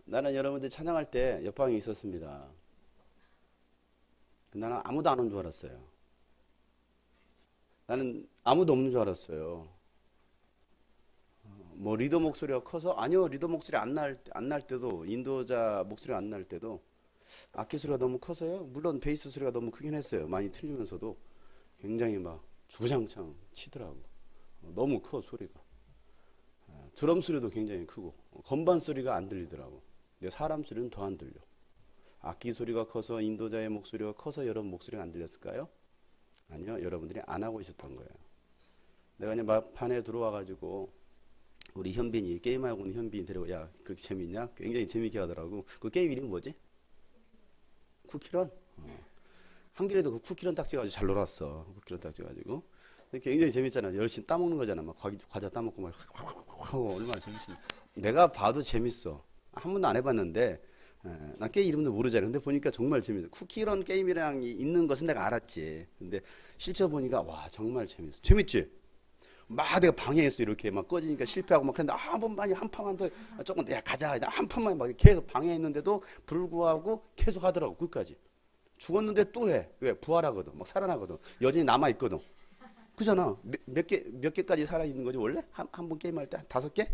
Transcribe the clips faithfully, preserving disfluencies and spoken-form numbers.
나는 여러분들 찬양할 때 옆방에 있었습니다. 나는 아무도 안 온 줄 알았어요. 나는 아무도 없는 줄 알았어요. 뭐 리더 목소리가 커서 아니요, 리더 목소리 안 날, 안 날 때도, 인도자 목소리가 안 날 때도 악기 소리가 너무 커서요. 물론 베이스 소리가 너무 크긴 했어요. 많이 틀리면서도 굉장히 막 주구장창 치더라고. 너무 커 소리가. 드럼 소리도 굉장히 크고 건반 소리가 안 들리더라고. 근데 사람 소리는 더 안 들려. 악기 소리가 커서, 인도자의 목소리가 커서 여러분 목소리가 안 들렸을까요? 아니요, 여러분들이 안 하고 있었던 거예요. 내가 그냥 막판에 들어와가지고 우리 현빈이, 게임하고 있는 현빈이 데리고, 야 그렇게 재밌냐? 굉장히 재밌게 하더라고. 그 게임 이름이 뭐지? 쿠키런? 어. 한길에도 그 쿠키런 딱 찍어가지고 잘 놀았어. 쿠키런 딱 찍어가지고 굉장히 재밌잖아. 열심히 따먹는 거잖아. 막 과자 따먹고 막 하고 얼마나 재밌어. 내가 봐도 재밌어. 한 번도 안 해봤는데 난 게임 이름도 모르잖아. 근데 보니까 정말 재밌어. 쿠키런 게임이랑 있는 것은 내가 알았지. 근데 실제 보니까 와 정말 재밌어. 재밌지? 막 내가 방해했어. 이렇게 막 꺼지니까 실패하고 막 했는데 아, 한 번만 한 판만 더 조금 야 가자 한 판만 막 계속 방해했는데도 불구하고 계속 하더라고. 끝까지. 죽었는데 또 해. 왜? 부활하거든. 막 살아나거든. 여전히 남아 있거든. 그잖아. 몇, 몇 개, 몇 개까지 살아있는 거지, 원래? 한, 한 번 게임할 때? 다섯 개?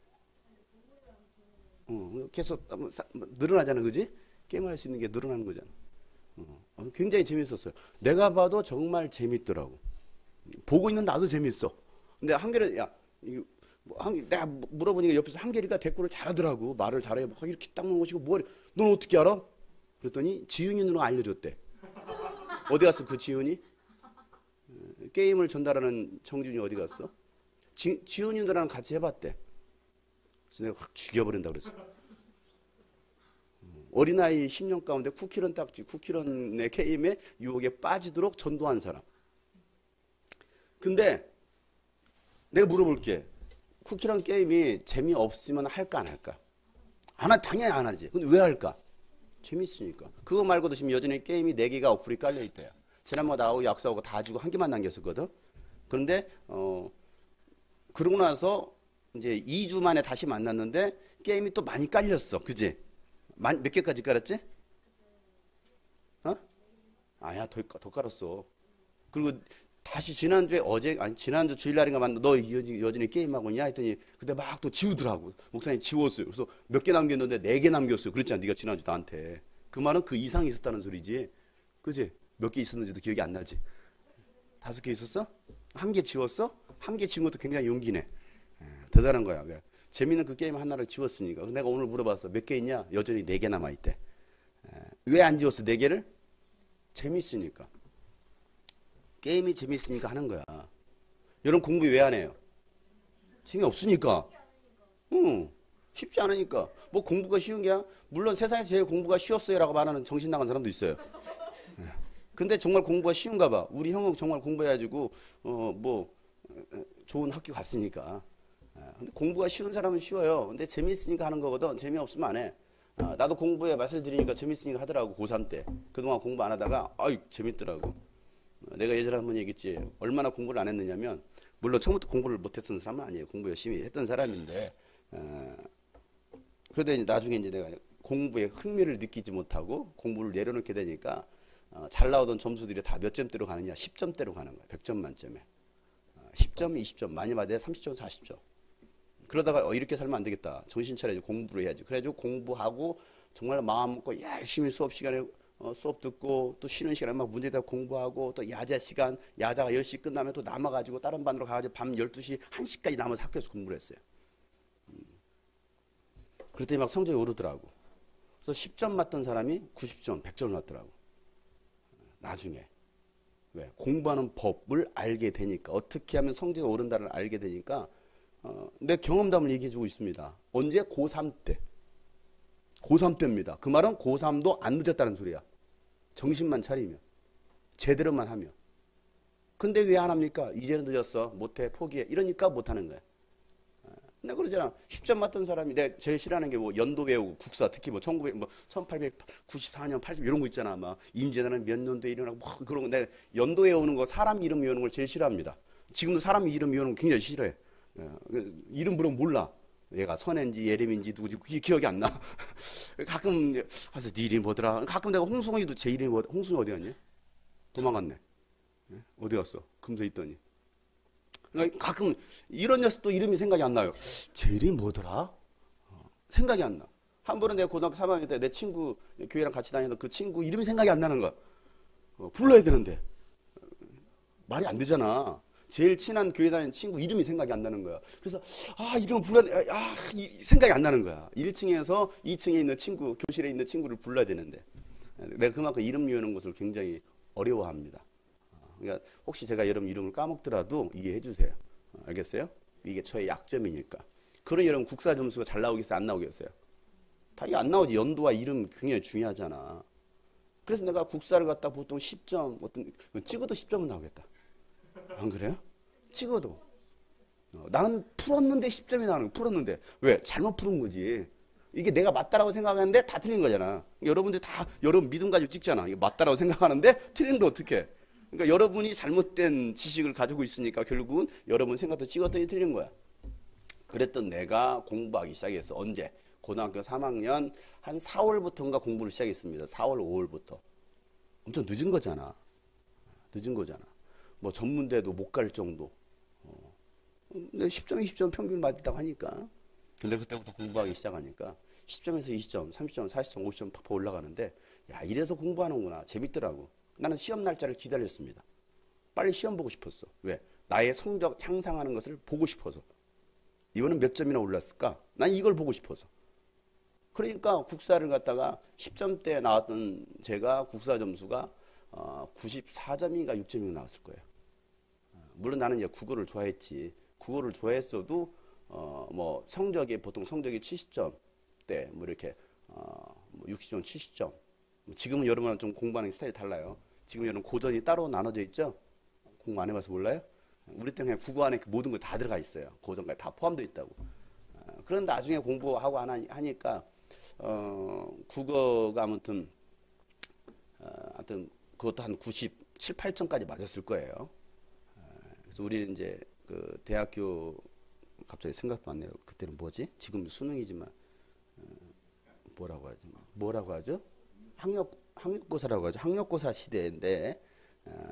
어, 계속 늘어나잖아, 그지? 게임할 수 있는 게 늘어나는 거잖아. 어, 굉장히 재밌었어요. 내가 봐도 정말 재밌더라고. 보고 있는 나도 재밌어. 근데 한결에, 야, 이거, 뭐 한, 내가 물어보니까 옆에서 한결이가 대꾸를 잘하더라고. 말을 잘해. 막 이렇게 딱 놓으시고, 뭐, 넌 어떻게 알아? 그랬더니 지윤이 누나가 알려줬대. 어디 갔어, 그 지윤이? 게임을 전달하는 정준이 어디 갔어? 지, 지훈이 누나랑 같이 해봤대. 그래서 내가 확 죽여버린다고 그랬어. 어린아이 십 년 가운데 쿠키런 딱지, 쿠키런의 게임에 유혹에 빠지도록 전도한 사람. 근데 내가 물어볼게. 쿠키런 게임이 재미없으면 할까 안 할까? 안 하, 당연히 안 하지. 근데 왜 할까? 재밌으니까. 그거 말고도 지금 여전히 게임이 네 개가 어플이 깔려있대요. 지난번에 나하고 약속하고 다 주고 한 개만 남겼었거든. 그런데 어 그러고 나서 이제 이 주 만에 다시 만났는데 게임이 또 많이 깔렸어. 그지? 몇 개까지 깔았지? 어? 아야 더, 더 깔았어. 그리고 다시 지난주에 어제 아니 지난주 주일날인가 만나 너 여전히, 여전히 게임하고 있냐 했더니 그때 막 또 지우더라고. 목사님 지웠어요. 그래서 몇 개 남겼는데 네 개 남겼어요. 그랬잖아. 네가 지난주 나한테. 그 말은 그 이상이 있었다는 소리지. 그지? 몇 개 있었는지도 기억이 안 나지? 다섯 개 있었어? 한 개 지웠어? 한 개 지운 것도 굉장히 용기네. 에, 대단한 거야. 왜? 재밌는 그 게임 하나를 지웠으니까. 내가 오늘 물어봤어. 몇 개 있냐? 여전히 네 개 남아있대. 왜 안 지웠어? 네 개를? 재밌으니까. 게임이 재밌으니까 하는 거야. 여러분 공부 왜 안 해요? 재미없으니까. 응. 쉽지 않으니까. 뭐 공부가 쉬운 게야? 물론 세상에서 제일 공부가 쉬웠어요 라고 말하는 정신 나간 사람도 있어요. 근데 정말 공부가 쉬운가 봐. 우리 형은 정말 공부해가지고 어 뭐 좋은 학교 갔으니까. 근데 공부가 쉬운 사람은 쉬워요. 근데 재미있으니까 하는 거거든. 재미없으면 안 해. 아, 나도 공부에 맛을 들이니까 재밌으니까 하더라고. 고삼 때. 그동안 공부 안 하다가 아이 재밌더라고. 내가 예전에 한번 얘기했지. 얼마나 공부를 안 했느냐면 물론 처음부터 공부를 못했던 사람은 아니에요. 공부 열심히 했던 사람인데 어, 그러다 이제 나중에 이제 내가 공부에 흥미를 느끼지 못하고 공부를 내려놓게 되니까 어, 잘 나오던 점수들이 다 몇 점대로 가느냐? 십 점대로 가는 거야. 백 점 만점에. 어, 십 점, 이십 점, 많이 받아야 삼십 점, 사십 점. 그러다가 어, 이렇게 살면 안 되겠다. 정신 차려야지. 공부를 해야지. 그래가지고 공부하고 정말 마음 먹고 열심히 수업 시간에 어, 수업 듣고 또 쉬는 시간에 막 문제다 공부하고 또 야자 시간, 야자가 열 시 끝나면 또 남아가지고 다른 반으로 가가지고 밤 열두 시, 한 시까지 남아서 학교에서 공부를 했어요. 음. 그랬더니 막 성적이 오르더라고. 그래서 십 점 맞던 사람이 구십 점, 백 점을 맞더라고. 나중에. 왜? 공부하는 법을 알게 되니까. 어떻게 하면 성적이 오른다를 알게 되니까 어, 내 경험담을 얘기해 주고 있습니다. 언제? 고삼 때. 고삼 때입니다. 그 말은 고삼도 안 늦었다는 소리야. 정신만 차리면. 제대로만 하면. 근데 왜 안 합니까? 이제는 늦었어. 못해. 포기해. 이러니까 못하는 거야. 내가 그러잖아. 십 점 맞던 사람이 내가 제일 싫어하는 게 뭐 연도 외우고 국사 특히 뭐 천구백 뭐 천팔백구십사 년 팔십 이런 거 있잖아. 막 임진왜란은 몇 년도에 일어나고 뭐 그런 거 내가 연도 외우는 거 사람 이름 외우는 걸 제일 싫어합니다. 지금도 사람 이름 외우는 거 굉장히 싫어해. 예, 이름 부르면 몰라. 얘가 선혜인지 예림인지 누구지 그게 기억이 안 나. 가끔 가서 네 이름이 뭐더라. 가끔 내가 홍승이도 제 이름이 뭐 홍승이 어디 갔니? 도망갔네. 어디 갔어? 금세 있더니. 그러니까 가끔 이런 녀석도 이름이 생각이 안 나요. 제 이름이 뭐더라? 어, 생각이 안 나. 한 번은 내가 고등학교 삼 학년 때 내 친구 교회랑 같이 다니던 그 친구 이름이 생각이 안 나는 거야. 어, 불러야 되는데 말이 안 되잖아. 제일 친한 교회 다니는 친구 이름이 생각이 안 나는 거야. 그래서 아 이름 불러야 아 이, 생각이 안 나는 거야. 일 층에서 이 층에 있는 친구 교실에 있는 친구를 불러야 되는데 내가 그만큼 이름 외우는 것을 굉장히 어려워합니다. 그러니까 혹시 제가 여러분 이름을 까먹더라도 이해해 주세요. 알겠어요? 이게 저의 약점이니까. 그런 여러분 국사 점수가 잘 나오겠어요? 안 나오겠어요? 당연히 안 나오지. 연도와 이름 굉장히 중요하잖아. 그래서 내가 국사를 갖다 보통 십 점 어떤 찍어도 십 점은 나오겠다. 안 그래요? 찍어도. 어, 나는 풀었는데 십 점이 나오는 거. 풀었는데 왜? 잘못 푸는 거지. 이게 내가 맞다라고 생각하는데 다 틀린 거잖아. 여러분들 다 여러분 믿음 가지고 찍잖아. 이게 맞다라고 생각하는데 틀린데 어떡해? 그러니까 여러분이 잘못된 지식을 가지고 있으니까 결국은 여러분 생각도 찍었더니 틀린 거야. 그랬던 내가 공부하기 시작했어. 언제? 고등학교 삼 학년 한 사월부터인가 공부를 시작했습니다. 사월, 오월부터. 엄청 늦은 거잖아. 늦은 거잖아. 뭐 전문대도 못 갈 정도. 어. 근데 십 점, 이십 점 평균 맞았다고 하니까. 근데 그때부터 공부하기 시작하니까 십 점에서 이십 점, 삼십 점, 사십 점, 오십 점 팍팍 올라가는데 야 이래서 공부하는구나. 재밌더라고. 나는 시험 날짜를 기다렸습니다. 빨리 시험 보고 싶었어. 왜? 나의 성적 향상하는 것을 보고 싶어서. 이번엔 몇 점이나 올랐을까? 난 이걸 보고 싶어서. 그러니까 국사를 갖다가 십 점대 나왔던 제가 국사 점수가 어, 구십사 점인가 육 점인가 나왔을 거예요. 물론 나는 이제 국어를 좋아했지. 국어를 좋아했어도 어, 뭐 성적이 보통 성적이 칠십 점대 뭐 이렇게 어, 뭐 육십 점, 칠십 점. 지금은 여러분은 좀 공부하는 스타일이 달라요. 지금 여러분 고전이 따로 나눠져 있죠? 공부 안 해봐서 몰라요? 우리 때는 그냥 국어 안에 그 모든 거 다 들어가 있어요. 고전까지 다 포함되어 있다고. 어, 그런데 나중에 공부하고 하니까 어, 국어가 아무튼 어, 하여튼 그것도 한 구십칠, 팔 점까지 맞았을 거예요. 어, 그래서 우리는 이제 그 대학교 갑자기 생각도 안 나요. 그때는 뭐지? 지금 수능이지만 어, 뭐라고 하죠? 뭐라고 하죠? 학력 학력고사라고 하죠. 학력고사 시대인데 어,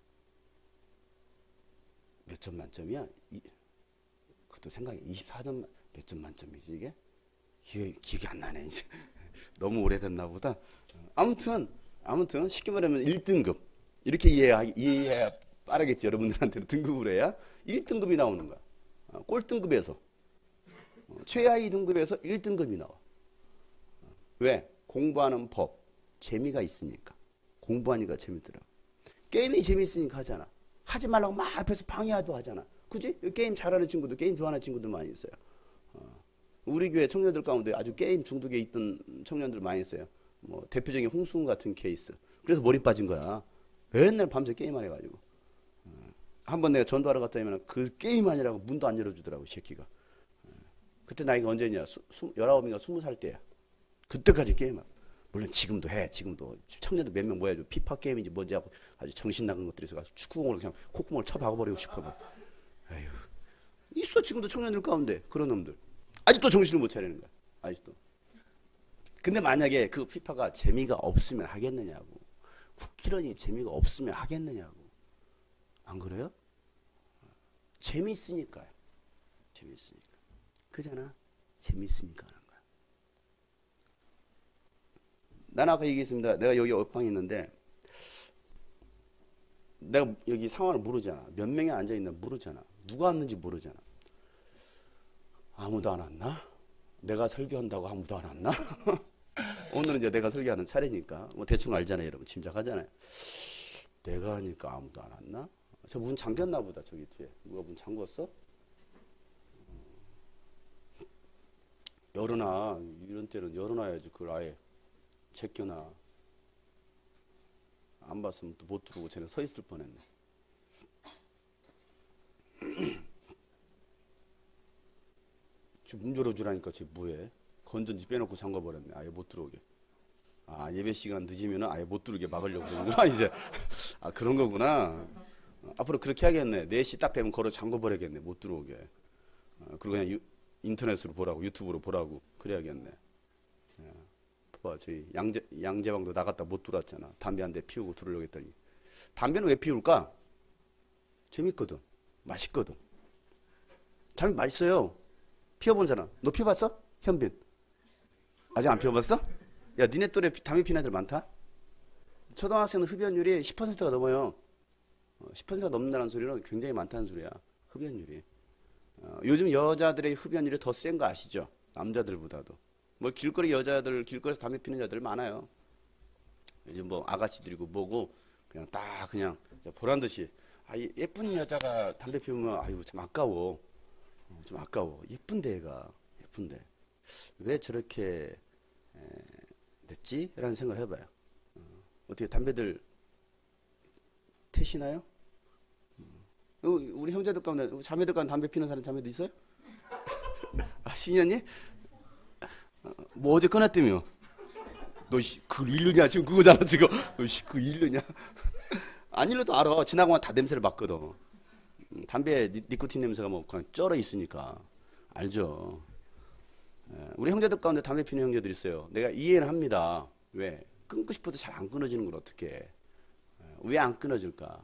몇 점 만점이야? 이, 그것도 생각이 이십사 점 몇 점 만점이지 이게? 기억이, 기억이 안 나네 이제. 너무 오래됐나 보다. 아무튼 아무튼 쉽게 말하면 일 등급 이렇게 이해해야, 이해해야 빠르겠지. 여러분들한테는 등급을 해야 일 등급이 나오는 거야. 어, 꼴등급에서 어, 최하위 등급에서 일 등급이 나와. 어, 왜? 공부하는 법 재미가 있으니까. 공부하니까 재밌더라. 게임이 재밌으니까 하잖아. 하지 말라고 막 앞에서 방해하도 하잖아. 그지? 게임 잘하는 친구들, 게임 좋아하는 친구들 많이 있어요. 어. 우리 교회 청년들 가운데 아주 게임 중독에 있던 청년들 많이 있어요. 뭐 대표적인 홍승우 같은 케이스. 그래서 머리 빠진 거야. 맨날 밤새 게임만 해가지고. 어. 한번 내가 전도하러 갔다 오면 그 게임 아니라고 문도 안 열어주더라고, 이 새끼가. 어. 그때 나이가 언제냐? 열아홉인가 스무 살 때야. 그때까지 게임하고. 물론 지금도 해. 지금도 청년들 몇 명 모여줘. 피파 게임인지 뭔지 하고 아주 정신 나간 것들이 있어서 축구공을 그냥 콧구멍을 쳐 박아버리고 싶어. 아유, 있어 지금도 청년들 가운데 그런 놈들. 아직도 정신을 못 차리는 거야. 아직도. 근데 만약에 그 피파가 재미가 없으면 하겠느냐고. 쿠키런이 재미가 없으면 하겠느냐고. 안 그래요? 재미있으니까요. 재미있으니까. 그잖아. 재미있으니까 하는 거야. 나는 아까 얘기했습니다. 내가 여기 옆방에 있는데 내가 여기 상황을 모르잖아. 몇 명이 앉아있나 모르잖아. 누가 왔는지 모르잖아. 아무도 안 왔나? 내가 설교한다고 아무도 안 왔나? 오늘은 이제 내가 설교하는 차례니까 뭐 대충 알잖아요. 여러분 짐작하잖아요. 내가 하니까 아무도 안 왔나? 저 문 잠겼나 보다. 저기 뒤에 누가 문 잠궜어? 열어놔. 이런 때는 열어놔야지. 그걸 아예 제껴놔. 안 봤으면 또 못 들어오고 쟤네 서 있을 뻔했네. 지금 문 열어주라니까 쟤 뭐해? 건전지 빼놓고 잠궈버렸네. 아예 못 들어오게. 아 예배 시간 늦으면 아예 못 들어오게 막으려고 그러는구나 이제. 아 그런 거구나. 어, 앞으로 그렇게 하겠네. 네 시 딱 되면 걸어 잠궈버려야겠네. 못 들어오게. 어, 그리고 그냥 유, 인터넷으로 보라고, 유튜브로 보라고. 그래야겠네. 예. 봐봐, 저희 양재, 양재방도 나갔다 못 들어왔잖아. 담배 한 대 피우고 들어오려고 했더니. 담배는 왜 피울까? 재밌거든. 맛있거든. 담배 맛있어요. 피워본 사람. 너 피워봤어? 현빈. 아직 안 피워봤어? 야, 니네 또래 담배 피는 애들 많다? 초등학생 흡연율이 십 퍼센트가 넘어요. 십 퍼센트가 넘는다는 소리는 굉장히 많다는 소리야. 흡연율이. 어, 요즘 여자들의 흡연율이 더 센 거 아시죠? 남자들보다도. 뭐 길거리 여자들, 길거리에서 담배 피는 여자들 많아요. 요즘 뭐 아가씨들이고 뭐고 그냥 딱 그냥 보란 듯이 아, 예쁜 여자가 담배 피우면 아유 참 아까워. 어, 좀 아까워. 예쁜데 얘가. 예쁜데. 왜 저렇게 에, 됐지? 라는 생각을 해봐요. 어, 어떻게 담배들 태시나요? 어, 우리 형제들 가운데 자매들 가운데 담배 피는 사람 자매도 있어요? 아, 신현이? 어, 뭐 어제 꺼냈다며? 너 그걸 일르냐? 지금 그거잖아 지금. 너 그거 일르냐? 안 일러도 알아. 지나가면 다 냄새를 맡거든. 음, 담배 니, 니코틴 냄새가 뭐 그냥 쩔어 있으니까 알죠. 에, 우리 형제들 가운데 담배 피는 형제들 있어요. 내가 이해를 합니다. 왜? 끊고 싶어도 잘 안 끊어지는 걸 어떻게? 왜 안 끊어질까?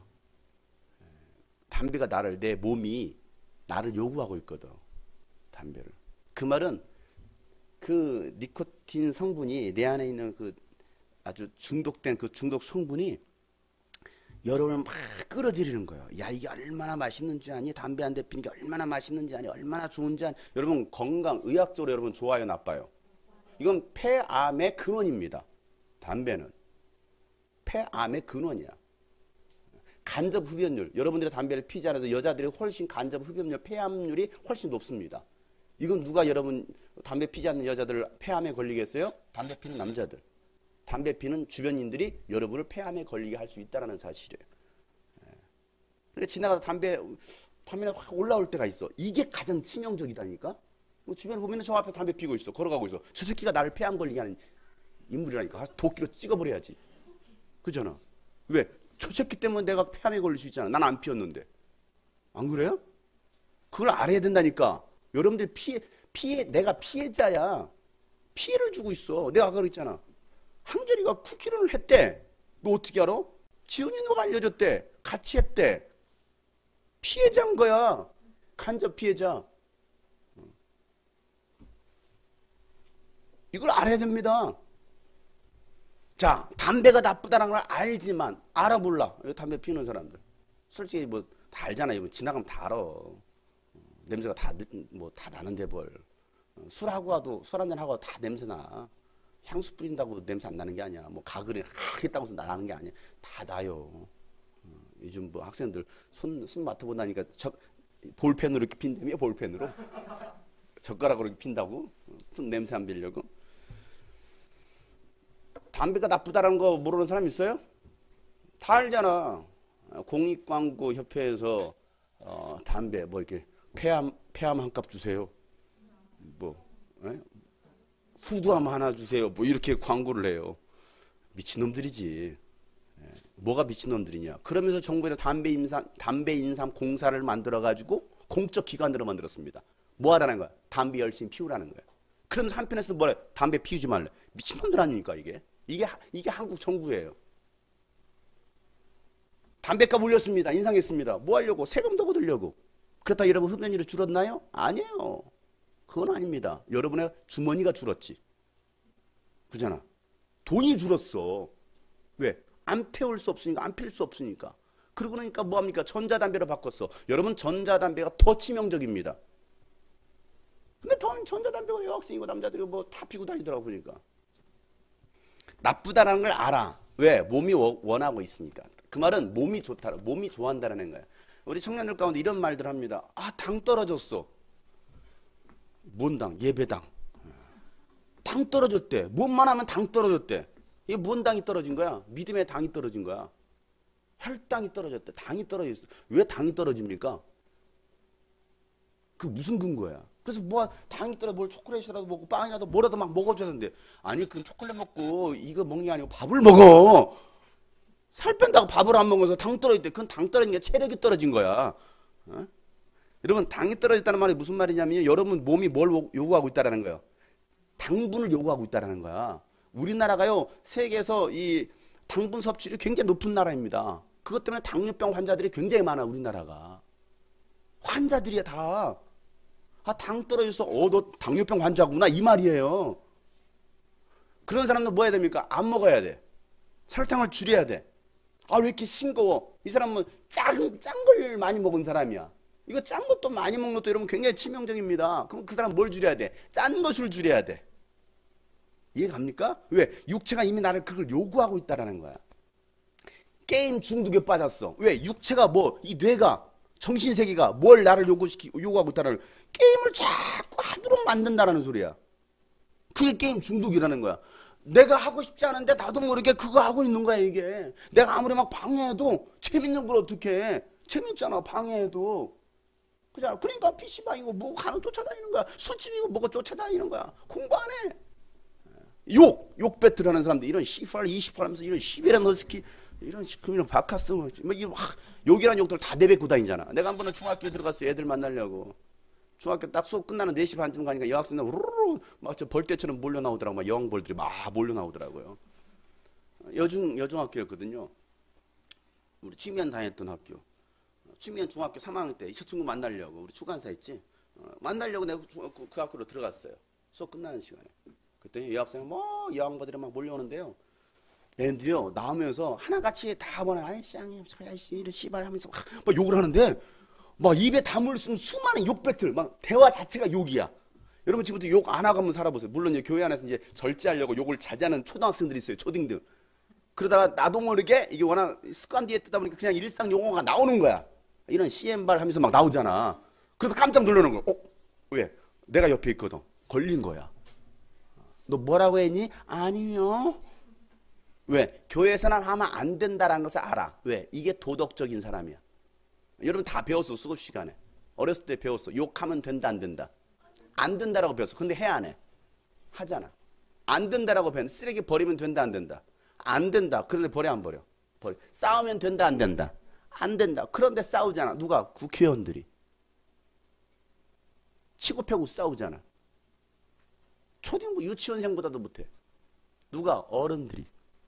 담배가 나를, 내 몸이 나를 요구하고 있거든. 담배를. 그 말은 그 니코틴 성분이 내 안에 있는 그 아주 중독된 그 중독 성분이 여러분을 막 끌어들이는 거예요. 야, 이게 얼마나 맛있는지 아니? 담배 한 대 피는 게 얼마나 맛있는지 아니? 얼마나 좋은지 아니? 여러분 건강, 의학적으로 여러분 좋아요, 나빠요? 이건 폐암의 근원입니다. 담배는. 폐암의 근원이야. 간접 흡연율, 여러분들이 담배를 피지 않아도 여자들이 훨씬 간접 흡연율, 폐암률이 훨씬 높습니다. 이건 누가 여러분 담배 피지 않는 여자들을 폐암에 걸리겠어요? 담배 피는 남자들. 담배 피는 주변인들이 여러분을 폐암에 걸리게 할 수 있다는 사실이에요. 그러니까 지나가다 담배, 담배가 확 올라올 때가 있어. 이게 가장 치명적이다니까? 주변에 보면 저 앞에 담배 피고 있어. 걸어가고 있어. 저 새끼가 나를 폐암 걸리게 하는 인물이라니까. 가서 도끼로 찍어버려야지. 그잖아. 왜? 저 새끼 때문에 내가 폐암에 걸릴 수 있잖아. 난 안 피웠는데. 안 그래요? 그걸 알아야 된다니까. 여러분들 피해, 피해, 내가 피해자야. 피해를 주고 있어. 내가 아까 그랬잖아. 한결이가 쿠키런을 했대. 너 어떻게 알아? 지훈이 너가 알려줬대. 같이 했대. 피해자인 거야. 간접 피해자. 이걸 알아야 됩니다. 자, 담배가 나쁘다는 걸 알지만 알아 몰라. 담배 피우는 사람들. 솔직히 뭐 다 알잖아요. 지나가면 다 알아. 냄새가 다 뭐 다 나는데 뭘. 술하고 와도 술 한잔 하고 다 냄새 나. 향수 뿌린다고 냄새 안 나는 게 아니야. 뭐 가글이 하 했다고 해서 나는 게 아니야. 다 나요. 요즘 뭐 학생들 손, 손 맡아본다니까 저, 볼펜으로 이렇게 핀다며 볼펜으로. 젓가락으로 이렇게 핀다고. 손 냄새 안 빌려고. 담배가 나쁘다는 거 모르는 사람 있어요? 다 알잖아. 공익광고협회에서 어, 담배 뭐 이렇게 폐암 폐암 한 값 주세요. 뭐 에? 후두암 하나 주세요. 뭐 이렇게 광고를 해요. 미친놈들이지. 에, 뭐가 미친놈들이냐? 그러면서 정부에서 담배 인삼 담배 인삼 공사를 만들어 가지고 공적 기관으로 만들었습니다. 뭐 하라는 거야? 담배 열심히 피우라는 거야. 그러면서 한편에서 뭐래? 담배 피우지 말래. 미친놈들 아닙니까 이게? 이게, 이게 한국 정부예요. 담배값 올렸습니다. 인상했습니다. 뭐 하려고? 세금 더 거두려고. 그렇다고 여러분 흡연율이 줄었나요? 아니에요. 그건 아닙니다. 여러분의 주머니가 줄었지. 그잖아. 돈이 줄었어. 왜? 안 태울 수 없으니까, 안 필 수 없으니까. 그러고 나니까 뭐합니까? 전자담배로 바꿨어. 여러분 전자담배가 더 치명적입니다. 근데 더 전자담배가 여학생이고 남자들이 뭐 다 피고 다니더라고 보니까. 나쁘다라는 걸 알아. 왜? 몸이 원하고 있으니까. 그 말은 몸이 좋다. 몸이 좋아한다는 거야. 우리 청년들 가운데 이런 말들 합니다. 아, 당 떨어졌어. 뭔 당? 예배당. 당 떨어졌대. 뭔만 하면 당 떨어졌대. 이게 뭔 당이 떨어진 거야? 믿음의 당이 떨어진 거야. 혈당이 떨어졌대. 당이 떨어졌어. 왜 당이 떨어집니까? 그 무슨 근거야? 그래서 뭐 당이 떨어 뭘 초콜릿이라도 먹고 빵이라도 뭐라도 막 먹어줘야 되는데 아니 그 초콜릿 먹고 이거 먹는 게 아니고 밥을 먹어. 살 뺀다고 밥을 안 먹어서 당 떨어질 때 그건 당 떨어진 게 체력이 떨어진 거야. 어? 여러분 당이 떨어졌다는 말이 무슨 말이냐면요. 여러분 몸이 뭘 요구하고 있다는 거예요. 당분을 요구하고 있다는 거야. 우리나라가요. 세계에서 이 당분 섭취율이 굉장히 높은 나라입니다. 그것 때문에 당뇨병 환자들이 굉장히 많아 우리나라가. 환자들이 다. 아, 당 떨어져서 어, 너 당뇨병 환자구나 이 말이에요. 그런 사람들 뭐 해야 됩니까? 안 먹어야 돼. 설탕을 줄여야 돼. 아, 왜 이렇게 싱거워? 이 사람은 짠, 짠 걸 많이 먹은 사람이야. 이거 짠 것도 많이 먹는 것도 여러분 굉장히 치명적입니다. 그럼 그 사람 뭘 줄여야 돼? 짠 것을 줄여야 돼. 이해 갑니까? 왜? 육체가 이미 나를 그걸 요구하고 있다라는 거야. 게임 중독에 빠졌어. 왜? 육체가 뭐, 이 뇌가, 정신세계가 뭘 나를 요구시키, 요구하고 있다라는 거야. 게임을 자꾸 하도록 만든다라는 소리야. 그게 게임 중독이라는 거야. 내가 하고 싶지 않은데 나도 모르게 그거 하고 있는 거야, 이게. 내가 아무리 막 방해해도 재밌는 걸 어떻게 해. 재밌잖아, 방해해도. 그잖아. 그러니까 피시방이고 뭐 가는 쫓아다니는 거야. 술집이고 뭐가 쫓아다니는 거야. 공부 안 해. 욕! 욕 배틀하는 사람들, 이런 시팔, 이십팔 하면서 이런 시베란 허스키, 이런 시큼, 이런 바카스, 뭐, 이런 욕이란 욕들 다 내뱉고 다니잖아. 내가 한 번은 중학교에 들어갔어. 애들 만나려고. 중학교 딱 수업 끝나는 네 시 반쯤 가니까 여학생들 우르르 막 저 벌떼처럼 몰려 나오더라고. 막 여왕벌들이 막 몰려 나오더라고요. 여중 여중학교였거든요. 우리 취미한 다녔던 학교. 취미한 중학교 삼 학년 때 이 친구 만나려고 우리 주간사 있지. 어, 만나려고 내가 그, 그 학교로 들어갔어요. 수업 끝나는 시간에. 그랬더니 여학생 뭐 여왕벌들이 막 몰려오는데요. 얘들이요 나오면서 하나같이 다 보내. 아이씨, 아이씨, 이런 씨발 하면서 막, 막 욕을 하는데. 막 입에 담을 수 있는 수많은 욕 배틀, 막 대화 자체가 욕이야. 여러분 지금부터 욕 안 하고 한번 살아보세요. 물론 이제 교회 안에서 이제 절제하려고 욕을 자제하는 초등학생들이 있어요. 초딩들. 그러다가 나도 모르게 이게 워낙 습관 뒤에 뜨다 보니까 그냥 일상 용어가 나오는 거야. 이런 씨엠발 하면서 막 나오잖아. 그래서 깜짝 놀라는 거야. 어? 왜? 내가 옆에 있거든. 걸린 거야. 너 뭐라고 했니? 아니요. 왜? 교회에서는 하면 안 된다라는 것을 알아. 왜? 이게 도덕적인 사람이야. 여러분 다 배웠어. 수업 시간에. 어렸을 때 배웠어. 욕하면 된다 안 된다. 안 된다라고 배웠어. 근데 해 안 해? 하잖아. 안 된다라고 배웠는데 쓰레기 버리면 된다 안 된다. 안 된다. 그런데 버려 안 버려? 버려. 싸우면 된다 안 된다. 안 된다. 그런데 싸우잖아. 누가? 국회의원들이. 치고 패고 싸우잖아. 초딩부 유치원생보다도 못해. 누가? 어른들이.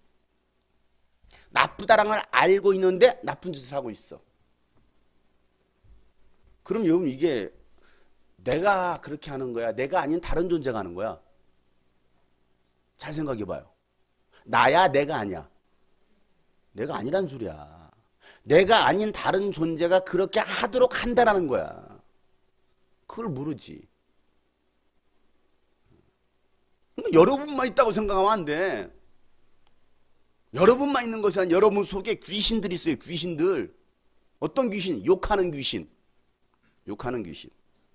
나쁘다라는 걸 알고 있는데 나쁜 짓을 하고 있어. 그럼 여러분 이게 내가 그렇게 하는 거야? 내가 아닌 다른 존재가 하는 거야? 잘 생각해 봐요. 나야 내가 아니야. 내가 아니란 소리야. 내가 아닌 다른 존재가 그렇게 하도록 한다라는 거야. 그걸 모르지. 그러니까 여러분만 있다고 생각하면 안 돼. 여러분만 있는 것이 아니라 여러분 속에 귀신들이 있어요. 귀신들. 어떤 귀신? 욕하는 귀신. 욕하는 귀신.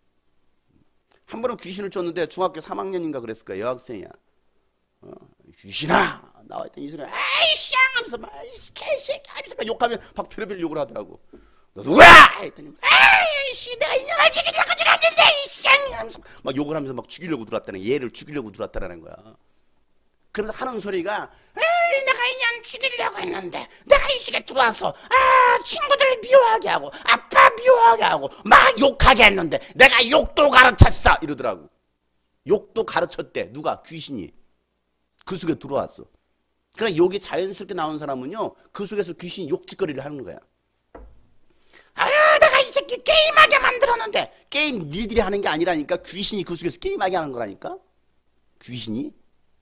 한 번은 귀신을 쫓는데 중학교 삼 학년인가 그랬을 거야. 여학생이야. 어, 귀신아! 나와있던 이 소리, 아이씨! 하면서 막, 개새끼! 하면서 막 욕하면 막 별의별 욕을 하더라고. 너 누구야? 했더니, 아이씨! 내가 인연을 죽이려고 들어왔는데, 이씨! 하면서 막 욕을 하면서 막 죽이려고 들어왔다는 거야. 얘를 죽이려고 들어왔다는 거야. 그러면서 하는 소리가, 에이, 내가 인연 죽이려고 했는데 내가 이 시기에 들어와서 아 친구들 미워하게 하고 아빠 미워하게 하고 막 욕하게 했는데 내가 욕도 가르쳤어 이러더라고. 욕도 가르쳤대. 누가? 귀신이. 그 속에 들어왔어. 그러니까 욕이 자연스럽게 나오는 사람은요 그 속에서 귀신이 욕짓거리를 하는 거야. 아유 내가 이 새끼 게임하게 만들었는데 게임 니들이 하는 게 아니라니까. 귀신이 그 속에서 게임하게 하는 거라니까. 귀신이.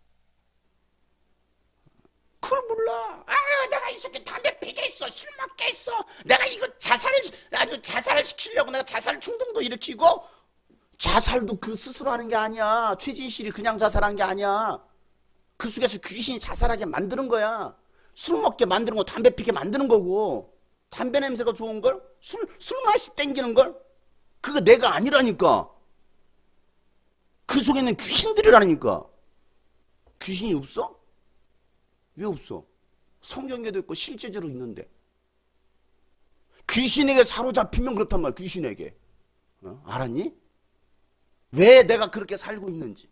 그걸 몰라. 아유 내가 이 새끼 담배 피겠어. 술 먹겠어. 내가 이거 자살을 아주 자살을 시키려고 내가 자살 충동도 일으키고. 자살도 그 스스로 하는 게 아니야. 최진실이 그냥 자살한 게 아니야. 그 속에서 귀신이 자살하게 만드는 거야. 술 먹게 만드는 거, 담배 피게 만드는 거고. 담배 냄새가 좋은 걸? 술, 술 맛이 땡기는 걸? 그거 내가 아니라니까. 그 속에는 귀신들이라니까. 귀신이 없어? 왜 없어? 성경에도 있고 실제적으로 있는데. 귀신에게 사로잡히면 그렇단 말이야. 귀신에게. 어? 알았니? 왜 내가 그렇게 살고 있는지.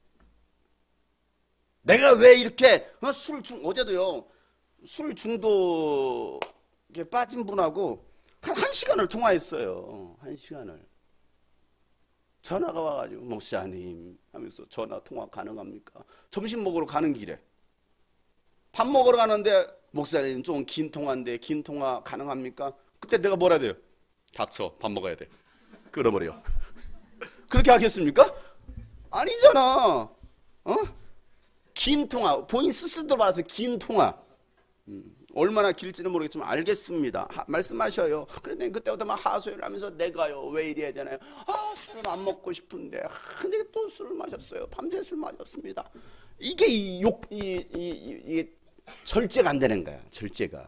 내가 왜 이렇게 어? 술 중 어제도요. 술 중독에 빠진 분하고 한, 한 시간을 통화했어요. 한 시간을. 전화가 와가지고 목사님 하면서 전화 통화 가능합니까? 점심 먹으러 가는 길에 밥 먹으러 가는데 목사님 좀 긴 통화인데 긴 통화 가능합니까? 그때 내가 뭐라 해야 돼요? 닥쳐, 밥 먹어야 돼. 끊어버려. 그렇게 하겠습니까? 아니잖아. 어? 긴 통화, 본인 스스로 봐서 긴 통화. 음, 얼마나 길지는 모르겠지만 알겠습니다. 하, 말씀하셔요. 그런데 그때부터 막 하소연을 하면서 내가요 왜 이래야 되나요? 아 술을 안 먹고 싶은데 아, 근데 또 술을 마셨어요. 밤새 술 마셨습니다. 이게 이 욕, 이, 이, 이, 이 절제가 안 되는 거야. 절제가.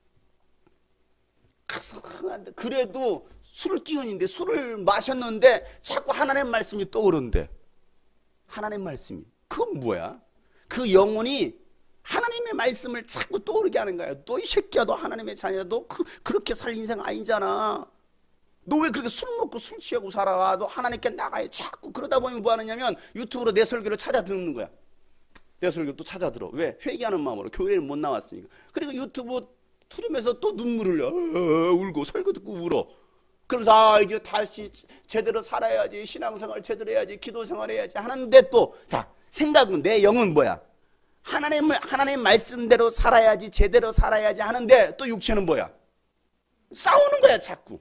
그래도 술 기운인데 술을 마셨는데 자꾸 하나님 말씀이 떠오른대. 하나님 말씀이. 그건 뭐야? 그 영혼이 하나님의 말씀을 자꾸 떠오르게 하는 거야. 너 이 새끼야, 너 하나님의 자녀야. 너 그, 그렇게 살 인생 아니잖아. 너 왜 그렇게 술 먹고 술 취하고 살아? 너 하나님께 나가야. 자꾸 그러다 보면 뭐 하느냐면 유튜브로 내 설교를 찾아 듣는 거야. 내 설교 또 찾아 들어. 왜? 회개하는 마음으로. 교회를 못 나왔으니까. 그리고 유튜브 틀으면서 또 눈물을 흘려. 어, 울고 설교 듣고 울어. 그러면서 아 이제 다시 제대로 살아야지. 신앙생활 제대로 해야지. 기도생활 해야지 하는데 또 자 생각은 내 영은 뭐야? 하나님을 하나님 말씀대로 살아야지 제대로 살아야지 하는데 또 육체는 뭐야? 싸우는 거야 자꾸.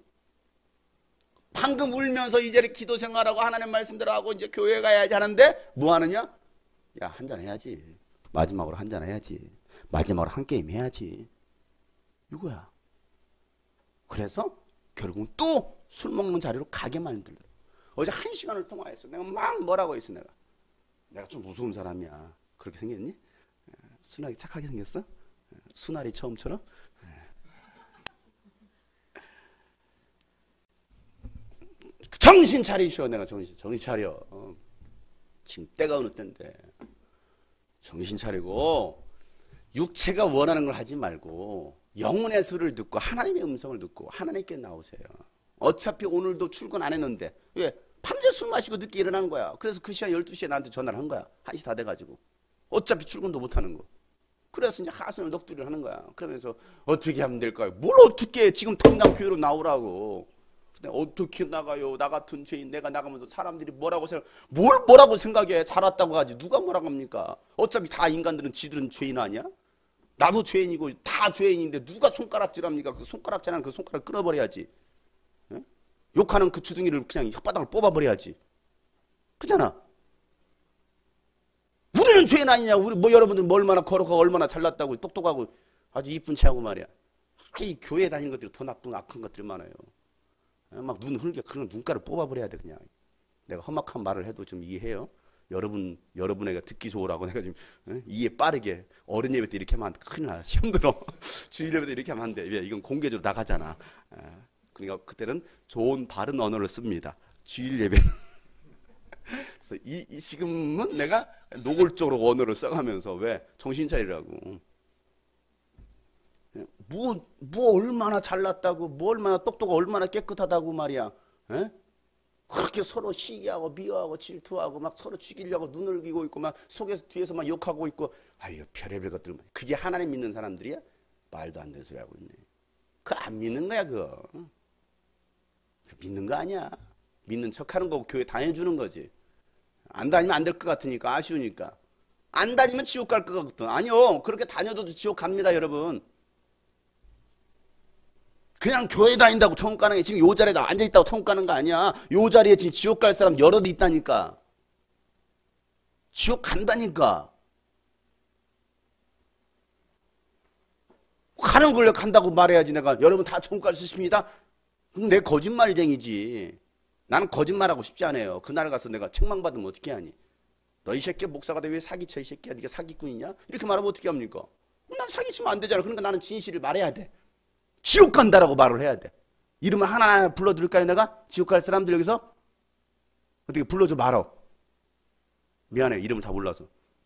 방금 울면서 이제 기도 생활하고 하나님 말씀대로 하고 이제 교회 가야지 하는데 뭐 하느냐? 야 한잔 해야지. 마지막으로 한잔 해야지. 마지막으로 한 게임 해야지. 이거야. 그래서 결국은 또 술 먹는 자리로 가게 만들어. 어제 한 시간을 통화했어. 내가 막 뭐라고 했어 내가. 내가 좀 무서운 사람이야. 그렇게 생겼니? 순하게 착하게 생겼어? 순하리 처음처럼? 정신 차리시오. 내가 정신 정신 차려. 어. 지금 때가 어느 때인데 정신 차리고 육체가 원하는 걸 하지 말고 영혼의 소리를 듣고 하나님의 음성을 듣고 하나님께 나오세요. 어차피 오늘도 출근 안 했는데 왜? 밤새 술 마시고 늦게 일어난 거야. 그래서 그 시간 열두 시에 나한테 전화를 한 거야. 한 시 다 돼가지고. 어차피 출근도 못 하는 거. 그래서 이제 하소연을 넋두리를 하는 거야. 그러면서 어떻게 하면 될까요? 뭘 어떻게 해? 지금 당장 교회로 나오라고. 어떻게 나가요? 나 같은 죄인 내가 나가면 사람들이 뭐라고 생각? 뭘 뭐라고 생각해? 잘 왔다고 하지. 누가 뭐라고 합니까? 어차피 다 인간들은 지들은 죄인 아니야? 나도 죄인이고 다 죄인인데 누가 손가락질합니까? 그 손가락질하는 그 손가락 끊어버려야지. 에? 욕하는 그 주둥이를 그냥 혓바닥을 뽑아버려야지. 그잖아. 우리는 죄인 아니냐? 우리 뭐 여러분들 뭐 얼마나 거룩하고 얼마나 잘났다고 똑똑하고 아주 이쁜 체하고 말이야. 이 교회 다니는 것들이 더 나쁜 악한 것들이 많아요. 막 눈 흘게 그런 눈가를 뽑아버려야 돼 그냥. 내가 험악한 말을 해도 좀 이해해요. 여러분 여러분에게 듣기 좋으라고 내가 지금 어? 이해 빠르게 어른 예배 때 이렇게 하면 큰일 나. 시험 들어. 주일 예배 때 이렇게 하면 안 돼. 왜? 이건 공개적으로 나가잖아. 어, 그러니까 그때는 좋은 바른 언어를 씁니다. 주일 예배. 그래서 이, 이 지금은 내가 노골적으로 언어를 써가면서 왜 정신 차리라고. 뭐, 뭐 얼마나 잘났다고, 뭐 얼마나 똑똑하고 얼마나 깨끗하다고 말이야. 에? 그렇게 서로 시기하고 미워하고 질투하고 막 서로 죽이려고 눈을 기고 있고 막 속에서 뒤에서 막 욕하고 있고 아유 별의별 것들. 그게 하나님 믿는 사람들이야? 말도 안 되는 소리 하고 있네. 그거 안 믿는 거야 그거. 그거 믿는 거 아니야. 믿는 척하는 거고 교회 다녀주는 거지. 안 다니면 안 될 것 같으니까 아쉬우니까. 안 다니면 지옥 갈 것 같거든. 아니요. 그렇게 다녀도 지옥 갑니다 여러분. 그냥 교회 다닌다고 천국 가는 게 지금 요 자리에 앉아있다고 천국 가는 거 아니야. 요 자리에 지금 지옥 갈 사람 여럿 있다니까. 지옥 간다니까. 가는 걸로 간다고 말해야지 내가. 여러분 다 천국 갈 수 있습니다. 내 거짓말쟁이지. 나는 거짓말하고 싶지 않아요. 그날 가서 내가 책망받으면 어떻게 하니. 너 이 새끼 목사가 돼 왜 사기쳐 이 새끼야. 네가 사기꾼이냐. 이렇게 말하면 어떻게 합니까. 난 사기치면 안 되잖아. 그러니까 나는 진실을 말해야 돼. 지옥 간다라고 말을 해야 돼. 이름을 하나하나 불러드릴까요 내가? 지옥 갈 사람들 여기서? 어떻게 불러줘 말어. 미안해 이름을 다 몰라서.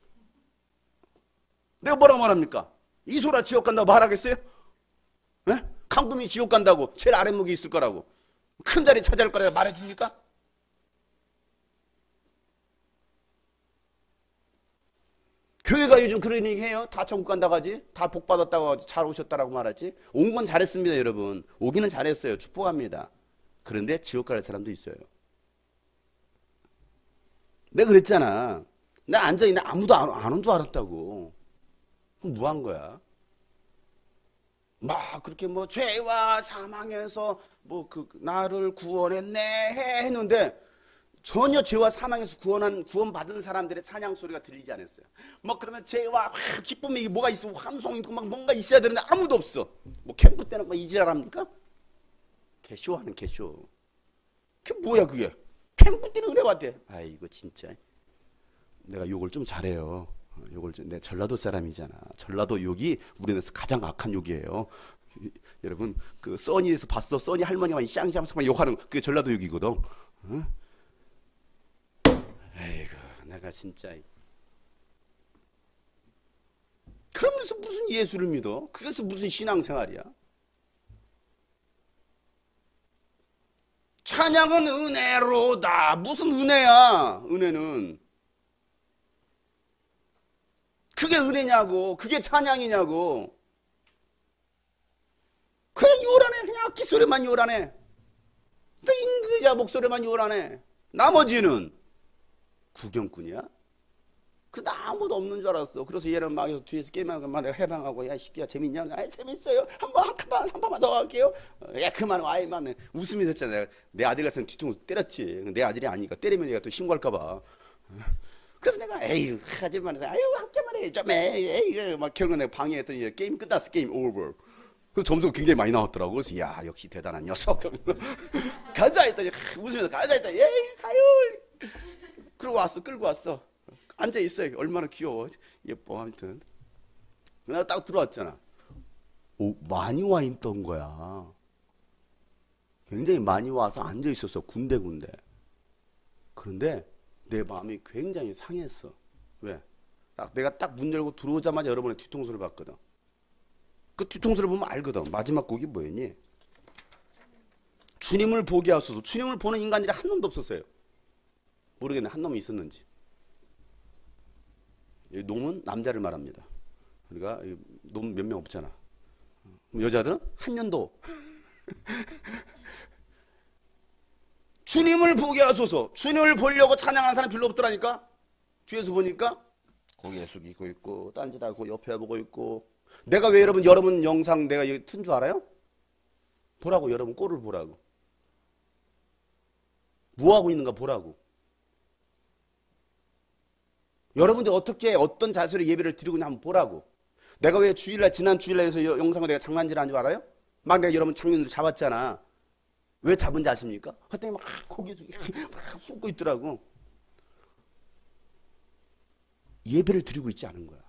내가 뭐라고 말합니까? 이소라 지옥 간다고 말하겠어요? 네? 강금이 지옥 간다고 제일 아랫목이 있을 거라고 큰 자리 차지할 거라고 말해줍니까? 교회가 요즘 그런 얘기 해요. 다 천국 간다고 하지. 다 복 받았다고 하지. 잘 오셨다라고 말하지. 온 건 잘했습니다 여러분. 오기는 잘했어요. 축복합니다. 그런데 지옥 갈 사람도 있어요. 내가 그랬잖아. 나 앉아있는데 아무도 안 온 줄 알았다고. 그럼 뭐 한 거야? 막 그렇게 뭐 죄와 사망에서 뭐 그 나를 구원했네 했는데 전혀 죄와 사망에서 구원한 구원받은 사람들의 찬양 소리가 들리지 않았어요. 뭐 그러면 죄와 기쁨이 이게 뭐가 있어? 함성 있고 막 뭔가 있어야 되는데 아무도 없어. 뭐 캠프 때는 막 이지랄합니까? 개쇼하는 개쇼. 그게 뭐야 그게? 캠프 때는 은혜 받대. 아이고 진짜. 내가 욕을 좀 잘해요. 욕을 좀, 내 전라도 사람이잖아. 전라도 욕이 우리나라에서 가장 악한 욕이에요. 여러분 그 써니에서 봤어? 써니 할머니만 쌍쌍쌍 욕하는 그게 전라도 욕이거든. 어? 에이구 내가 진짜. 그러면서 무슨 예수를 믿어? 그래서 무슨 신앙생활이야? 찬양은 은혜로다. 무슨 은혜야? 은혜는 그게 은혜냐고. 그게 찬양이냐고. 그냥 요란해. 그냥 악기 소리만 요란해. 인도자 목소리만 요란해. 나머지는 구경꾼이야? 그 나 아무도 없는 줄 알았어. 그래서 얘는 막 뒤에서 게임하고 막 내가 해방하고 야 시끼야 재밌냐? 아 재밌어요. 한번 한 판만 한 판만 더 할게요. 야 그만 와이만 웃음이 됐잖아. 내 아들 같은 뒤통수 때렸지. 내 아들이 아니니까 때리면 얘가 또 신고할까봐. 그래서 내가 에이 하지만 아유 함께만 해 좀 해. 에이 막 결국 내가 방해했더니 게임 끝났어. 게임 오버. 그래서 점수가 굉장히 많이 나왔더라고. 그래서 야 역시 대단한 녀석. 가자 했더니 웃으면서 가자 했더니 에이 가요. 그러고 왔어. 끌고 왔어. 앉아 있어요. 얼마나 귀여워. 예뻐. 아무튼 내가 딱 들어왔잖아. 오 많이 와 있던 거야. 굉장히 많이 와서 앉아 있었어. 군데군데. 그런데 내 마음이 굉장히 상했어. 왜? 딱 내가 딱 문 열고 들어오자마자 여러분의 뒤통수를 봤거든. 그 뒤통수를 보면 알거든. 마지막 곡이 뭐였니? 주님을 보게 하소서. 주님을 보는 인간들이 한 놈도 없었어요. 모르겠네. 한 놈이 있었는지. 놈은 남자를 말합니다. 우리가 놈 몇 명 없잖아. 여자들은 한 년도. 주님을 보게 하소서. 주님을 보려고 찬양하는 사람 별로 없더라니까. 뒤에서 보니까 고개 숙이고 있고 딴짓하고 옆에 보고 있고. 내가 왜 여러분 여러분 영상 내가 튼 줄 알아요? 보라고. 여러분 꼴을 보라고. 뭐하고 있는가 보라고. 여러분들 어떻게 어떤 자세로 예배를 드리고 있나 한번 보라고. 내가 왜 주일날 지난 주일날에서 영상을 내가 장난질한 줄 알아요? 막 내가 여러분 장면을 잡았잖아. 왜 잡은지 아십니까? 그랬더니 막 고개 숙이고 막 숨고 있더라고. 예배를 드리고 있지 않은 거야.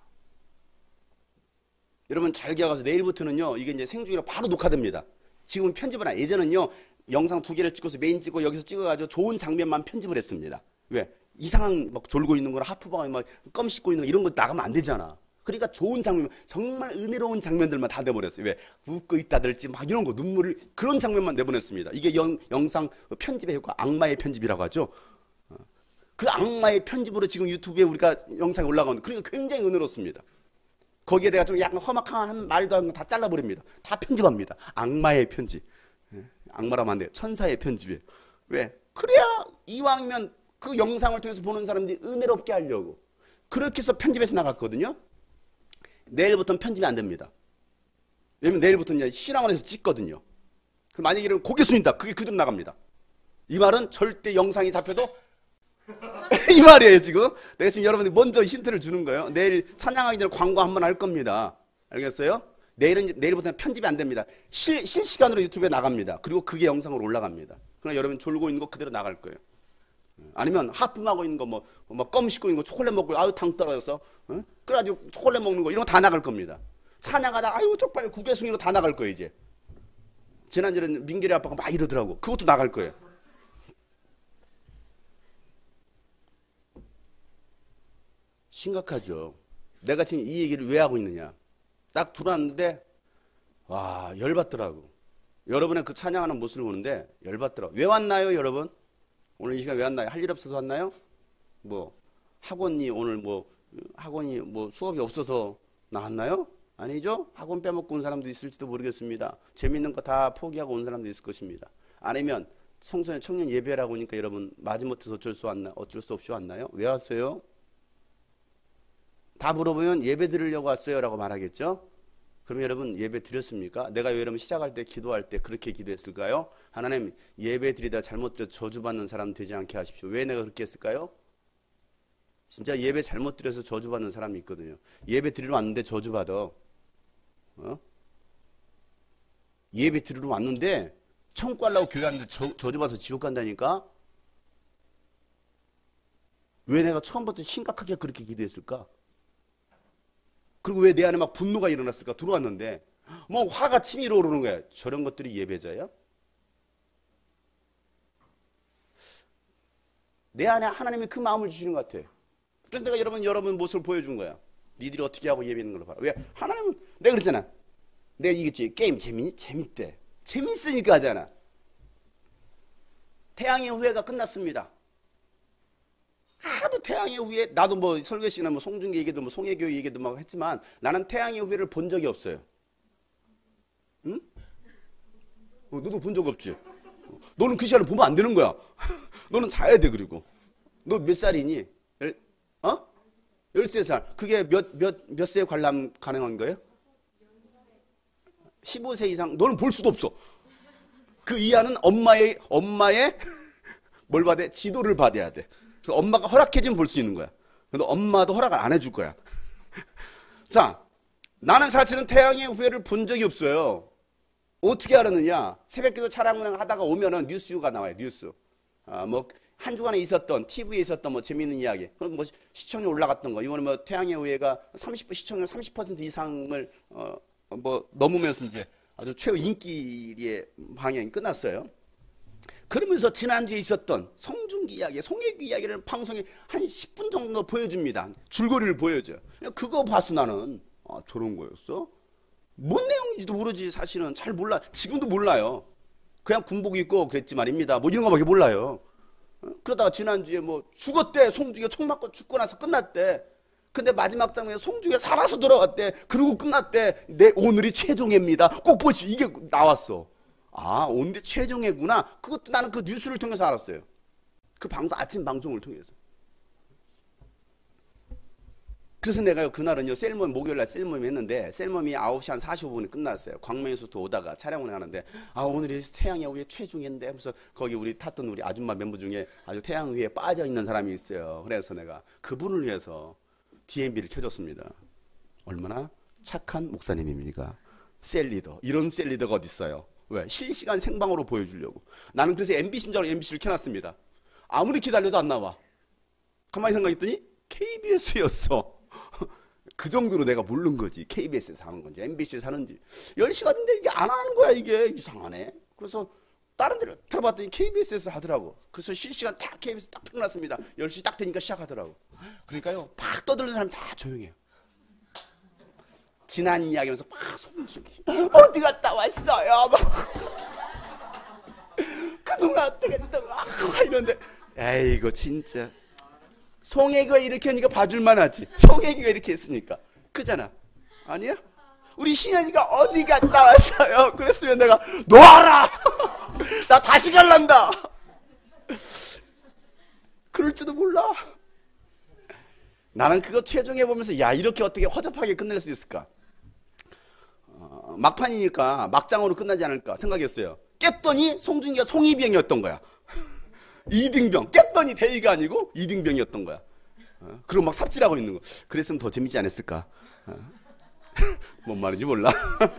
여러분 잘 기억하세요. 내일부터는요 이게 이제 생중계로 바로 녹화됩니다. 지금은 편집은 안. 예전은요 영상 두 개를 찍어서 메인 찍고 여기서 찍어가지고 좋은 장면만 편집을 했습니다. 왜? 이상한 막 졸고 있는 거나 하프방에 막 껌 씹고 있는 거 이런 거 나가면 안 되잖아. 그러니까 좋은 장면, 정말 은혜로운 장면들만 다 내보냈어요. 왜? 웃고 있다들지 막 이런 거 눈물을 그런 장면만 내보냈습니다. 이게 영, 영상 편집의 효과, 악마의 편집이라고 하죠. 그 악마의 편집으로 지금 유튜브에 우리가 영상이 올라가는데 그러니까 굉장히 은혜롭습니다. 거기에 내가 좀 약간 험악한 말도 하는 거 다 잘라버립니다. 다 편집합니다. 악마의 편집. 악마라면 안 돼요. 천사의 편집이에요. 왜? 그래야 이왕이면 그 영상을 통해서 보는 사람들이 은혜롭게 하려고. 그렇게 해서 편집해서 나갔거든요. 내일부터는 편집이 안 됩니다. 왜냐면 내일부터는 신앙원에서 찍거든요. 그럼 만약에 이러면 고개 숙인다. 그게 그대로 나갑니다. 이 말은 절대 영상이 잡혀도 이 말이에요 지금. 내가 지금 여러분들 먼저 힌트를 주는 거예요. 내일 찬양하기 전에 광고 한번 할 겁니다. 알겠어요? 내일은 내일부터는 편집이 안 됩니다. 실, 실시간으로 유튜브에 나갑니다. 그리고 그게 영상으로 올라갑니다. 그럼 여러분 졸고 있는 거 그대로 나갈 거예요. 아니면 하품하고 있는 거 뭐 뭐 껌 씹고 있는 거 초콜릿 먹고 아유 당 떨어져서 어? 그래가지고 초콜릿 먹는 거 이런 거 다 나갈 겁니다. 찬양하다 아유 쪽팔려 구개 숙이고 다 나갈 거예요 이제. 지난주에는 민길이 아빠가 막 이러더라고. 그것도 나갈 거예요. 심각하죠. 내가 지금 이 얘기를 왜 하고 있느냐. 딱 들어왔는데 와 열받더라고. 여러분의 그 찬양하는 모습을 보는데 열받더라고. 왜 왔나요 여러분? 오늘 이 시간 왜 왔나요? 할 일 없어서 왔나요? 뭐 학원이 오늘 뭐 학원이 뭐 수업이 없어서 나왔나요? 아니죠? 학원 빼먹고 온 사람도 있을지도 모르겠습니다. 재밌는 거 다 포기하고 온 사람도 있을 것입니다. 아니면 청소년 청년 예배라고 하니까 여러분 마지못해서 어쩔 수 왔나 어쩔 수 없이 왔나요? 왜 왔어요? 다 물어보면 예배 드리려고 왔어요라고 말하겠죠? 그럼 여러분 예배 드렸습니까? 내가 여러분 시작할 때 기도할 때 그렇게 기도했을까요? 하나님 예배 드리다 잘못 드려 저주받는 사람 되지 않게 하십시오. 왜 내가 그렇게 했을까요? 진짜 예배 잘못 드려서 저주받는 사람이 있거든요. 예배 드리러 왔는데 저주받아. 어? 예배 드리러 왔는데 천국 가려고 교회 왔는데 저, 저주받아서 지옥 간다니까? 왜 내가 처음부터 심각하게 그렇게 기도했을까? 그리고 왜 내 안에 막 분노가 일어났을까? 들어왔는데 뭐 화가 치밀어 오르는 거야. 저런 것들이 예배자야? 내 안에 하나님이 그 마음을 주시는 것 같아. 그래서 내가 여러분 여러분 모습을 보여준 거야. 니들이 어떻게 하고 예배하는 걸 봐라. 왜? 하나님은 내가 그랬잖아. 내가 이겼지. 게임 재밌니? 재밌대. 재밌으니까 하잖아. 태양의 후예가 끝났습니다. 하도 태양의 후예, 나도 뭐 설교식이나 뭐 송중기 얘기도 뭐 송혜교 얘기도 막 했지만 나는 태양의 후예를 본 적이 없어요. 응? 어, 너도 본 적 없지? 너는 그 시간을 보면 안 되는 거야. 너는 자야 돼. 그리고 너 몇 살이니? 열, 어? 열세 살. 그게 몇, 몇, 몇 세에 관람 가능한 거예요? 십오 세 이상. 너는 볼 수도 없어. 그 이하는 엄마의, 엄마의 뭘 받아야 돼? 지도를 받아야 돼. 그래서 엄마가 허락해주면 볼 수 있는 거야. 근데 엄마도 허락을 안 해줄 거야. 자, 나는 사실은 태양의 후예를 본 적이 없어요. 어떻게 알았느냐? 새벽기도 차량 운행 하다가 오면은 뉴스가 나와요. 뉴스. 아, 뭐 한 주간에 있었던 티비에 있었던 뭐 재미있는 이야기. 그럼 뭐 시청률 올라갔던 거. 이번에 뭐 태양의 후예가 삼십 시청률 삼십 퍼센트 이상을 어, 뭐 넘으면서 이제 아주 최고 인기의 방향이 끝났어요. 그러면서 지난주에 있었던 송중기 이야기, 송혜교 이야기를 방송에 한 십 분 정도 보여줍니다. 줄거리를 보여줘요. 그거 봐서 나는 아, 저런 거였어? 뭔 내용인지도 모르지. 사실은 잘 몰라. 지금도 몰라요. 그냥 군복 입고 그랬지 말입니다. 뭐 이런 거밖에 몰라요. 그러다가 지난주에 뭐 죽었대. 송중기가 총 맞고 죽고 나서 끝났대. 근데 마지막 장면에 송중기가 살아서 돌아왔대. 그리고 끝났대. 내 오늘이 최종회입니다. 꼭 보시오. 이게 나왔어. 아, 오늘이 최종회구나. 그것도 나는 그 뉴스를 통해서 알았어요. 그 방송, 아침 방송을 통해서. 그래서 내가요, 그날은요, 셀모임, 목요일날 셀모임 했는데, 셀모임이 아홉 시 한 사십오 분에 끝났어요. 광명에서부터 오다가 차량운행 하는데, 아, 오늘이 태양의 후예 최중인데, 하면서 거기 우리 탔던 우리 아줌마 멤버 중에 아주 태양 후예에 빠져있는 사람이 있어요. 그래서 내가 그분을 위해서 디엠비를 켜줬습니다. 얼마나 착한 목사님입니까? 셀리더. 이런 셀리더가 어딨어요? 왜? 실시간 생방으로 보여주려고. 나는 그래서 엠비씨인 줄 알고 엠비씨를 켜놨습니다. 아무리 기다려도 안 나와. 가만히 생각했더니 케이비에스였어. 그 정도로 내가 모르는 거지. 케이비에스에서 하는 건지 엠비씨에서 하는지. 열 시가 됐는데 이게 안 하는 거야. 이게 이상하네. 그래서 다른 데를 들어봤더니 케이비에스에서 하더라고. 그래서 실시간 딱 케이비에스 딱 틀어놨습니다. 열 시 딱 되니까 시작하더라고. 그러니까요, 막 떠드는 사람 다 조용해요. 지난 이야기하면서 막 송중기 어디 갔다 왔어요? 그동안 어떻게 했다 막 이런데, 에이고 진짜 송혜교가 이렇게 하니까 봐줄만 하지. 송혜교가 이렇게 했으니까. 그잖아. 아니야? 우리 신현이가 어디 갔다 왔어요? 그랬으면 내가 놓아라. 나 다시 갈란다. 그럴지도 몰라. 나는 그거 최종해 보면서 야, 이렇게 어떻게 허접하게 끝낼 수 있을까? 어, 막판이니까 막장으로 끝나지 않을까 생각했어요. 깼더니 송중기가 송이병이었던 거야. 이등병. 깼더니 대위가 아니고 이등병이었던 거야. 어? 그리고 막 삽질하고 있는 거. 그랬으면 더 재밌지 않았을까? 어? 뭔 말인지 몰라.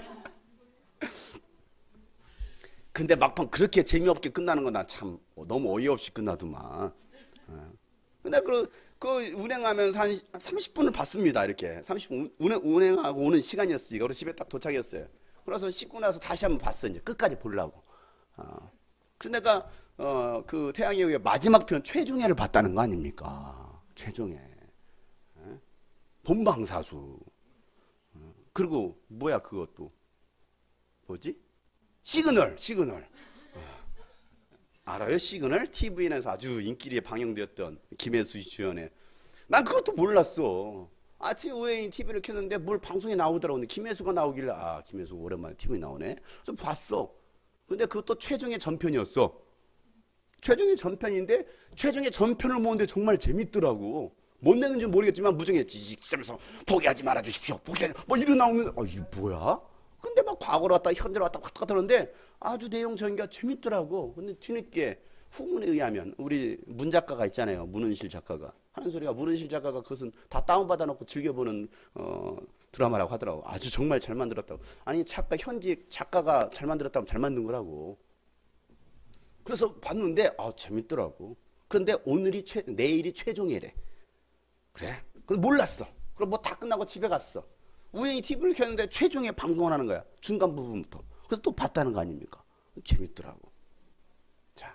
근데 막판 그렇게 재미없게 끝나는 건 나 참 너무 어이없이 끝나더만. 어. 근데 그, 그 운행하면서 한 삼십 분을 봤습니다. 이렇게 삼십 분 운행, 운행하고 오는 시간이었으니까. 그래서 집에 딱 도착했어요. 그래서 씻고 나서 다시 한번 봤어. 이제 끝까지 보려고. 어. 그래서 내가 어, 그 태양의 후예 마지막 편 최종회를 봤다는 거 아닙니까? 최종회. 에? 본방사수. 어. 그리고 뭐야 그것도. 뭐지? 시그널. 시그널. 어. 알아요? 시그널? 티비엔에서 아주 인기리에 방영되었던 김혜수 주연의. 난 그것도 몰랐어. 아침 우연히 티비를 켰는데 뭘 방송에 나오더라고. 근데 김혜수가 나오길래 아, 김혜수 오랜만에 티비에 나오네. 그래서 봤어. 근데 그것도 최종의 전편이었어. 최종의 전편인데 최종의 전편을 모으는데 정말 재밌더라고. 못 내는지 모르겠지만 무정해 지직하면서 포기하지 말아 주십시오. 포기하지 뭐 이런 나오면 아 이게 뭐야? 근데 막 과거로 왔다 현재로 왔다 왔다 갔다 하는데 아주 내용 전개가 재밌더라고. 근데 뒤늦게 후문에 의하면 우리 문 작가가 있잖아요. 문은실 작가가 하는 소리가 문은실 작가가 그것은 다 다운받아 놓고 즐겨보는 어, 드라마라고 하더라고. 아주 정말 잘 만들었다고. 아니 작가 현지 작가가 잘 만들었다면 잘 만든 거라고. 그래서 봤는데 아 재밌더라고. 그런데 오늘이 최 내일이 최종이래. 그래? 그럼 몰랐어. 그럼 뭐 다 끝나고 집에 갔어. 우연히 티비를 켰는데 최종에 방송을 하는 거야. 중간 부분부터. 그래서 또 봤다는 거 아닙니까? 재밌더라고. 자,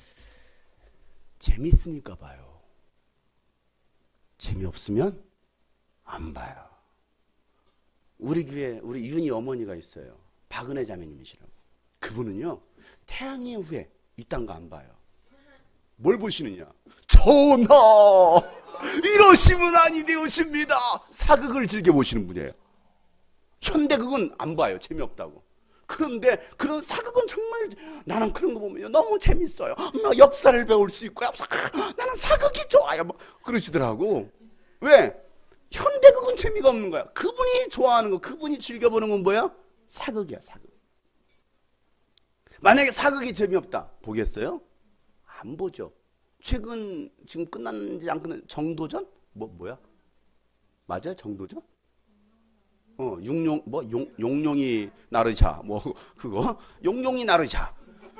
재밌으니까 봐요. 재미없으면 안 봐요. 우리 교회 우리 윤희 어머니가 있어요. 박은혜 자매님이시라고. 그분은요. 태양의 후예 이딴 거 안 봐요. 뭘 보시느냐? 전하 이러시면 아니 되오십니다. 사극을 즐겨 보시는 분이에요. 현대극은 안 봐요. 재미없다고. 그런데 그런 사극은 정말 나는 그런 거 보면 너무 재밌어요. 막 역사를 배울 수 있고요. 나는 사극이 좋아요. 막 그러시더라고. 왜? 현대극은 재미가 없는 거야. 그분이 좋아하는 거, 그분이 즐겨보는 건 뭐야? 사극이야, 사극. 만약에 사극이 재미없다. 보겠어요? 안 보죠. 최근 지금 끝났는지 안 끝났는지 정도전? 뭐 뭐야? 맞아요? 정도전? 어, 육룡 뭐 용, 용룡이 나르샤 뭐 그거 용룡이 나르샤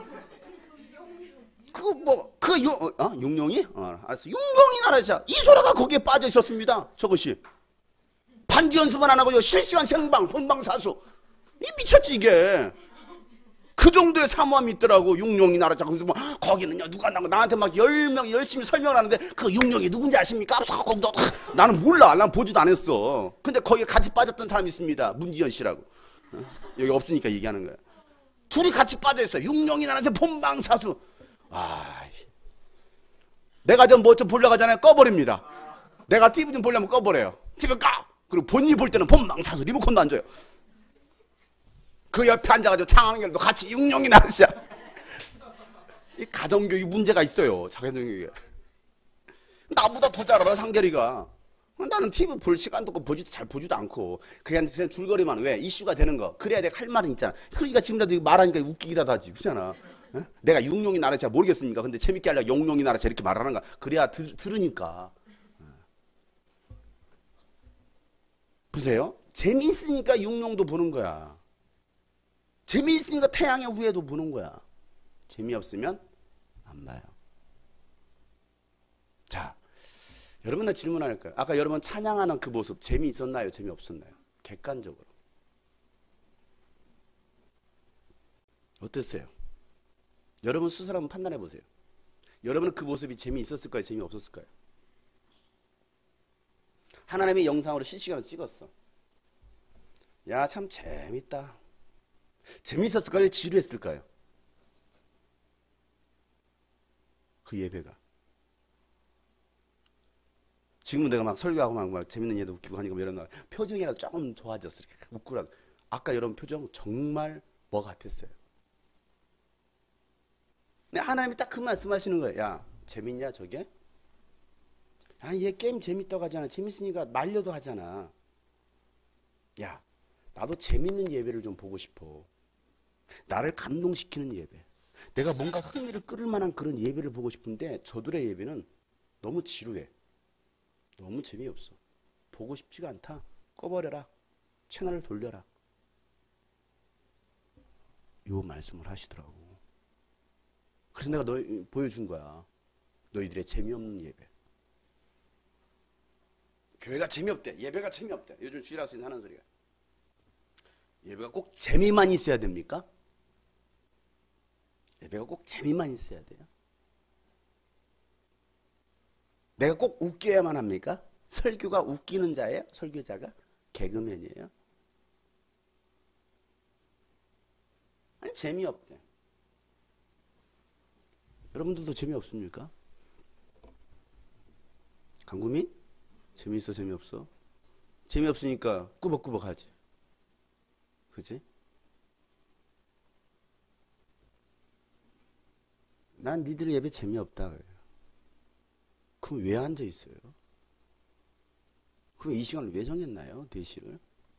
그거 뭐그 어, 어, 용룡이? 어, 알았어. 용룡이 나르샤 이소라가 거기에 빠져 있었습니다. 저것이 반주 연습은 안 하고요. 실시간 생방 본방사수 이 미쳤지 이게. 그 정도의 사모함이 있더라고. 육룡이 나라자. 그래서 뭐 거기는요 누가 나고 나한테 막 열 명 열심히 설명을 하는데 그 육룡이 누군지 아십니까? 거기도 나는 몰라. 난 보지도 안 했어. 근데 거기에 같이 빠졌던 사람이 있습니다. 문지연 씨라고. 여기 없으니까 얘기하는 거야. 둘이 같이 빠져 있어. 육룡이 나라자 본방사수. 아, 내가 좀 뭐 좀 보려고 하잖아요. 꺼버립니다. 내가 티비 좀 보려면 꺼버려요. 티비 꺼. 그리고 본인이 볼 때는 본방사수 리모컨도 안 줘요. 그 옆에 앉아가지고 창학열도 같이 육룡이 나르샤. 이 가정교육 문제가 있어요. 가정교육에. 나보다 더 잘 알아 상대리가. 나는 티비 볼 시간도 없고 보지도 잘 보지도 않고 그냥 줄거리만 왜 이슈가 되는 거 그래야 내가 할 말은 있잖아. 그러니까 지금이라도 말하니까 웃기기라도 하지 그렇잖아. 어? 내가 육룡이 나르샤 모르겠습니까? 근데 재밌게 하려고 용룡이 나르샤 이렇게 말하는가. 그래야 들, 들으니까. 보세요. 재미있으니까 육룡도 보는 거야. 재미있으니까 태양의 후예도 보는 거야. 재미없으면 안 봐요. 자, 여러분 나 질문할까요? 아까 여러분 찬양하는 그 모습 재미있었나요? 재미없었나요? 객관적으로 어땠어요? 여러분 스스로 한번 판단해 보세요. 여러분은 그 모습이 재미있었을까요? 재미없었을까요? 하나님의 영상으로 실시간으로 찍었어. 야, 참 재밌다. 재밌었을까요? 지루했을까요? 그 예배가. 지금은 내가 막 설교하고 막, 막 재밌는 예도 웃기고 하니까 이런 거 표정이라도 조금 좋아졌어. 웃고라. 아까 여러분 표정 정말 뭐 같았어요. 근데 하나님이 딱 그 말씀하시는 거예요. 야, 재밌냐 저게? 아, 얘 게임 재밌다고 하잖아. 재밌으니까 말려도 하잖아. 야, 나도 재밌는 예배를 좀 보고 싶어. 나를 감동시키는 예배. 내가 뭔가 흥미를 끌을 만한 그런 예배를 보고 싶은데 저들의 예배는 너무 지루해. 너무 재미없어. 보고 싶지가 않다. 꺼버려라. 채널을 돌려라. 요 말씀을 하시더라고. 그래서 내가 너 보여준 거야. 너희들의 재미없는 예배. 교회가 재미없대. 예배가 재미없대. 요즘 주일학생이 하는 소리가. 예배가 꼭 재미만 있어야 됩니까? 예배가 꼭 재미만 있어야 돼요? 내가 꼭 웃겨야만 합니까? 설교가 웃기는 자예요? 설교자가? 개그맨이에요? 아니 재미없대. 여러분들도 재미없습니까? 강구민? 재미있어 재미없어? 재미없으니까 꾸벅꾸벅 하지. 그치? 난 니들 예배 재미없다 그래요. 그럼 왜 앉아 있어요? 그럼 이 시간을 왜 정했나요? 대시를.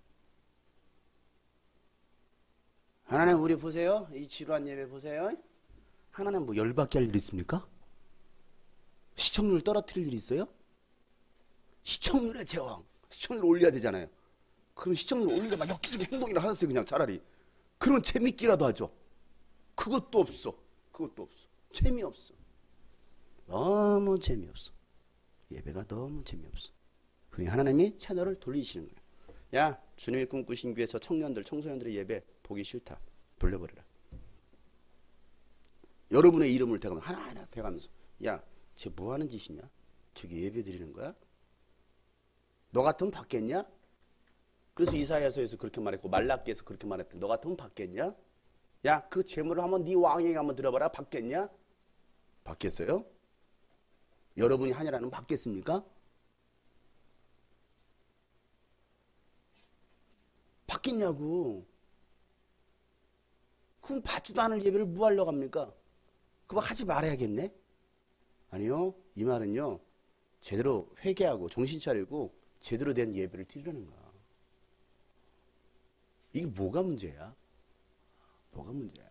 하나님 우리 보세요. 이 지루한 예배 보세요. 하나님 뭐 열받게 할 일 있습니까? 시청률 떨어뜨릴 일이 있어요? 시청률의 제왕. 시청률 올려야 되잖아요. 그럼 시청률 올리다 막 역기적인 행동이라 하셨어요. 그냥 차라리. 그러면 재밌기라도 하죠. 그것도 없어. 그것도 없어. 재미없어. 너무 재미없어. 예배가 너무 재미없어. 그러니 하나님이 채널을 돌리시는 거예요. 야, 주님이 꿈꾸신 교회에서 청년들, 청소년들의 예배 보기 싫다. 돌려버려라. 여러분의 이름을 대가면서 하나하나 대가면서 야, 쟤 뭐 하는 짓이냐? 저기 예배 드리는 거야? 너 같으면 받겠냐? 그래서 이사야서에서 그렇게 말했고 말라기에서 그렇게 말했대. 너 같으면 받겠냐? 야, 그 재물을 한번 네 왕에게 한번 들어봐라. 받겠냐? 받겠어요? 여러분이 하냐라는 받겠습니까? 받겠냐고. 그럼 받지도 않을 예배를 뭐 하려고 합니까? 그거 하지 말아야겠네? 아니요. 이 말은요. 제대로 회개하고 정신 차리고 제대로 된 예배를 드리라는 거야. 이게 뭐가 문제야? 뭐가 문제야?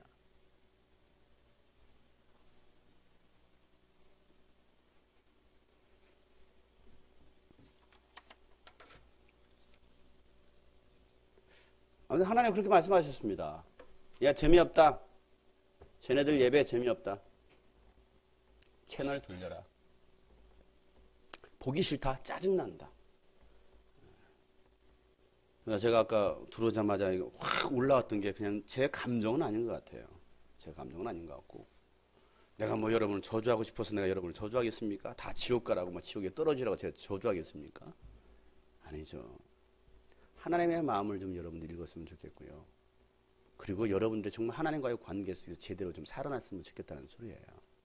아무튼 하나님 그렇게 말씀하셨습니다. 야, 재미없다. 쟤네들 예배 재미없다. 채널 돌려라. 보기 싫다. 짜증난다. 제가 아까 들어오자마자 확 올라왔던 게 그냥 제 감정은 아닌 것 같아요. 제 감정은 아닌 것 같고. 내가 뭐 여러분을 저주하고 싶어서 내가 여러분을 저주하겠습니까? 다 지옥 가라고 뭐 지옥에 떨어지라고 제가 저주하겠습니까? 아니죠. 하나님의 마음을 좀 여러분들 읽었으면 좋겠고요. 그리고 여러분들이 정말 하나님과의 관계 속에서 제대로 좀 살아났으면 좋겠다는 소리예요.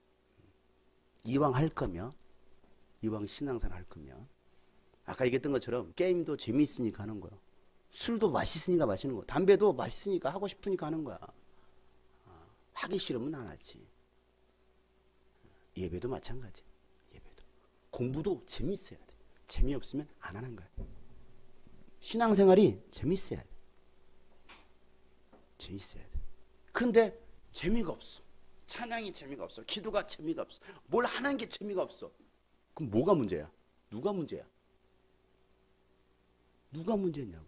이왕 할 거면, 이왕 신앙생활 할 거면, 아까 얘기했던 것처럼 게임도 재미있으니까 하는 거야. 술도 맛있으니까 마시는 거야. 담배도 맛있으니까 하고 싶으니까 하는 거야. 하기 싫으면 안 하지. 예배도 마찬가지. 예배도. 공부도 재미있어야 돼. 재미없으면 안 하는 거야. 신앙생활이 재미있어야 돼. 재미있어야 돼. 근데 재미가 없어. 찬양이 재미가 없어. 기도가 재미가 없어. 뭘 하는 게 재미가 없어. 그럼 뭐가 문제야? 누가 문제야? 누가 문제냐고.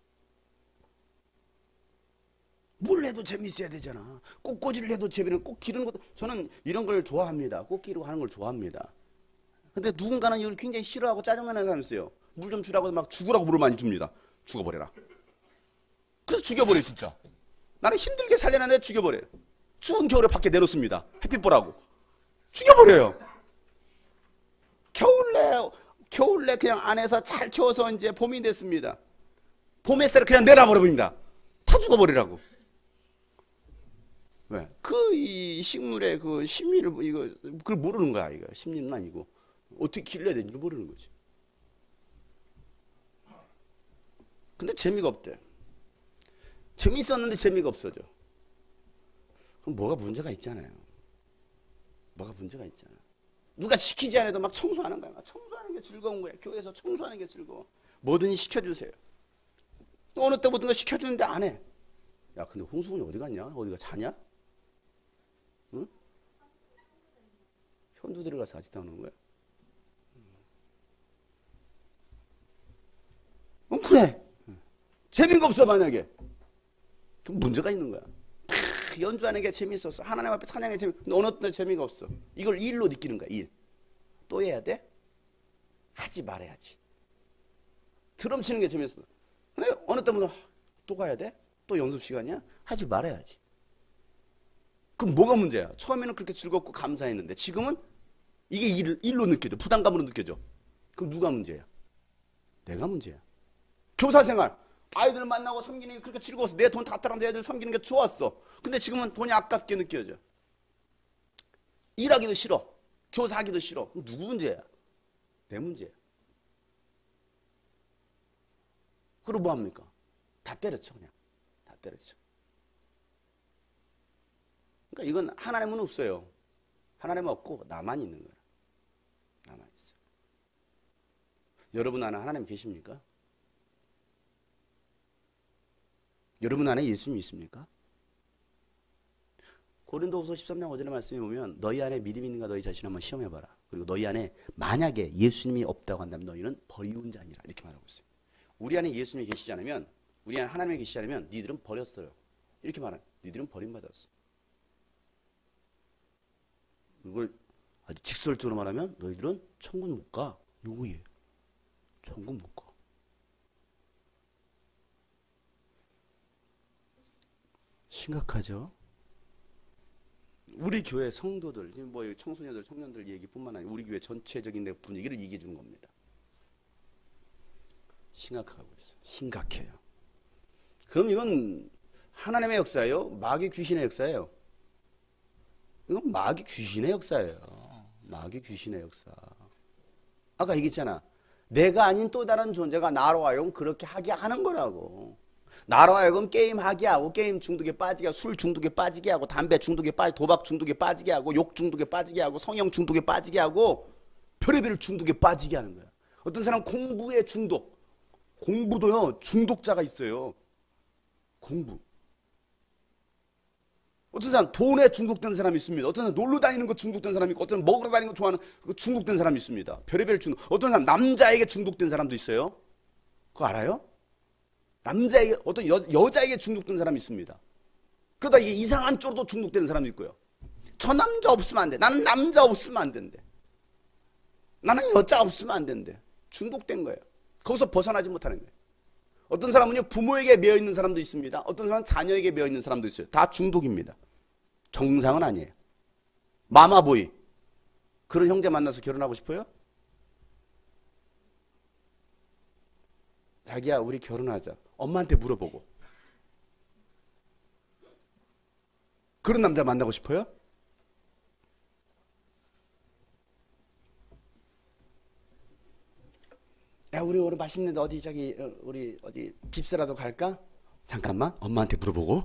뭘 해도 재미있어야 되잖아. 꽃꽂이를 해도 재미는 꼭 기르는 것도. 저는 이런 걸 좋아합니다. 꽃 기르고 하는 걸 좋아합니다. 근데 누군가는 이걸 굉장히 싫어하고 짜증나는 사람이 있어요. 물 좀 주라고 막 죽으라고 물을 많이 줍니다. 죽어버려라. 그래서 죽여버려요 진짜. 나는 힘들게 살려놨는데 죽여버려요. 추운 겨울에 밖에 내놓습니다. 햇빛 보라고. 죽여버려요. 겨울내 겨울내 그냥 안에서 잘 키워서 이제 봄이 됐습니다. 봄 햇살을 그냥 내놔버립니다. 다 죽어버리라고. 왜? 그 이 식물의 그 심리를 이거 그걸 모르는 거야. 이거 심리는 아니고 어떻게 길러야 되는지 모르는 거지. 근데 재미가 없대. 재미있었는데 재미가 없어져. 그럼 뭐가 문제가 있잖아요. 뭐가 문제가 있잖아. 누가 시키지 않아도 막 청소하는 거야. 막 청소하는 게 즐거운 거야. 교회에서 청소하는 게 즐거워. 뭐든지 시켜주세요. 또 어느 때부터 시켜주는데 안 해. 야, 근데 홍수군이 어디 갔냐? 어디가 자냐? 응? 현두 들어가서 아직도 안 오는 거야? 응, 그래. 재미가 없어 만약에. 그럼 문제가 있는 거야. 크, 연주하는 게 재미있었어. 하나님 앞에 찬양의 재미. 근데 어느 때 재미가 없어. 이걸 일로 느끼는 거야. 일. 또 해야 돼? 하지 말아야지. 드럼 치는 게 재미있어. 근데 어느 때부터 또 가야 돼? 또 연습 시간이야? 하지 말아야지. 그럼 뭐가 문제야? 처음에는 그렇게 즐겁고 감사했는데 지금은 이게 일, 일로 느껴져. 부담감으로 느껴져. 그럼 누가 문제야? 내가 문제야. 교사생활. 아이들 만나고 섬기는 게 그렇게 즐거웠어. 내 돈 다 따라서 애들 섬기는 게 좋았어. 근데 지금은 돈이 아깝게 느껴져. 일하기도 싫어. 교사하기도 싫어. 그럼 누구 문제야? 내 문제야. 그리고 뭐 합니까? 다 때려쳐 그냥. 다 때려쳐. 그러니까 이건 하나님은 없어요. 하나님 없고 나만 있는 거예요. 나만 있어요. 여러분 안에 하나님 계십니까? 여러분 안에 예수님 있습니까? 고린도후서 십삼 장 오 절의 말씀에 보면 너희 안에 믿음이 있는가 너희 자신 한번 시험해봐라. 그리고 너희 안에 만약에 예수님이 없다고 한다면 너희는 버리운 자니라 이렇게 말하고 있어요. 우리 안에 예수님이 계시지 않으면 우리 안에 하나님이 계시지 않으면 니들은 버렸어요. 이렇게 말해요. 니들은 버림받았어. 이걸 아주 직설적으로 말하면 너희들은 천국 못 가. 누구예? 천국 못 가. 심각하죠? 우리 교회 성도들, 지금 뭐 청소년들, 청년들 얘기뿐만 아니라 우리 교회 전체적인 분위기를 얘기해 주는 겁니다. 심각하고 있어요. 심각해요. 그럼 이건 하나님의 역사예요? 마귀 귀신의 역사예요? 이건 마귀 귀신의 역사예요. 마귀 귀신의 역사. 아까 얘기했잖아. 내가 아닌 또 다른 존재가 나로 하여금 그렇게 하게 하는 거라고. 나로 하여금 게임 하게 하고 게임 중독에 빠지게 하고 술 중독에 빠지게 하고 담배 중독에 빠지게 도박 중독에 빠지게 하고 욕 중독에 빠지게 하고 성형 중독에 빠지게 하고 별의별 중독에 빠지게 하는 거야. 어떤 사람 공부에 중독. 공부도요 중독자가 있어요. 공부. 어떤 사람 돈에 중독된 사람이 있습니다. 어떤 사람 놀러 다니는 거 중독된 사람이 있고 어떤 사람 먹으러 다니는 거 좋아하는 거 중독된 사람이 있습니다. 별의별 중독. 어떤 사람 남자에게 중독된 사람도 있어요. 그거 알아요? 남자에게 어떤 여, 여자에게 중독된 사람이 있습니다. 그러다 이게 이상한 쪽으로 중독되는 사람도 있고요. 저 남자 없으면 안 돼. 나는 남자 없으면 안 된대. 나는 여자 없으면 안 된대. 중독된 거예요. 거기서 벗어나지 못하는 거예요. 어떤 사람은요 부모에게 매여 있는 사람도 있습니다. 어떤 사람은 자녀에게 매여 있는 사람도 있어요. 다 중독입니다. 정상은 아니에요. 마마보이. 그런 형제 만나서 결혼하고 싶어요? 자기야 우리 결혼하자. 엄마한테 물어보고. 그런 남자 만나고 싶어요? 야 우리 오늘 맛있는데 어디 저기 우리 어디 빕스라도 갈까? 잠깐만 엄마한테 물어보고.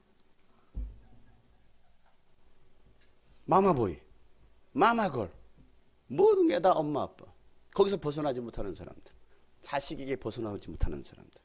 마마보이, 마마걸 모든 게 다 엄마 아빠. 거기서 벗어나지 못하는 사람들. 자식에게 벗어나지 못하는 사람들.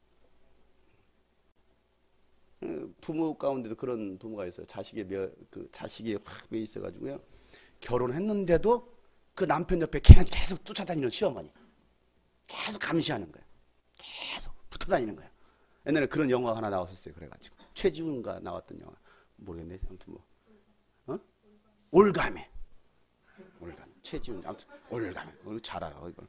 부모 가운데도 그런 부모가 있어요. 자식의 며, 그 자식이 확 매 있어가지고요. 결혼했는데도 그 남편 옆에 걔는 계속 쫓아다니는 시어머니. 계속 감시하는 거예요. 계속 붙어 다니는 거예요. 옛날에 그런 영화 하나 나왔었어요. 그래가지고 최지훈가 나왔던 영화 모르겠네. 아무튼 뭐 어? 올가매. 올가매. 최지훈 아무튼 올가매. 이거 잘 알아. 이걸.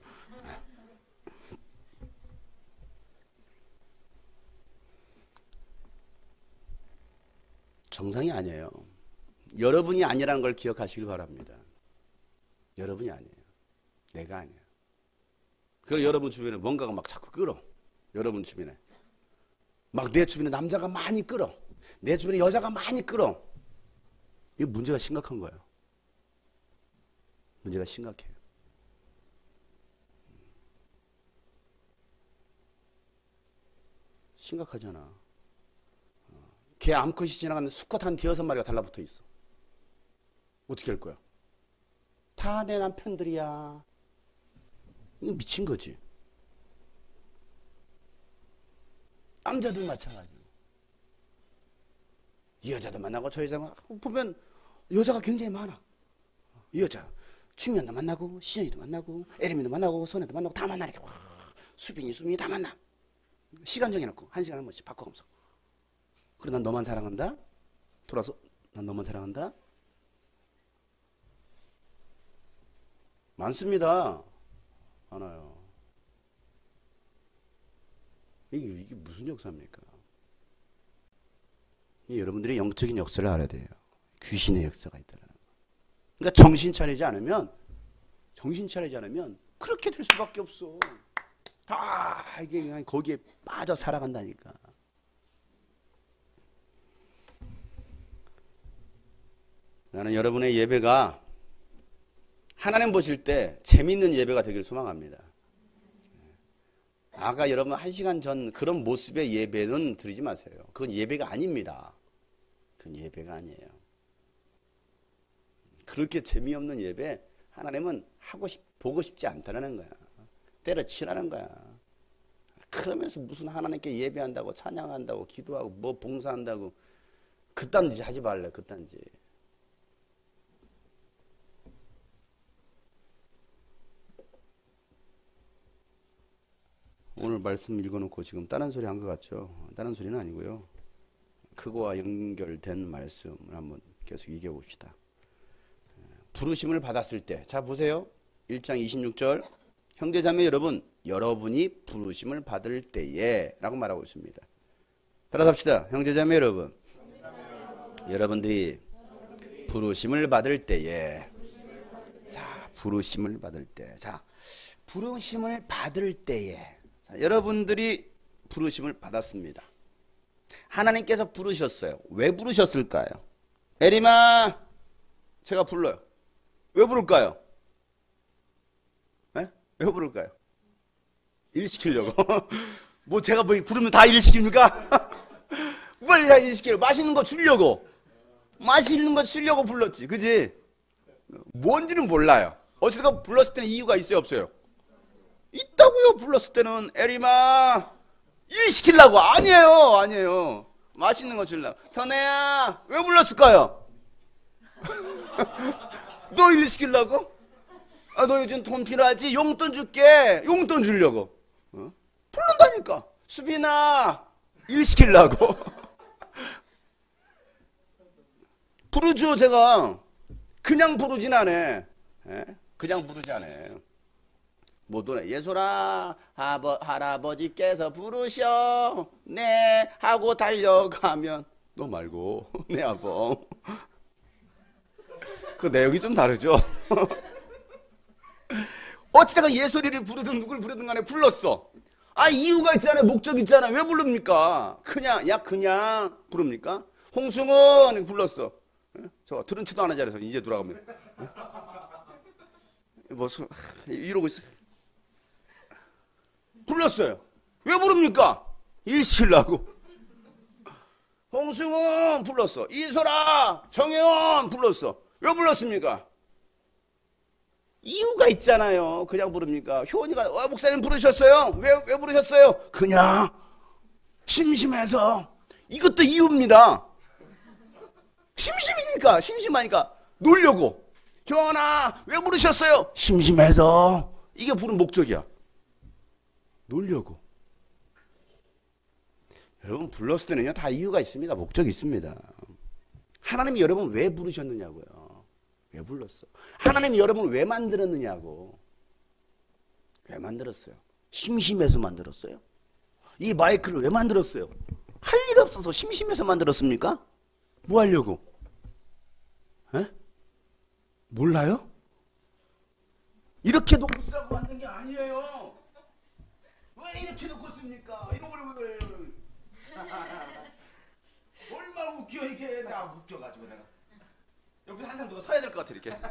정상이 아니에요. 여러분이 아니라는 걸 기억하시길 바랍니다. 여러분이 아니에요. 내가 아니에요. 그리고 여러분 주변에 뭔가가 막 자꾸 끌어. 여러분 주변에. 막 내 주변에 남자가 많이 끌어. 내 주변에 여자가 많이 끌어. 이거 문제가 심각한 거예요. 문제가 심각해요. 심각하잖아. 개 암컷이 지나가는 수컷 한 대여섯 마리가 달라붙어 있어. 어떻게 할 거야? 다 내 남편들이야. 이거 미친 거지. 남자들 마찬가지로. 이 여자도 만나고 저 여자 만나고 보면 여자가 굉장히 많아. 이 여자 충면도 만나고 시연이도 만나고 에리미도 만나고 선혜도 만나고 다 만나니까 와, 수빈이 수빈이 다 만나. 시간 정해놓고 한 시간 한 번씩 바꿔가면서. 그래 난 너만 사랑한다. 돌아서 난 너만 사랑한다. 많습니다. 많아요. 이게, 이게 무슨 역사입니까? 여러분들이 영적인 역사를 알아야 돼요. 귀신의 역사가 있다는 거. 그러니까 정신 차리지 않으면 정신 차리지 않으면 그렇게 될 수밖에 없어. 다 이게 그냥 거기에 빠져 살아간다니까. 나는 여러분의 예배가 하나님 보실 때 재밌는 예배가 되기를 소망합니다. 아까 여러분 한 시간 전 그런 모습의 예배는 드리지 마세요. 그건 예배가 아닙니다. 그건 예배가 아니에요. 그렇게 재미없는 예배 하나님은 하고 싶, 보고 싶지 않다는 거야. 때려치라는 거야. 그러면서 무슨 하나님께 예배한다고 찬양한다고 기도하고 뭐 봉사한다고 그딴 짓 하지 말래. 그딴 짓. 오늘 말씀 읽어놓고 지금 다른 소리 한 것 같죠? 다른 소리는 아니고요. 그거와 연결된 말씀을 한번 계속 이겨봅시다. 부르심을 받았을 때, 자 보세요. 일 장 이십육 절 형제자매 여러분, 여러분이 부르심을 받을 때에 라고 말하고 있습니다. 따라갑시다. 형제자매 여러분, 여러분들이 부르심을 받을 때에, 자 부르심을 받을 때, 자 부르심을 받을 때에, 자, 여러분들이 부르심을 받았습니다. 하나님께서 부르셨어요. 왜 부르셨을까요? 에리마, 제가 불러요. 왜 부를까요? 네? 왜 부를까요? 일 시키려고. 뭐 제가 뭐 부르면 다 일 시킵니까? 뭘 다 일 시키려고. 맛있는 거 주려고. 맛있는 거 주려고 불렀지. 그지? 뭔지는 몰라요. 어쨌든 불렀을 때는 이유가 있어요, 없어요? 있다고요. 불렀을 때는 에리마 일 시키려고. 아니에요, 아니에요. 맛있는 거 주려고. 선혜야, 왜 불렀을까요? 너 일 시키려고? 아, 너 요즘 돈 필요하지? 용돈 줄게. 용돈 주려고. 어? 부른다니까. 수빈아, 일 시키려고. 부르죠, 제가. 그냥 부르진 않아. 예? 그냥 부르지 않아요. 못 오네. 예솔아, 아버, 할아버지께서 부르셔. 네, 하고 달려가면. 너 말고, 네, 아버. 그 내용이 좀 다르죠? 어찌다가 예솔이를 부르든 누굴 부르든 간에 불렀어. 아, 이유가 있잖아요. 목적 있잖아요. 왜 부릅니까? 그냥, 야, 그냥 부릅니까? 홍승은 불렀어. 저 들은 척도 안 하지 않아서 이제 돌아가면. 뭐, 이러고 있어. 불렀어요. 왜 부릅니까? 일 시키려고. 홍승은 불렀어. 이소라, 정혜원 불렀어. 왜 불렀습니까? 이유가 있잖아요. 그냥 부릅니까? 효원이가 와, 목사님 부르셨어요? 왜, 왜 부르셨어요? 그냥 심심해서. 이것도 이유입니다. 심심이니까, 심심하니까 놀려고. 효원아, 왜 부르셨어요? 심심해서. 이게 부른 목적이야. 놀려고. 여러분 불렀을 때는요 다 이유가 있습니다. 목적이 있습니다. 하나님이 여러분 왜 부르셨느냐고요. 왜 불렀어? 하나님이 여러분을 왜 만들었느냐고. 왜 만들었어요? 심심해서 만들었어요? 이 마이크를 왜 만들었어요? 할 일 없어서 심심해서 만들었습니까? 뭐 하려고? 에? 몰라요? 이렇게 놓고 쓰라고 만든 게 아니에요. 왜 이렇게 놓고 씁니까? 이런 걸 왜 그래요? 얼마나 웃겨 이게. 나 웃겨가지고 내가 옆에 항상 누가 서야 될 것 같아. 이렇게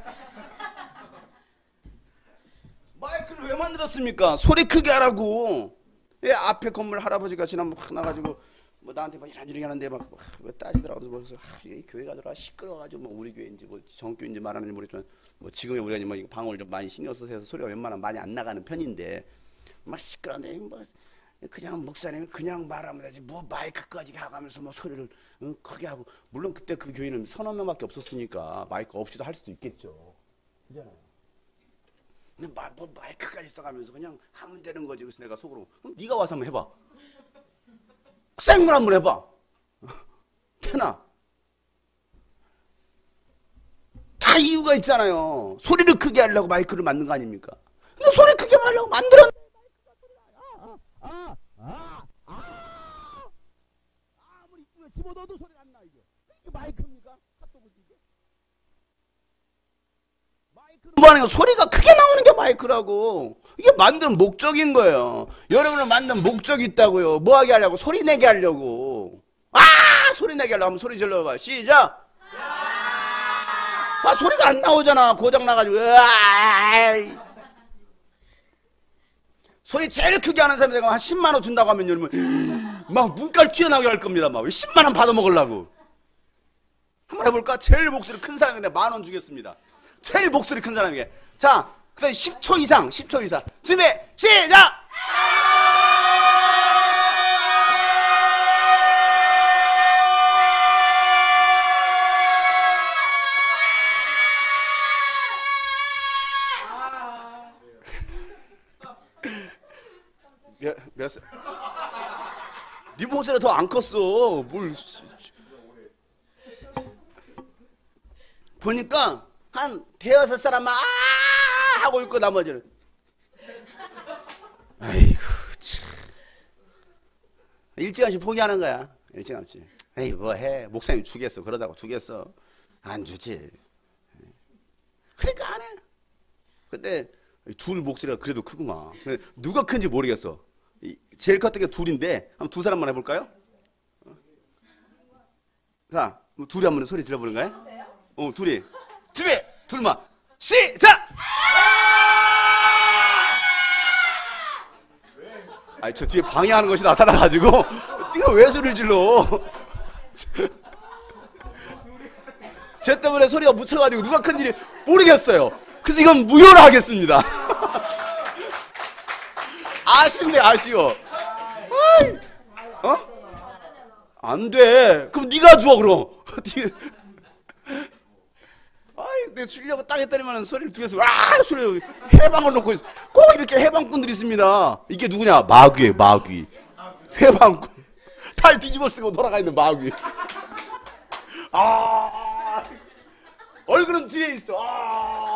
마이크를 왜 만들었습니까? 소리 크게 하라고. 예, 앞에 건물 할아버지가 지난번 확 나가지고 뭐 나한테 막 이런저런 하는데 막 왜 따지더라고. 그래서 아, 이 교회가 들어와 시끄러워가지고 뭐 우리 교회인지 뭐 정교인지 말하는지 모르겠지만 뭐 지금의 우리가 뭐 방을 좀 많이 신경 써서 해서 소리가 웬만하면 많이 안 나가는 편인데 막 시끄러운데 뭐 그냥 목사님이 그냥 말하면 되지 뭐 마이크까지 가가면서 뭐 소리를 응, 크게 하고. 물론 그때 그 교회는 서너 명밖에 없었으니까 마이크 없이도 할 수도 있겠죠. 그잖아요. 근데 마, 뭐 마이크까지 써가면서 그냥 하면 되는 거지. 그래서 내가 속으로 그럼 네가 와서 한번 해봐. 생걸 한번 해봐. 되나? 다 이유가 있잖아요. 소리를 크게 하려고 마이크를 만든 거 아닙니까? 근데 소리 크게 하려고 만들었는데 아, 아, 아, 아무리 집어넣어도 소리가 안 나. 이게 이게 마이크입니까? 핫도그지 이게? 마이크는 뭐 하는 거? 소리가 크게 나오는 게 마이크라고. 이게 만든 목적인 거예요. 여러분을 만든 목적이 있다고요. 뭐 하게 하려고? 소리 내게 하려고. 아, 소리 내게 하려고 하면 소리 질러봐. 시작. 아, 소리가 안 나오잖아. 고장 나가지고. 으아, 소리 제일 크게 하는 사람이 내가 한 십만 원 준다고 하면 여러분 막 눈깔 튀어나오게 할 겁니다. 막 십만 원 받아먹으려고. 한번 해볼까? 제일 목소리 큰 사람에게 만 원 주겠습니다. 제일 목소리 큰 사람에게. 자, 그 다음에 십 초 이상, 십 초 이상. 준비, 시작! 몇, 몇 살? 네 목소리가 더 안 컸어. 뭘. 보니까 한 대여섯 사람만 아 하고 있고 나머지는 아이고 참 일찌감치 포기하는 거야. 일찌감치. 에이 뭐해 목사님 주겠어 그러다가 주겠어 안 주지. 그러니까 안 해. 근데 둘 목소리가 그래도 크구만. 누가 큰지 모르겠어. 제일 컸던 게 둘인데 한번 두 사람만 해볼까요? 자 둘이 한번 소리 들어보는 거야? 어, 둘이. 준비! 둘만. 시작! 아니, 저 뒤에 방해하는 것이 나타나가지고, 네가 왜 소리를 질러? 쟤 때문에 소리가 묻혀가지고 누가 큰지 모르겠어요. 그래서 이건 무효로 하겠습니다. 아쉽네, 아쉬워. 어? 안 돼. 그럼 네가 주워, 그럼. 아이, 내 주려고 딱 했더니만 소리를 두 개서 아 소리 해방을 놓고 있어. 꼭 이렇게 해방꾼들이 있습니다. 이게 누구냐? 마귀예요, 마귀. 해방꾼. 탈 뒤집어 쓰고 돌아가 있는 마귀. 아, 얼굴은 뒤에 있어. 아.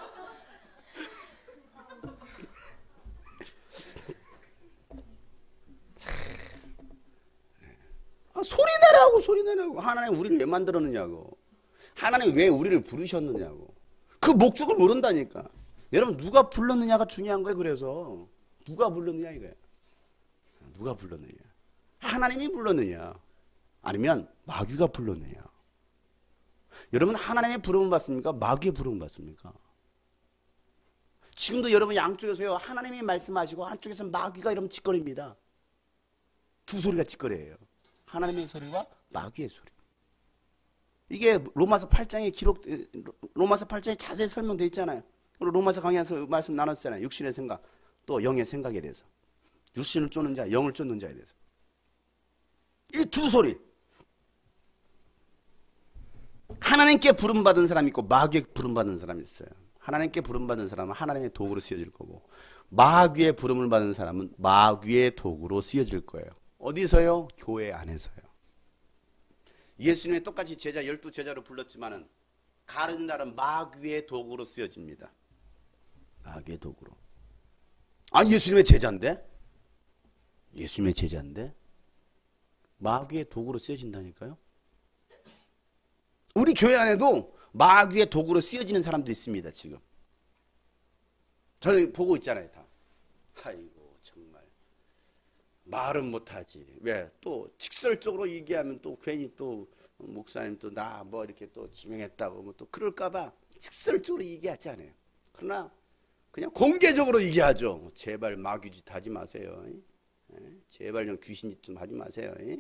아, 소리 내라고, 소리 내라고. 하나님 우리를 왜 만들었느냐고. 하나님 왜 우리를 부르셨느냐고. 그 목적을 모른다니까. 여러분 누가 불렀느냐가 중요한 거예요. 그래서 누가 불렀느냐 이거야. 누가 불렀느냐. 하나님이 불렀느냐 아니면 마귀가 불렀느냐. 여러분 하나님의 부름을 받습니까? 마귀의 부름을 받습니까? 지금도 여러분 양쪽에서요 하나님이 말씀하시고 한쪽에서 마귀가 이러면 짓거립니다. 두 소리가 짓거려요. 하나님의 소리와 마귀의 소리. 이게 로마서 팔 장에 기록, 로마서 팔 장에 자세히 설명되어 있잖아요. 로마서 강의에서 말씀 나눴잖아요. 육신의 생각, 또 영의 생각에 대해서. 육신을 쫓는 자, 영을 쫓는 자에 대해서. 이 두 소리. 하나님께 부름받은 사람이 있고 마귀에 부름받은 사람이 있어요. 하나님께 부름받은 사람은 하나님의 도구로 쓰여질 거고 마귀의 부름을 받은 사람은 마귀의 도구로 쓰여질 거예요. 어디서요? 교회 안에서요. 예수님이 똑같이 제자 열두 제자로 불렀지만은 가르는 날은 마귀의 도구로 쓰여집니다. 마귀의 도구로. 아니 예수님의 제자인데? 예수님의 제자인데? 마귀의 도구로 쓰여진다니까요. 우리 교회 안에도 마귀의 도구로 쓰여지는 사람도 있습니다. 지금 저는 보고 있잖아요. 다. 아이고 정말 말은 못하지. 왜? 또 직설적으로 얘기하면 또 괜히 또 목사님 또 나 뭐 이렇게 또 지명했다고 뭐 또 그럴까봐 직설적으로 얘기하지 않아요. 그러나 그냥 공개적으로 얘기하죠. 제발 마귀짓 하지 마세요. 에? 제발 좀 귀신짓 좀 하지 마세요. 에?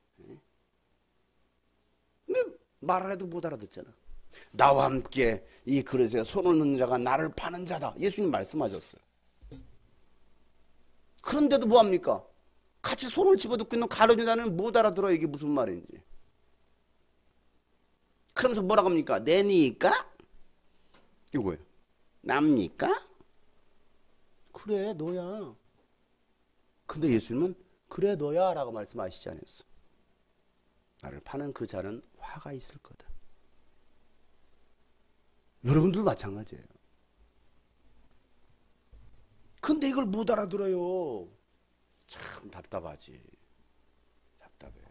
근데 말을 해도 못 알아듣잖아. 나와 함께 이 그릇에 손을 넣는 자가 나를 파는 자다. 예수님 말씀하셨어요. 그런데도 뭐합니까? 같이 손을 집어듣고 있는 가룟 유다는 못 알아들어요. 이게 무슨 말인지. 그러면서 뭐라고 합니까? 내니까? 이거예요. 납니까? 그래 너야. 근데 예수님은 그래 너야 라고 말씀하시지 않았어. 나를 파는 그 자는 화가 있을 거다. 여러분들 마찬가지예요. 근데 이걸 못 알아들어요. 참 답답하지. 답답해요.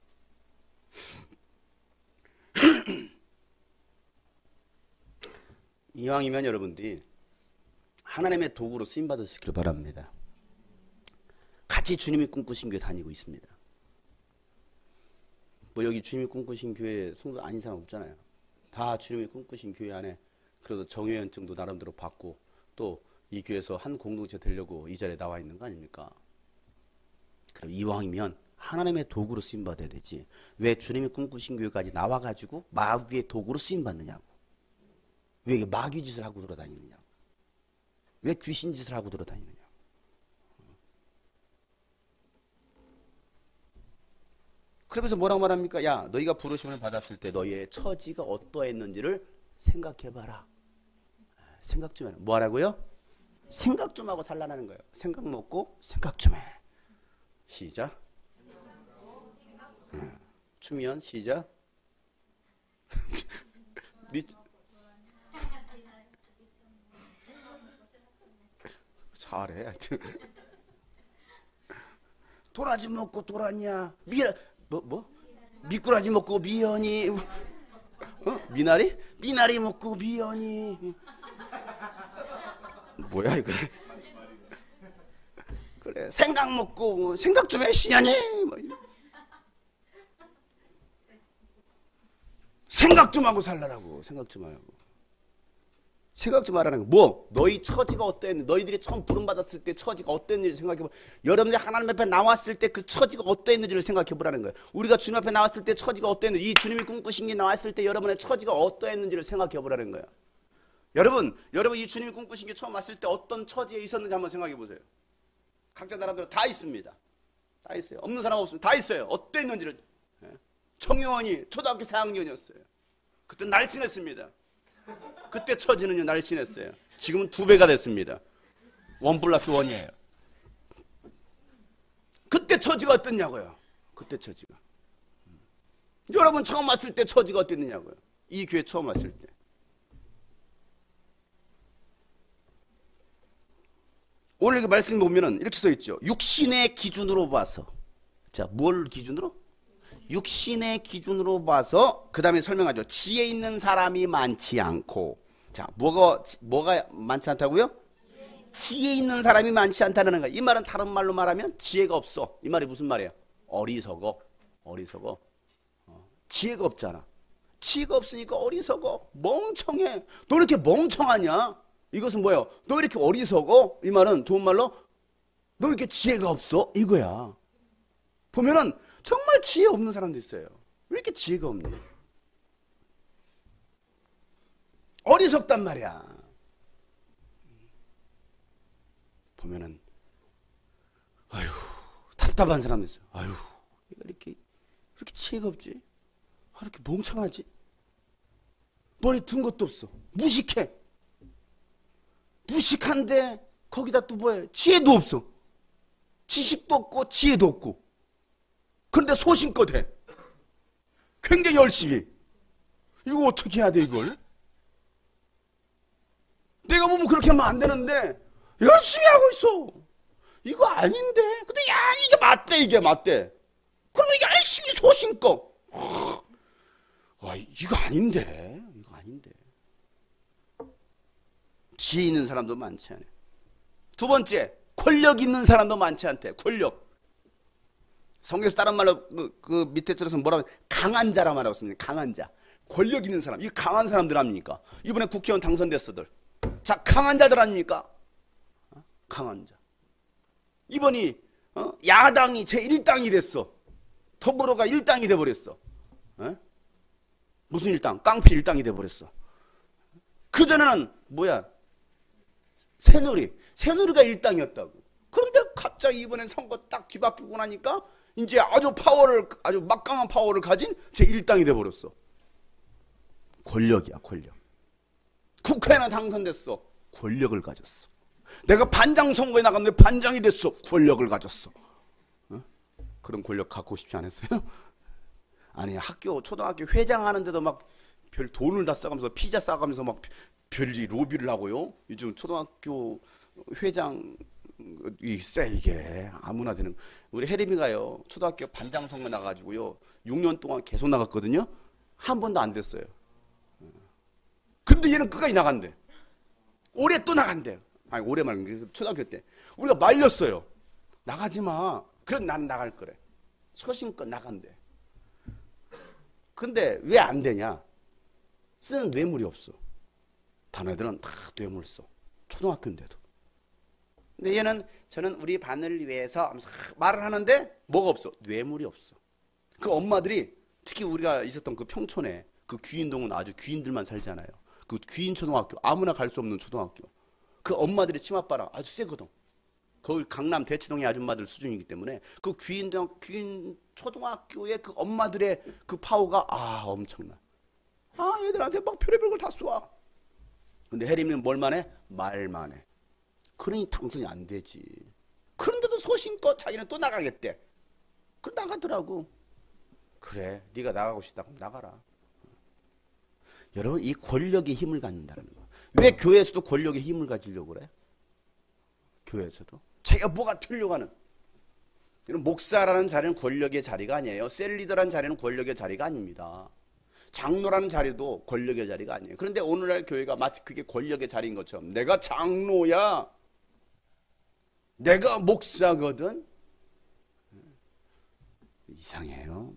이왕이면 여러분들이 하나님의 도구로 쓰임받으시길 바랍니다. 같이 주님이 꿈꾸신 교회 다니고 있습니다. 뭐 여기 주님이 꿈꾸신 교회 성도 아닌 사람 없잖아요. 다 주님이 꿈꾸신 교회 안에 그래도 정회원증도 나름대로 받고 또 이 교회에서 한 공동체 되려고 이 자리에 나와 있는 거 아닙니까? 그럼 이왕이면 하나님의 도구로 쓰임받아야 되지. 왜 주님이 꿈꾸신 교회까지 나와가지고 마귀의 도구로 쓰임받느냐고. 왜 이게 마귀 짓을 하고 돌아다니느냐고. 왜 귀신 짓을 하고 돌아다니느냐고. 그러면서 뭐라고 말합니까? 야, 너희가 부르심을 받았을 때 너희의 처지가 어떠했는지를 생각해봐라. 생각 좀 해라. 뭐 하라고요? 생각 좀 하고 살라는 거예요. 생각 먹고 생각 좀 해. 시작. 응. 추미연 시작. 니... 잘해. 하여튼. 도라지 먹고 도라냐. 미라 뭐 뭐? 미꾸라지 먹고 미연이. 어? 미나리? 미나리 먹고 미연이. 뭐야 이거? 그래 생각 먹고 생각 좀 해 시냐니. 뭐. 생각 좀 하고 살라라고. 생각 좀 하라고. 생각 좀 하라는 거. 뭐? 너희 처지가 어땠는지, 너희들이 처음 부름받았을 때 처지가 어땠는지 생각해봐. 여러분들이 하나님 앞에 나왔을 때 그 처지가 어땠는지를 생각해보라는 거예요. 우리가 주님 앞에 나왔을 때 처지가 어땠는지, 이 주님이 꿈꾸신 게 나왔을 때 여러분의 처지가 어떠했는지를 생각해보라는 거예요. 여러분, 여러분 이 주님이 꿈꾸신 게 처음 왔을 때 어떤 처지에 있었는지 한번 생각해보세요. 각자 나라대로 다 있습니다. 다 있어요. 없는 사람 없습니다. 다 있어요. 어땠는지를. 청유원이 초등학교 사 학년이었어요. 그때 날씬했습니다. 그때 처지는요 날씬했어요. 지금은 두 배가 됐습니다. 원 플러스 원이에요. 그때 처지가 어땠냐고요. 그때 처지가. 여러분 처음 왔을 때 처지가 어땠느냐고요. 이 교회 처음 왔을 때. 오늘 그 말씀 보면은 이렇게 써 있죠. 육신의 기준으로 봐서. 자, 뭘 기준으로? 육신의 기준으로 봐서 그 다음에 설명하죠. 지혜 있는 사람이 많지 않고. 자, 뭐가 뭐가 많지 않다고요? 지혜 있는 사람이 많지 않다는 거야. 이 말은 다른 말로 말하면 지혜가 없어. 이 말이 무슨 말이야? 어리석어. 어리석어. 어, 지혜가 없잖아. 지혜가 없으니까 어리석어. 멍청해. 너 이렇게 멍청하냐? 이것은 뭐예요? 너 이렇게 어리석어? 이 말은 좋은 말로 너 이렇게 지혜가 없어? 이거야. 보면은 정말 지혜 없는 사람도 있어요. 왜 이렇게 지혜가 없니? 어리석단 말이야. 보면은 아유 답답한 사람도 있어요. 아유 얘가 이렇게 이렇게 지혜가 없지? 아, 이렇게 멍청하지? 머리 든 것도 없어. 무식해. 무식한데 거기다 또 뭐해? 지혜도 없어. 지식도 없고 지혜도 없고. 그런데 소신껏 해. 굉장히 열심히. 이거 어떻게 해야 돼 이걸? 내가 보면 그렇게 하면 안 되는데 열심히 하고 있어. 이거 아닌데. 근데 야 이게 맞대 이게 맞대. 그러면 열심히 소신껏. 와 이거 아닌데. 이거 아닌데. 지혜 있는 사람도 많지 않아요. 두 번째 권력 있는 사람도 많지 않대. 권력. 성경에서 다른 말로 그, 그 밑에 줄에서 뭐라고 강한 자라 말하고 있습니다. 강한 자. 권력 있는 사람. 이 강한 사람들 아닙니까? 이번에 국회의원 당선됐어들. 자, 강한 자들 아닙니까? 어? 강한 자. 이번이 어? 야당이 제일 당이 됐어. 더불어가 일 당이 돼버렸어. 어? 무슨 일 당? 깡패 일 당이 돼버렸어. 그전에는 뭐야? 새누리. 새누리가 일 당이었다고. 그런데 갑자기 이번엔 선거 딱 뒤바뀌고 나니까 이제 아주 파워를, 아주 막강한 파워를 가진 제일 당이 돼버렸어. 권력이야, 권력. 국회에나 당선됐어. 권력을 가졌어. 내가 반장 선거에 나갔는데 반장이 됐어. 권력을 가졌어. 어? 그런 권력 갖고 싶지 않았어요? 아니, 학교, 초등학교 회장 하는데도 막 별 돈을 다 써가면서 피자 싸가면서 막 별이 로비를 하고요. 요즘 초등학교 회장 이 쎄 이게 아무나 되는. 우리 혜림이가요 초등학교 반장 선거 나가지고요 육 년 동안 계속 나갔거든요. 한 번도 안 됐어요. 근데 얘는 끝까지 나간대. 올해 또 나간대. 아니 올해 말고 초등학교 때 우리가 말렸어요. 나가지 마. 그래 난 나갈 거래. 소신껏 나간대. 근데 왜 안 되냐? 쓰는 뇌물이 없어. 다른 애들은 다 뇌물 써. 초등학교인데도. 근데 얘는 저는 우리 반을 위해서 하면서 말을 하는데 뭐가 없어? 뇌물이 없어. 그 엄마들이 특히 우리가 있었던 그 평촌에 그 귀인동은 아주 귀인들만 살잖아요. 그 귀인 초등학교, 아무나 갈 수 없는 초등학교. 그 엄마들의 치맛바람 아주 세거든. 거기 강남 대치동의 아줌마들 수준이기 때문에 그 귀인동, 귀인 초등학교의 그 엄마들의 그 파워가 아 엄청나. 아 얘들한테 막 별의별 걸 다 쏘아. 근데 혜림이는 뭘만 해? 말만 해. 그러니 당선이 안 되지. 그런데도 소신껏 자기는 또 나가겠대. 그 나가더라고. 그래 네가 나가고 싶다 그럼 나가라. 여러분 이 권력의 힘을 갖는다는 거. 왜 교회에서도 권력의 힘을 가지려고 그래? 교회에서도 자기가 뭐가 틀려고 하는. 목사라는 자리는 권력의 자리가 아니에요. 셀리더라는 자리는 권력의 자리가 아닙니다. 장로라는 자리도 권력의 자리가 아니에요. 그런데 오늘날 교회가 마치 그게 권력의 자리인 것처럼 내가 장로야, 내가 목사거든. 이상해요.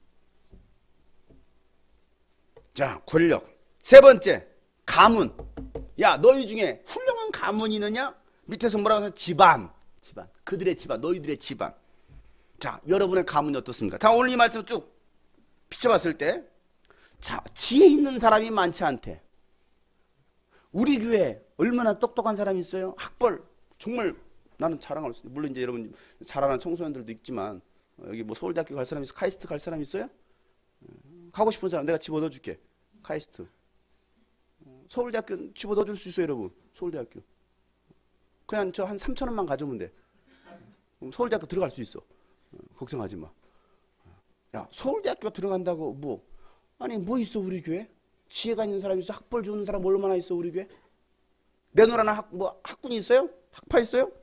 자, 권력. 세 번째, 가문. 야, 너희 중에 훌륭한 가문이 있느냐? 밑에서 뭐라고 해서 집안. 집안. 그들의 집안, 너희들의 집안. 자, 여러분의 가문이 어떻습니까? 자, 오늘 이 말씀을 쭉 비춰봤을 때, 자, 지혜 있는 사람이 많지 않대. 우리 교회 얼마나 똑똑한 사람이 있어요? 학벌. 정말 나는 자랑할 수 있어요. 물론 이제 여러분 자라는 청소년들도 있지만, 여기 뭐 서울대학교 갈 사람 있어? 카이스트 갈 사람 있어요? 가고 싶은 사람 내가 집 얻어줄게. 카이스트. 서울대학교 집 얻어줄 수 있어요, 여러분. 서울대학교. 그냥 저 한 삼천 원만 가져오면 돼. 그럼 서울대학교 들어갈 수 있어. 걱정하지 마. 야, 서울대학교 들어간다고 뭐? 아니 뭐 있어 우리 교회? 지혜가 있는 사람 있어? 학벌 좋은 사람 얼마나 있어 우리 교회? 내노라는 학, 뭐 학군이 있어요? 학파 있어요?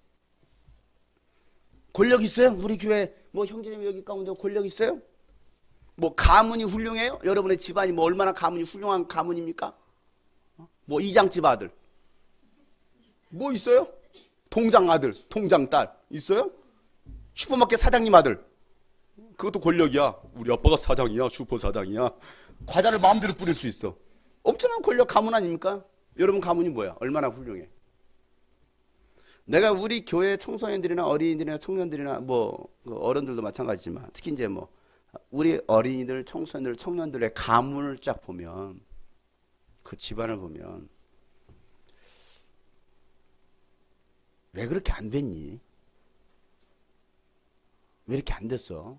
권력 있어요? 우리 교회 뭐 형제님 여기 가운데 권력 있어요? 뭐 가문이 훌륭해요? 여러분의 집안이 뭐 얼마나 가문이 훌륭한 가문입니까? 뭐 이장집 아들 뭐 있어요? 통장 아들, 통장 딸 있어요? 슈퍼마켓 사장님 아들 그것도 권력이야. 우리 아빠가 사장이야, 슈퍼 사장이야. 과자를 마음대로 뿌릴 수 있어. 엄청난 권력 가문 아닙니까? 여러분 가문이 뭐야? 얼마나 훌륭해? 내가 우리 교회 청소년들이나 어린이들이나 청년들이나 뭐 어른들도 마찬가지지만 특히 이제 뭐 우리 어린이들, 청소년들, 청년들의 가문을 쫙 보면 그 집안을 보면 왜 그렇게 안 됐니? 왜 이렇게 안 됐어?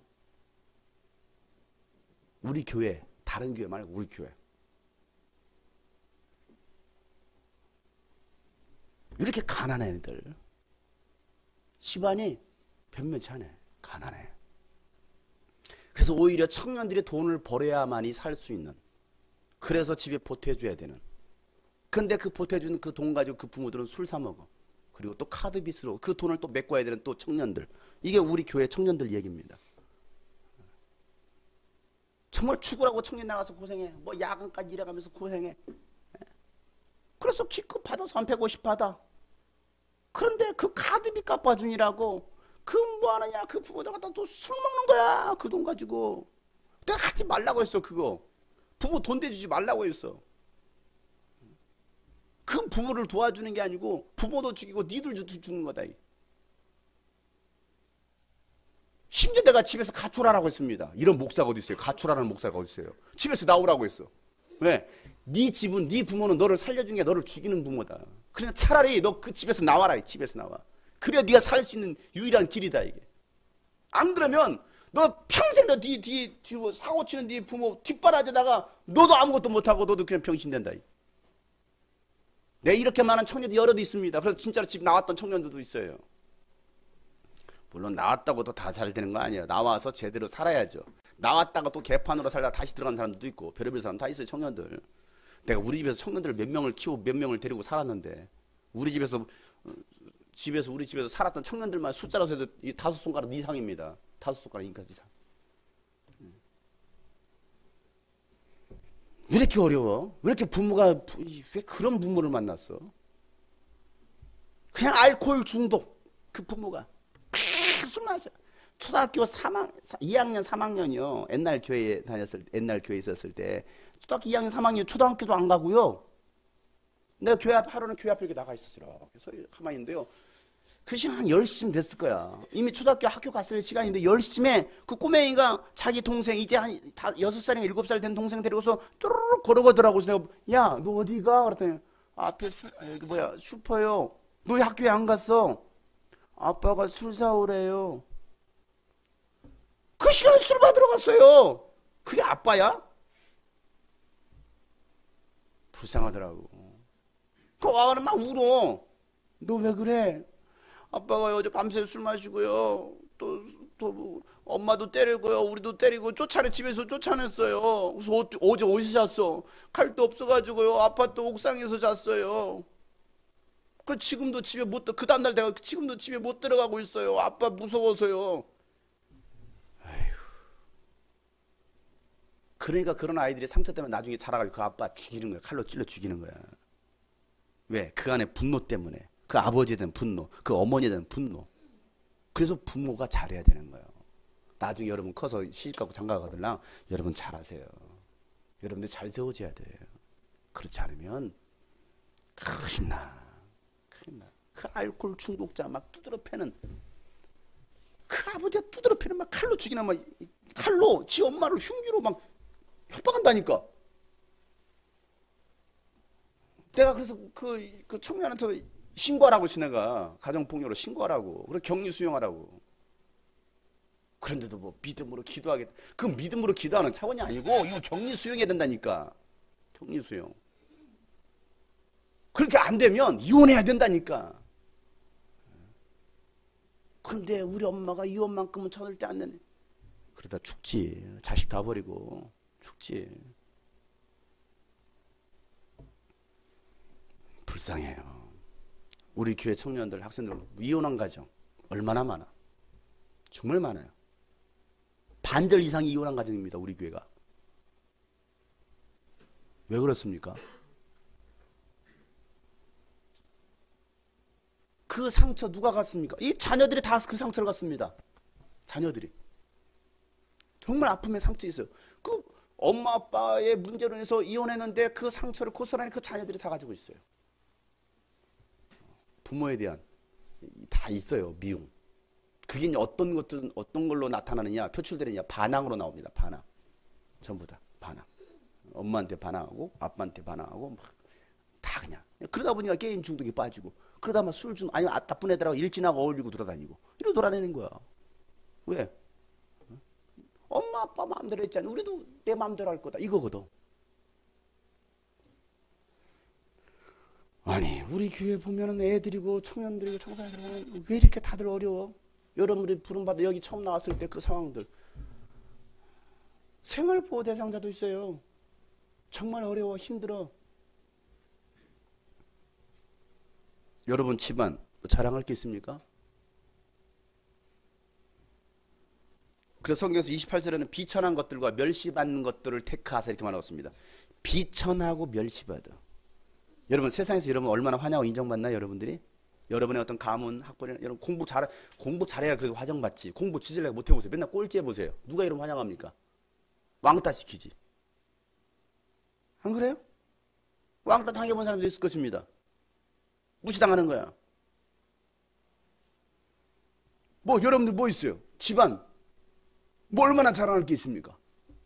우리 교회, 다른 교회 말고 우리 교회. 이렇게 가난해 애들. 집안이 변변치 않아. 가난해. 그래서 오히려 청년들이 돈을 벌어야만이 살 수 있는. 그래서 집에 보태줘야 되는. 근데 그 보태주는 그 돈 가지고 그 부모들은 술 사 먹어. 그리고 또 카드 빚으로 그 돈을 또 메꿔야 되는 또 청년들. 이게 우리 교회 청년들 얘기입니다. 정말 죽으라고 청년 나가서 고생해. 뭐 야간까지 일해가면서 고생해. 그래서 기껏 받아 삼백오십 받아. 그런데 그 카드비 갚아주니라고 그 뭐 하느냐 그 부모들 갖다 또 술 먹는 거야. 그 돈 가지고. 내가 하지 말라고 했어 그거. 부모 돈 대주지 말라고 했어. 그 부모를 도와주는 게 아니고 부모도 죽이고 니들도 죽는 거다. 심지어 내가 집에서 가출하라고 했습니다. 이런 목사가 어디 있어요? 가출하라는 목사가 어디 있어요? 집에서 나오라고 했어. 왜? 네 집은 네 부모는 너를 살려준 게 너를 죽이는 부모다. 그러니까 차라리 너 그 집에서 나와라. 집에서 나와. 그래야 네가 살 수 있는 유일한 길이다 이게. 안 그러면 너 평생 너 뒤, 뒤, 뒤 사고 치는 네 부모 뒷바라지다가 너도 아무것도 못하고 너도 그냥 병신 된다. 네, 이렇게 많은 청년들이 여럿 있습니다. 그래서 진짜로 집 나왔던 청년들도 있어요. 물론 나왔다고 또 다 잘 되는 거 아니에요. 나와서 제대로 살아야죠. 나왔다가 또 개판으로 살다가 다시 들어간 사람들도 있고 별의별 사람 다 있어요. 청년들. 내가 우리 집에서 청년들 몇 명을 키우고 몇 명을 데리고 살았는데 우리 집에서 집에서 우리 집에서 살았던 청년들만 숫자로 해도 이 다섯 손가락 이상입니다. 다섯 손가락 인까지 이상. 왜 이렇게 어려워? 왜 이렇게 부모가 왜 그런 부모를 만났어? 그냥 알코올 중독 그 부모가 술 마셔. 초등학교 삼 학, 이 학년 삼 학년이요. 옛날 교회에 다녔을 옛날 교회에 있었을 때 초등학교 이 학년 삼 학년 초등학교도 안 가고요. 내가 교회 앞 하루는 교회 앞에 이렇게 나가 있었어요. 그래서 가만히 있는데요. 그 시간 한 열 시쯤 됐을 거야. 이미 초등학교 학교 갔을 시간인데 열 시쯤에 그 꼬맹이가 자기 동생 이제 한 여섯 살인가 일곱 살 된 동생 데리고서 뚜루룩 걸어가더라고. 그래서 내가 야, 너 어디 가? 그랬더니 앞에 수, 여기 뭐야 슈퍼요. 너 왜 학교에 안 갔어? 아빠가 술 사오래요. 그 시간에 술 받으러 갔어요. 그게 아빠야? 불쌍하더라고. 그 와가는 막 울어. 너 왜 그래? 아빠가 어제 밤새 술 마시고요. 또, 또 뭐, 엄마도 때리고요. 우리도 때리고 쫓아내 집에서 쫓아냈어요. 그래서 어, 어제 어디서 잤어? 칼도 없어가지고요. 아파트 옥상에서 잤어요. 그 지금도 집에 못 들. 그 다음날 내가 지금도 집에 못 들어가고 있어요. 아빠 무서워서요. 아휴. 그러니까 그런 아이들이 상처 때문에 나중에 자라가지고 그 아빠 죽이는 거야. 칼로 찔러 죽이는 거야. 왜? 그 안에 분노 때문에. 그 아버지에 대한 분노, 그 어머니에 대한 분노. 그래서 부모가 잘해야 되는 거예요. 나중에 여러분 커서 시집가고 장가가들랑 여러분 잘하세요. 여러분들 잘 세워져야 돼요. 그렇지 않으면 큰일 나. 큰일 나. 그 알코올 중독자 막 두드러 패는 그 아버지가 두드러 패는 막 칼로 죽이나 막 칼로 지 엄마를 흉기로 막 협박한다니까. 내가 그래서 그, 그 청년한테 신고하라고 시내가 가정폭력으로 신고하라고 그리고 격리 수용하라고. 그런데도 뭐 믿음으로 기도하겠다. 그 믿음으로 기도하는 차원이 아니고 이거 격리 수용해야 된다니까. 격리 수용. 그렇게 안 되면 이혼해야 된다니까. 근데 우리 엄마가 이혼만큼은 절대 안 내네. 그러다 죽지. 자식 다 버리고 죽지. 불쌍해요. 우리 교회 청년들, 학생들 이혼한 가정 얼마나 많아. 정말 많아요. 반절 이상이 이혼한 가정입니다. 우리 교회가. 왜 그렇습니까? 그 상처 누가 갔습니까? 이 자녀들이 다 그 상처를 갔습니다. 자녀들이. 정말 아픔의 상처 있어요. 그 엄마 아빠의 문제로 인해서 이혼했는데 그 상처를 고스란히 그 자녀들이 다 가지고 있어요. 부모에 대한 다 있어요. 미움. 그게 어떤 것들 어떤 걸로 나타나느냐, 표출되느냐, 반항으로 나옵니다. 반항. 전부 다 반항. 엄마한테 반항하고 아빠한테 반항하고 막 다 그냥. 그러다 보니까 게임 중독에 빠지고 그러다 막 술 중 아니면 나쁜 애들하고 일진하고 어울리고 돌아다니고 이러고 돌아다니는 거야. 왜? 엄마 아빠 마음대로 했잖아. 우리도 내 마음대로 할 거다. 이거거든. 아니 우리 교회 보면은 애들이고 청년들이고 청소년들이 왜 이렇게 다들 어려워? 여러분들이 부름받아 여기 처음 나왔을 때 그 상황들. 생활보호 대상자도 있어요. 정말 어려워 힘들어. 여러분 집안 자랑할 게 있습니까? 그래서 성경에서 이십팔 절에는 비천한 것들과 멸시받는 것들을 택하사 이렇게 말하고 비천하고 멸시받아. 여러분 세상에서 여러분 얼마나 환영하고 인정받나요? 여러분들이? 여러분의 어떤 가문, 학벌이나 여러분 공부 잘 공부 잘해야 그래도 화정받지. 공부 지질라고 못 해보세요. 맨날 꼴찌 해보세요. 누가 이러면 환영합니까? 왕따 시키지. 안 그래요? 왕따 당해본 사람도 있을 것입니다. 무시당하는 거야. 뭐 여러분들 뭐 있어요? 집안 뭐 얼마나 자랑할 게 있습니까?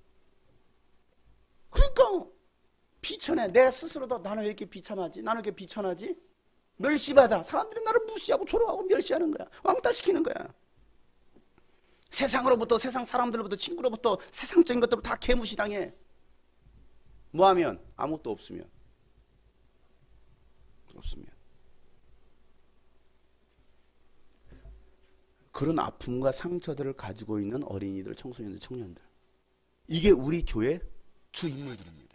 그러니까 비천해. 내 스스로도 나는 왜 이렇게 비참하지? 나는 왜 이렇게 비천하지? 멸시받아. 사람들이 나를 무시하고 조롱하고 멸시하는 거야. 왕따시키는 거야. 세상으로부터 세상 사람들로부터 친구로부터 세상적인 것들부터 다 개무시당해. 뭐하면? 아무것도 없으면. 없으면. 그런 아픔과 상처들을 가지고 있는 어린이들, 청소년들, 청년들. 이게 우리 교회 주 인물들입니다.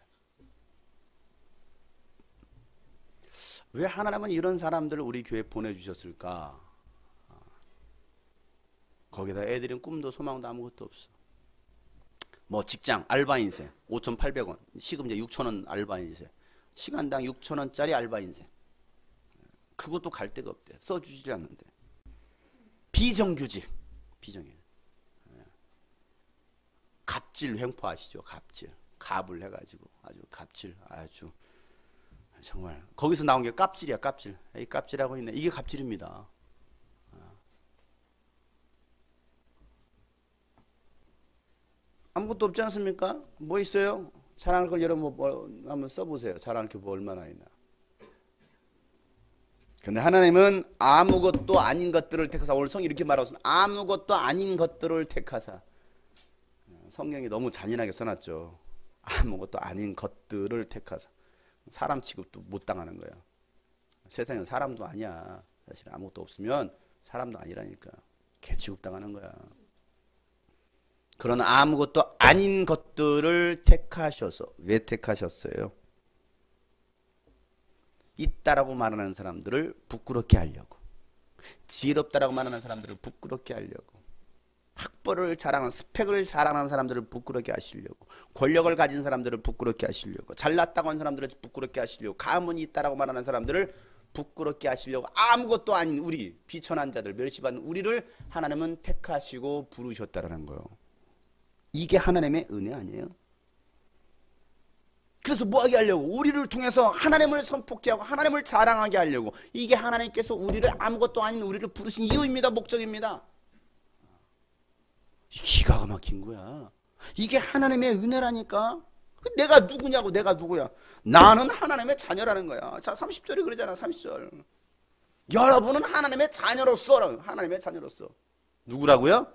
왜 하나님은 이런 사람들을 우리 교회에 보내주셨을까? 거기다 애들은 꿈도 소망도 아무것도 없어. 뭐 직장, 알바 인생, 오천팔백 원, 시급제 육천 원 알바 인생, 시간당 육천 원짜리 알바 인생. 그것도 갈 데가 없대. 써주지 않는데. 비정규직, 비정규직. 갑질 횡포 아시죠? 갑질. 갑을 해가지고 아주 갑질, 아주 정말 거기서 나온 게 깝질이야, 깝질. 이 깝질하고 있네. 이게 갑질입니다. 아무것도 없지 않습니까? 뭐 있어요? 자랑할 걸 여러분 뭐, 한번 써보세요. 자랑할 게 뭐 얼마나 있나. 근데 하나님은 아무것도 아닌 것들을 택하사, 오늘 성이 이렇게 말하고 아무것도 아닌 것들을 택하사. 성경이 너무 잔인하게 써놨죠. 아무것도 아닌 것들을 택하사. 사람 취급도 못 당하는 거야. 세상엔 사람도 아니야. 사실 아무것도 없으면 사람도 아니라니까. 개 취급당하는 거야. 그런 아무것도 아닌 것들을 택하셔서. 왜 택하셨어요? 있다라고 말하는 사람들을 부끄럽게 하려고, 지혜롭다라고 말하는 사람들을 부끄럽게 하려고, 학벌을 자랑하는, 스펙을 자랑하는 사람들을 부끄럽게 하시려고, 권력을 가진 사람들을 부끄럽게 하시려고, 잘났다고 하는 사람들을 부끄럽게 하시려고, 가문이 있다라고 말하는 사람들을 부끄럽게 하시려고, 아무것도 아닌 우리 비천한 자들, 멸시받는 우리를 하나님은 택하시고 부르셨다라는 거예요. 이게 하나님의 은혜 아니에요? 그래서 뭐하게 하려고? 우리를 통해서 하나님을 선포케 하고 하나님을 자랑하게 하려고. 이게 하나님께서 우리를, 아무것도 아닌 우리를 부르신 이유입니다. 목적입니다. 기가 막힌 거야. 이게 하나님의 은혜라니까. 내가 누구냐고. 내가 누구야? 나는 하나님의 자녀라는 거야. 자, 삼십 절이 그러잖아. 삼십 절. 여러분은 하나님의 자녀로서, 하나님의 자녀로서. 누구라고요?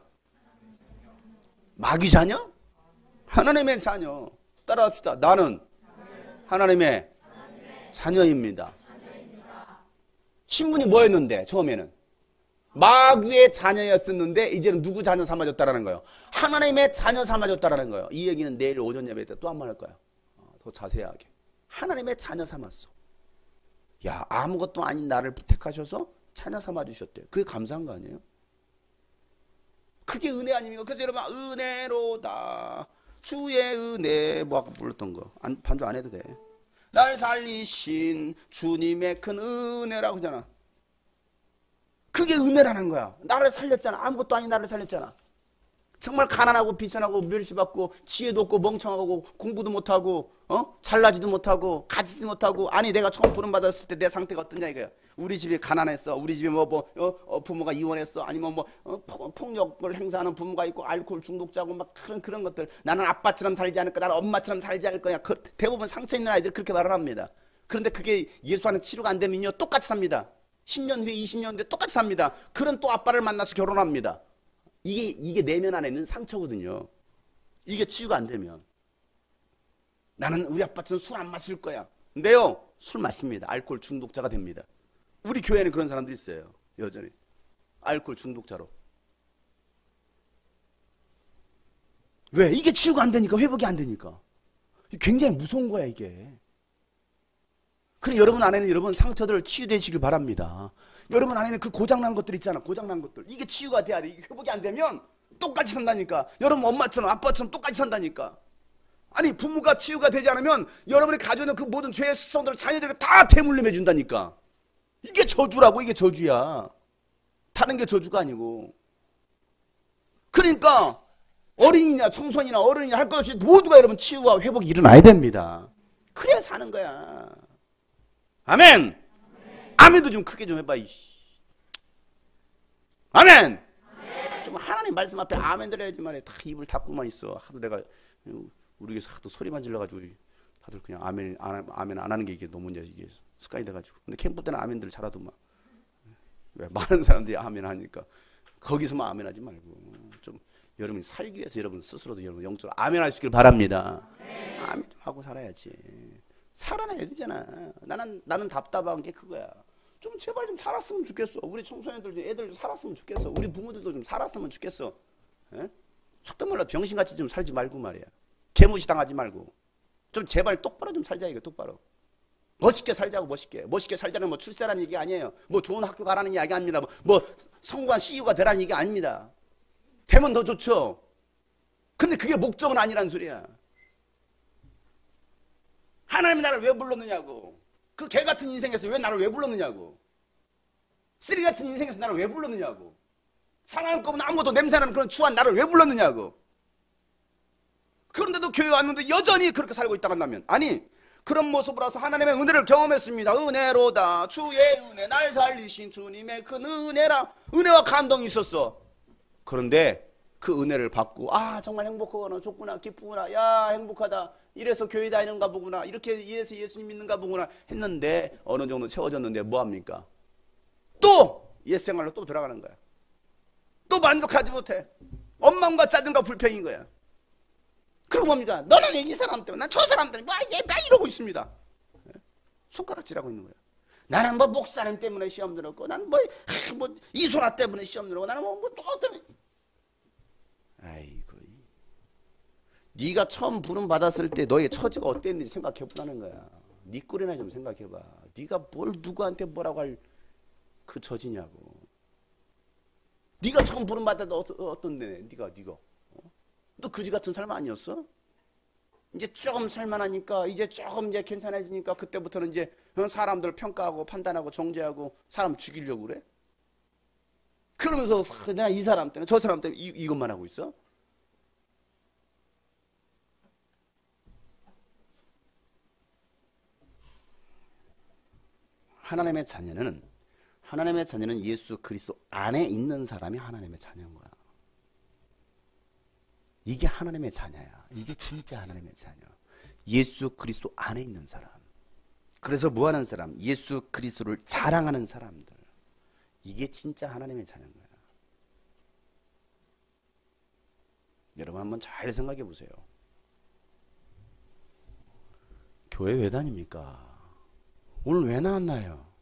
마귀 자녀? 하나님의 자녀. 따라합시다. 나는 하나님의 자녀입니다. 신분이 뭐였는데? 처음에는 마귀의 자녀였었는데 이제는 누구 자녀 삼아줬다라는 거예요? 하나님의 자녀 삼아줬다라는 거예요. 이 얘기는 내일 오전 예배 때 또 한 번 할 거야. 더 자세하게. 하나님의 자녀 삼았어. 야, 아무것도 아닌 나를 택하셔서 자녀 삼아주셨대요. 그게 감사한 거 아니에요? 그게 은혜 아닙니까? 그래서 여러분, 은혜로다 주의 은혜, 뭐 아까 불렀던 거 안, 반주 안 해도 돼. 날 살리신 주님의 큰 은혜라고 하잖아. 그게 은혜라는 거야. 나를 살렸잖아. 아무것도 아닌 나를 살렸잖아. 정말 가난하고 비천하고 멸시받고 지혜도 없고 멍청하고 공부도 못하고 어? 잘나지도 못하고 가지도 못하고. 아니 내가 처음 부름 받았을 때 내 상태가 어떠냐 이거야. 우리 집이 가난했어. 우리 집에 뭐, 뭐 어? 어, 부모가 이혼했어. 아니면 뭐 어? 폭력을 행사하는 부모가 있고 알코올 중독자고 막 그런 그런 것들. 나는 아빠처럼 살지 않을 거야. 나는 엄마처럼 살지 않을 거야. 그, 대부분 상처 있는 아이들 그렇게 말을 합니다. 그런데 그게 예수 안에 치료가 안 되면요 똑같이 삽니다. 십 년 후에 이십 년 후에 똑같이 삽니다. 그런 또 아빠를 만나서 결혼합니다. 이게 이게 내면 안에 있는 상처거든요. 이게 치유가 안 되면. 나는 우리 아빠처럼 술 안 마실 거야. 근데요 술 마십니다. 알코올 중독자가 됩니다. 우리 교회에는 그런 사람도 있어요. 여전히 알코올 중독자로. 왜? 이게 치유가 안 되니까. 회복이 안 되니까. 굉장히 무서운 거야 이게. 그래 여러분 안에는 여러분 상처들 치유되시길 바랍니다. 여러분 안에는 그 고장난 것들 있잖아. 고장난 것들. 이게 치유가 돼야 돼. 이게 회복이 안 되면 똑같이 산다니까. 여러분 엄마처럼 아빠처럼 똑같이 산다니까. 아니 부모가 치유가 되지 않으면 여러분이 가지고 있는 그 모든 죄의 습성들을 자녀들에게 다 대물림해 준다니까. 이게 저주라고. 이게 저주야. 다른 게 저주가 아니고. 그러니까 어린이냐 청소년이나 어른이냐 할 것 없이 모두가 여러분 치유와 회복이 일어나야 됩니다. 그래야 사는 거야. 아멘. 아멘도 좀 크게 좀 해봐. 이씨. 아멘. 아멘. 좀 하나님 말씀 앞에 아멘 드려야지 말이야. 다 입을 닫고만 있어. 하도 내가 우리 교회에서 하도 소리만 질러가지고 다들 그냥 아멘 안, 아멘 안 하는 게 이게 너무 이제 이게 습관이 돼가지고. 근데 캠프 때는 아멘들 잘하더만. 왜 많은 사람들이 아멘 하니까 거기서만 아멘 하지 말고 좀 여러분이 살기 위해서 여러분 스스로도 여러분 영적으로 아멘 할 수 있기를 바랍니다. 아멘, 아멘 좀 하고 살아야지. 살아나야 되잖아. 나는 나는 답답한 게 그거야. 좀 제발 좀 살았으면 좋겠어. 우리 청소년들, 애들 좀 살았으면 좋겠어. 우리 부모들도 좀 살았으면 좋겠어. 에? 속된 말로 병신같이 좀 살지 말고 말이야. 개무시 당하지 말고. 좀 제발 똑바로 좀 살자 이거 똑바로. 멋있게 살자고. 멋있게. 멋있게 살자는 뭐 출세라는 얘기 아니에요. 뭐 좋은 학교 가라는 얘기 아닙니다. 뭐, 뭐 성공한 씨이오가 되라는 얘기 아닙니다. 되면 더 좋죠. 근데 그게 목적은 아니란 소리야. 하나님이 나를 왜 불렀느냐고. 그 개 같은 인생에서 왜 나를 왜 불렀느냐고. 쓰레기 같은 인생에서 나를 왜 불렀느냐고. 상할 거면 아무것도 냄새나는 그런 추한 나를 왜 불렀느냐고. 그런데도 교회 왔는데 여전히 그렇게 살고 있다 한다면, 아니 그런 모습으로 와서 하나님의 은혜를 경험했습니다. 은혜로다 주의 은혜 날 살리신 주님의 큰 은혜라. 은혜와 감동이 있었어. 그런데 그 은혜를 받고 아 정말 행복하구나, 좋구나, 기쁘구나, 야 행복하다, 이래서 교회 다니는가 보구나, 이렇게 이래서 예수님 믿는가 보구나 했는데 어느 정도 채워졌는데 뭐합니까? 또 옛생활로 또 돌아가는 거야. 또 만족하지 못해. 원망과 짜증과 불평인 거야. 그리고 뭡니까? 너는 이 사람 때문에, 난 저 사람 때문에, 뭐, 얘, 막 이러고 있습니다. 손가락질하고 있는 거야. 나는 뭐 목사님 때문에 시험 들었고, 나는 뭐, 뭐 이소라 때문에 시험 들었고, 나는 뭐, 뭐 또 때문에. 아이고. 네가 처음 부름 받았을 때 너의 처지가 어땠는지 생각해보라는 거야. 네 꼴이나 좀 생각해봐. 네가 뭘 누구한테 뭐라고 할 그 처지냐고. 네가 처음 부름 받았을 때 어떤데? 네가 네가. 어? 너 그지 같은 삶 아니었어? 이제 조금 살만하니까 이제 조금 이제 괜찮아지니까 그때부터는 이제 사람들 평가하고 판단하고 정죄하고 사람 죽이려고 그래? 그러면서 내가 이 사람 때문에 저 사람 때문에 이, 이것만 하고 있어? 하나님의 자녀는 하나님의 자녀는 예수 그리스도 안에 있는 사람이 하나님의 자녀인 거야. 이게 하나님의 자녀야. 이게 진짜 하나님의 자녀. 예수 그리스도 안에 있는 사람. 그래서 뭐하는 사람? 예수 그리스도를 자랑하는 사람들. 이게 진짜 하나님의 자녀인 거야. 여러분 한번 잘 생각해 보세요. 교회 왜 다닙니까? 오늘 왜 나왔나요?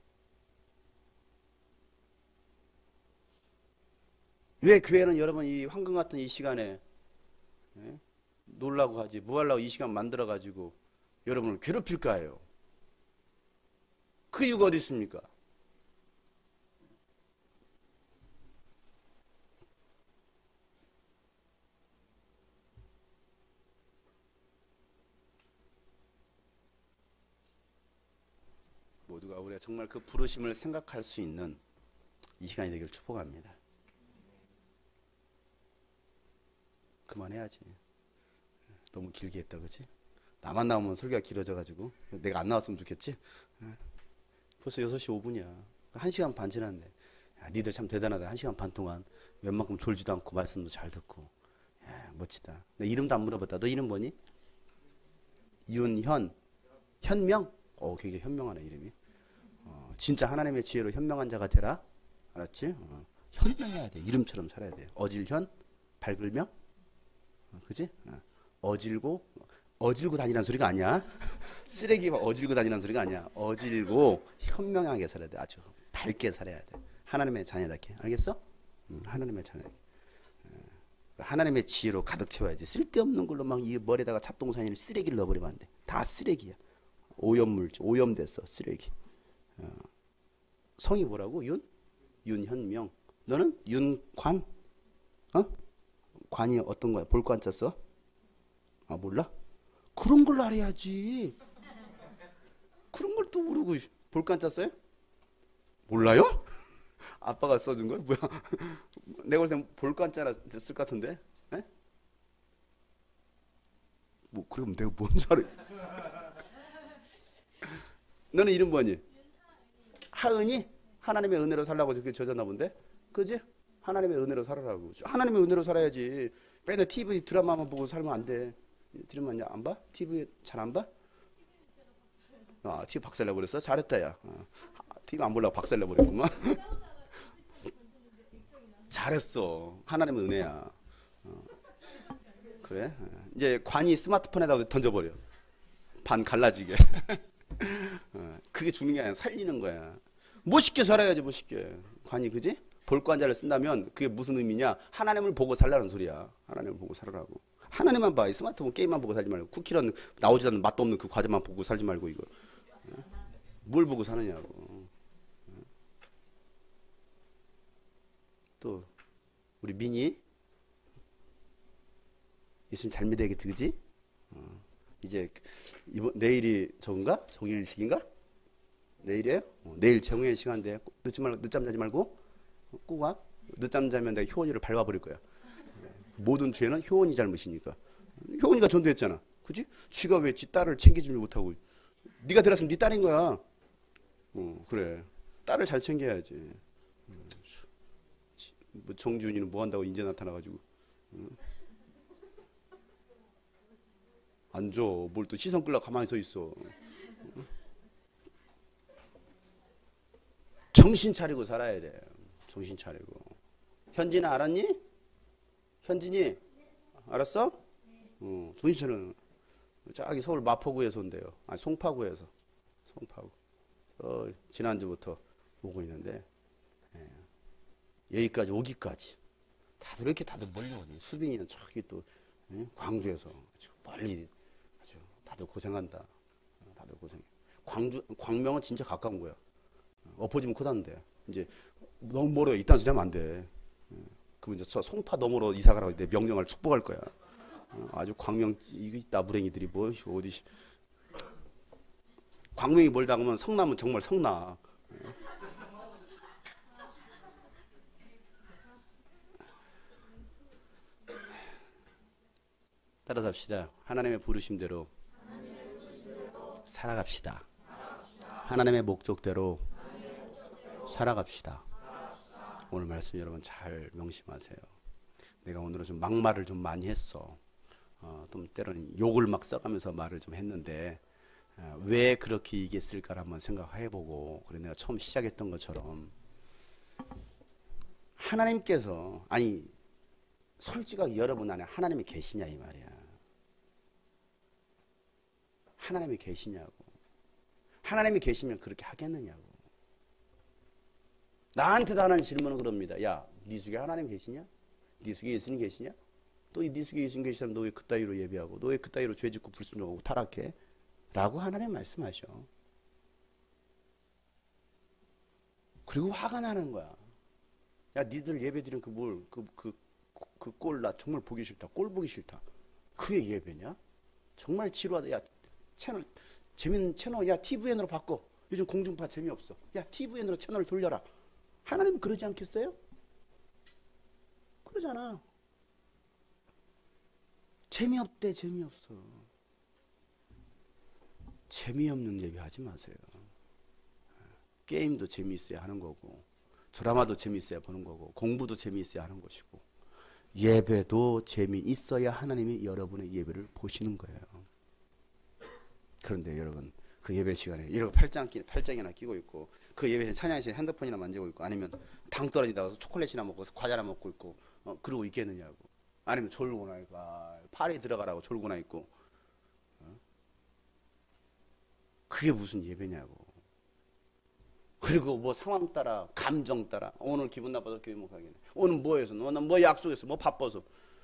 왜 교회는 여러분 이 황금 같은 이 시간에 예? 놀라고 하지, 뭐 하려고 이 시간 만들어 가지고 여러분을 괴롭힐까요? 그 이유가 어디 있습니까? 모두가 우리가 정말 그 부르심을 생각할 수 있는 이 시간이 되길 축복합니다. 그만해야지. 너무 길게 했다, 그치? 나만 나오면 설교가 길어져가지고 내가 안 나왔으면 좋겠지? 벌써 여섯 시 오 분이야. 한 시간 반 지났네. 야, 니들 참 대단하다. 한 시간 반 동안 웬만큼 졸지도 않고 말씀도 잘 듣고. 야, 멋지다. 내 이름도 안 물어봤다. 너 이름 뭐니? 윤현. 현명? 어, 굉장히 현명하네, 이름이. 어, 진짜 하나님의 지혜로 현명한 자가 되라. 알았지? 어, 현명해야 돼. 이름처럼 살아야 돼. 어질현? 밝을명? 어, 그지? 어, 어질고, 어질고 다니라는 소리가 아니야. 쓰레기 어질고 다니라는 소리가 아니야. 어질고 현명하게 살아야 돼. 아주 밝게 살아야 돼. 하나님의 자녀답게. 알겠어? 음, 하나님의 자녀답게. 하나님의 지혜로 가득 채워야지. 쓸데없는 걸로 막 이 머리에다가 잡동사니를 쓰레기를 넣어버리면 안 돼. 다 쓰레기야. 오염물질, 오염됐어. 쓰레기. 어. 성이 뭐라고? 윤? 윤현명. 너는 윤관? 어? 관이 어떤 거야? 볼관자 써? 아 몰라? 그런 걸 알아야지. 그런 걸 또 모르고 볼관자 써요? 몰라요? 아빠가 써준 거야? 뭐야? 내가 볼 땐 볼관자라 됐을 것 같은데? 에? 뭐 그럼 내가 뭔 줄 알아? 너는 이름 뭐니? 하은이? 하나님의 은혜로 살라고 저렇게 젖었나 본데? 그지? 하나님의 은혜로 살아라고. 하나님의 은혜로 살아야지. 맨날 티비 드라마만 보고 살면 안 돼. 드라마 안 봐? 티비 잘 안 봐? 아, 티비 박살내고 그랬어? 잘했다, 야. 어. 티비 안 보려고 박살내고 그랬구만. 잘했어. 하나님의 은혜야. 어. 그래? 이제 관이 스마트폰에다 던져버려. 반 갈라지게. 어. 그게 죽는 게 아니라 살리는 거야. 멋있게 살아야지, 멋있게. 관이, 그지? 볼관자를 쓴다면 그게 무슨 의미냐? 하나님을 보고 살라는 소리야. 하나님을 보고 살으라고. 하나님만 봐. 이 스마트폰 게임만 보고 살지 말고, 쿠키런 나오지 않는 맛도 없는 그 과자만 보고 살지 말고, 이거. 어? 뭘 보고 사느냐고. 어? 또 우리 민이 예수님 잘 믿어야겠지, 그지? 어. 이제 이번 내일이 저건가? 정일식인가? 내일이에요? 어. 내일 정일 시간인데 늦지 말고, 늦잠 자지 말고 꼭 와. 늦잠 자면 내가 효원이를 밟아버릴 거야. 모든 죄는 효원이 잘못이니까. 효원이가 전도했잖아. 그지? 쥐가 왜 지 딸을 챙기지 못하고. 네가 들었으면 네 딸인 거야. 어, 그래. 딸을 잘 챙겨야지. 뭐 정준이는 뭐 한다고 인제 나타나가지고. 안 줘. 뭘 또 시선 끌려 가만히 서 있어. 정신 차리고 살아야 돼. 정신 차리고. 현진아 알았니? 현진이 알았어? 어, 정신 차려. 저기 서울 마포구에서 온대요. 아니 송파구에서. 송파구. 어, 지난주부터 오고 있는데 예. 여기까지 오기까지 다들 이렇게 다들 몰려오니. 수빈이는 저기 또 예? 광주에서 멀리 아주 다들 고생한다. 다들 고생해. 광주 광명은 진짜 가까운 거야. 엎어지면 커다는데 이제 너무 멀어. 이딴 소리 하면 안 돼. 그럼 이제 저 송파 너머로 이사 가라고 내 명령을 축복할 거야. 아주 광명 이거 나무랭이들이 뭐 어디 광명이 멀다 그러면 성남은 정말 성나. 따라잡시다. 하나님의 부르심대로 살아갑시다. 하나님의 목적대로 살아갑시다. 오늘 말씀 여러분 잘 명심하세요. 내가 오늘은 좀 막말을 좀 많이 했어. 어, 좀 때로는 욕을 막 써가면서 말을 좀 했는데 어, 왜 그렇게 얘기했을까를 한번 생각해보고, 그래 내가 처음 시작했던 것처럼 하나님께서, 아니 솔직하게 여러분 안에 하나님이 계시냐 이 말이야. 하나님이 계시냐고. 하나님이 계시면 그렇게 하겠느냐고. 나한테도 하는 질문은 그럽니다. 야, 네 속에 하나님 계시냐? 네 속에 예수님 계시냐? 또 네 속에 예수님 계시다면 너 왜 그따위로 예배하고, 너 왜 그따위로 죄짓고 불순종하고 타락해? 라고 하나님 말씀하셔. 그리고 화가 나는 거야. 야, 니들 예배드린 그 뭘, 그, 그, 그 꼴 나 정말 보기 싫다. 꼴 보기 싫다. 그게 예배냐? 정말 지루하다. 야, 채널, 재밌는 채널, 야, 티비엔으로 바꿔. 요즘 공중파 재미없어. 야, 티비엔으로 채널 돌려라. 하나님은 그러지 않겠어요? 그러잖아. 재미없대, 재미없어. 재미없는 예배 하지 마세요. 게임도 재미있어야 하는 거고, 드라마도 재미있어야 보는 거고, 공부도 재미있어야 하는 것이고, 예배도 재미있어야 하나님이 여러분의 예배를 보시는 거예요. 그런데 여러분, 그 예배 시간에 이러고 팔짱 끼, 팔짱이나 끼고 있고, 그 예배 찬양에서 핸드폰이나 만지고 있고, 아니면 당 떨어지다가 초콜릿이나 먹고 과자나 먹고 있고, 어, 그러고 있겠느냐고. 아니면 졸고나 있고, 아, 팔에 들어가라고 졸고나 있고, 어? 그게 무슨 예배냐고. 그리고 뭐 상황 따라, 감정 따라, 오늘 기분 나빠서 교회 못 가겠네. 오늘 뭐 해서, 오늘 뭐 약속했어, 뭐 바빠서.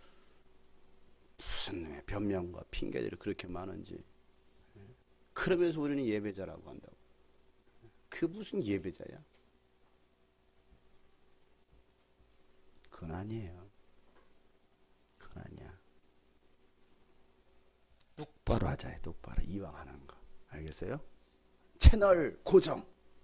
무슨 변명과 핑계들이 그렇게 많은지. 그러면서 우리는 예배자라고 한다고. 그 무슨 예배자야? 그건 아니에요. 그건 아니야. 똑바로 하자. 똑바로 이왕 하는 거. 알겠어요? 채널 고정.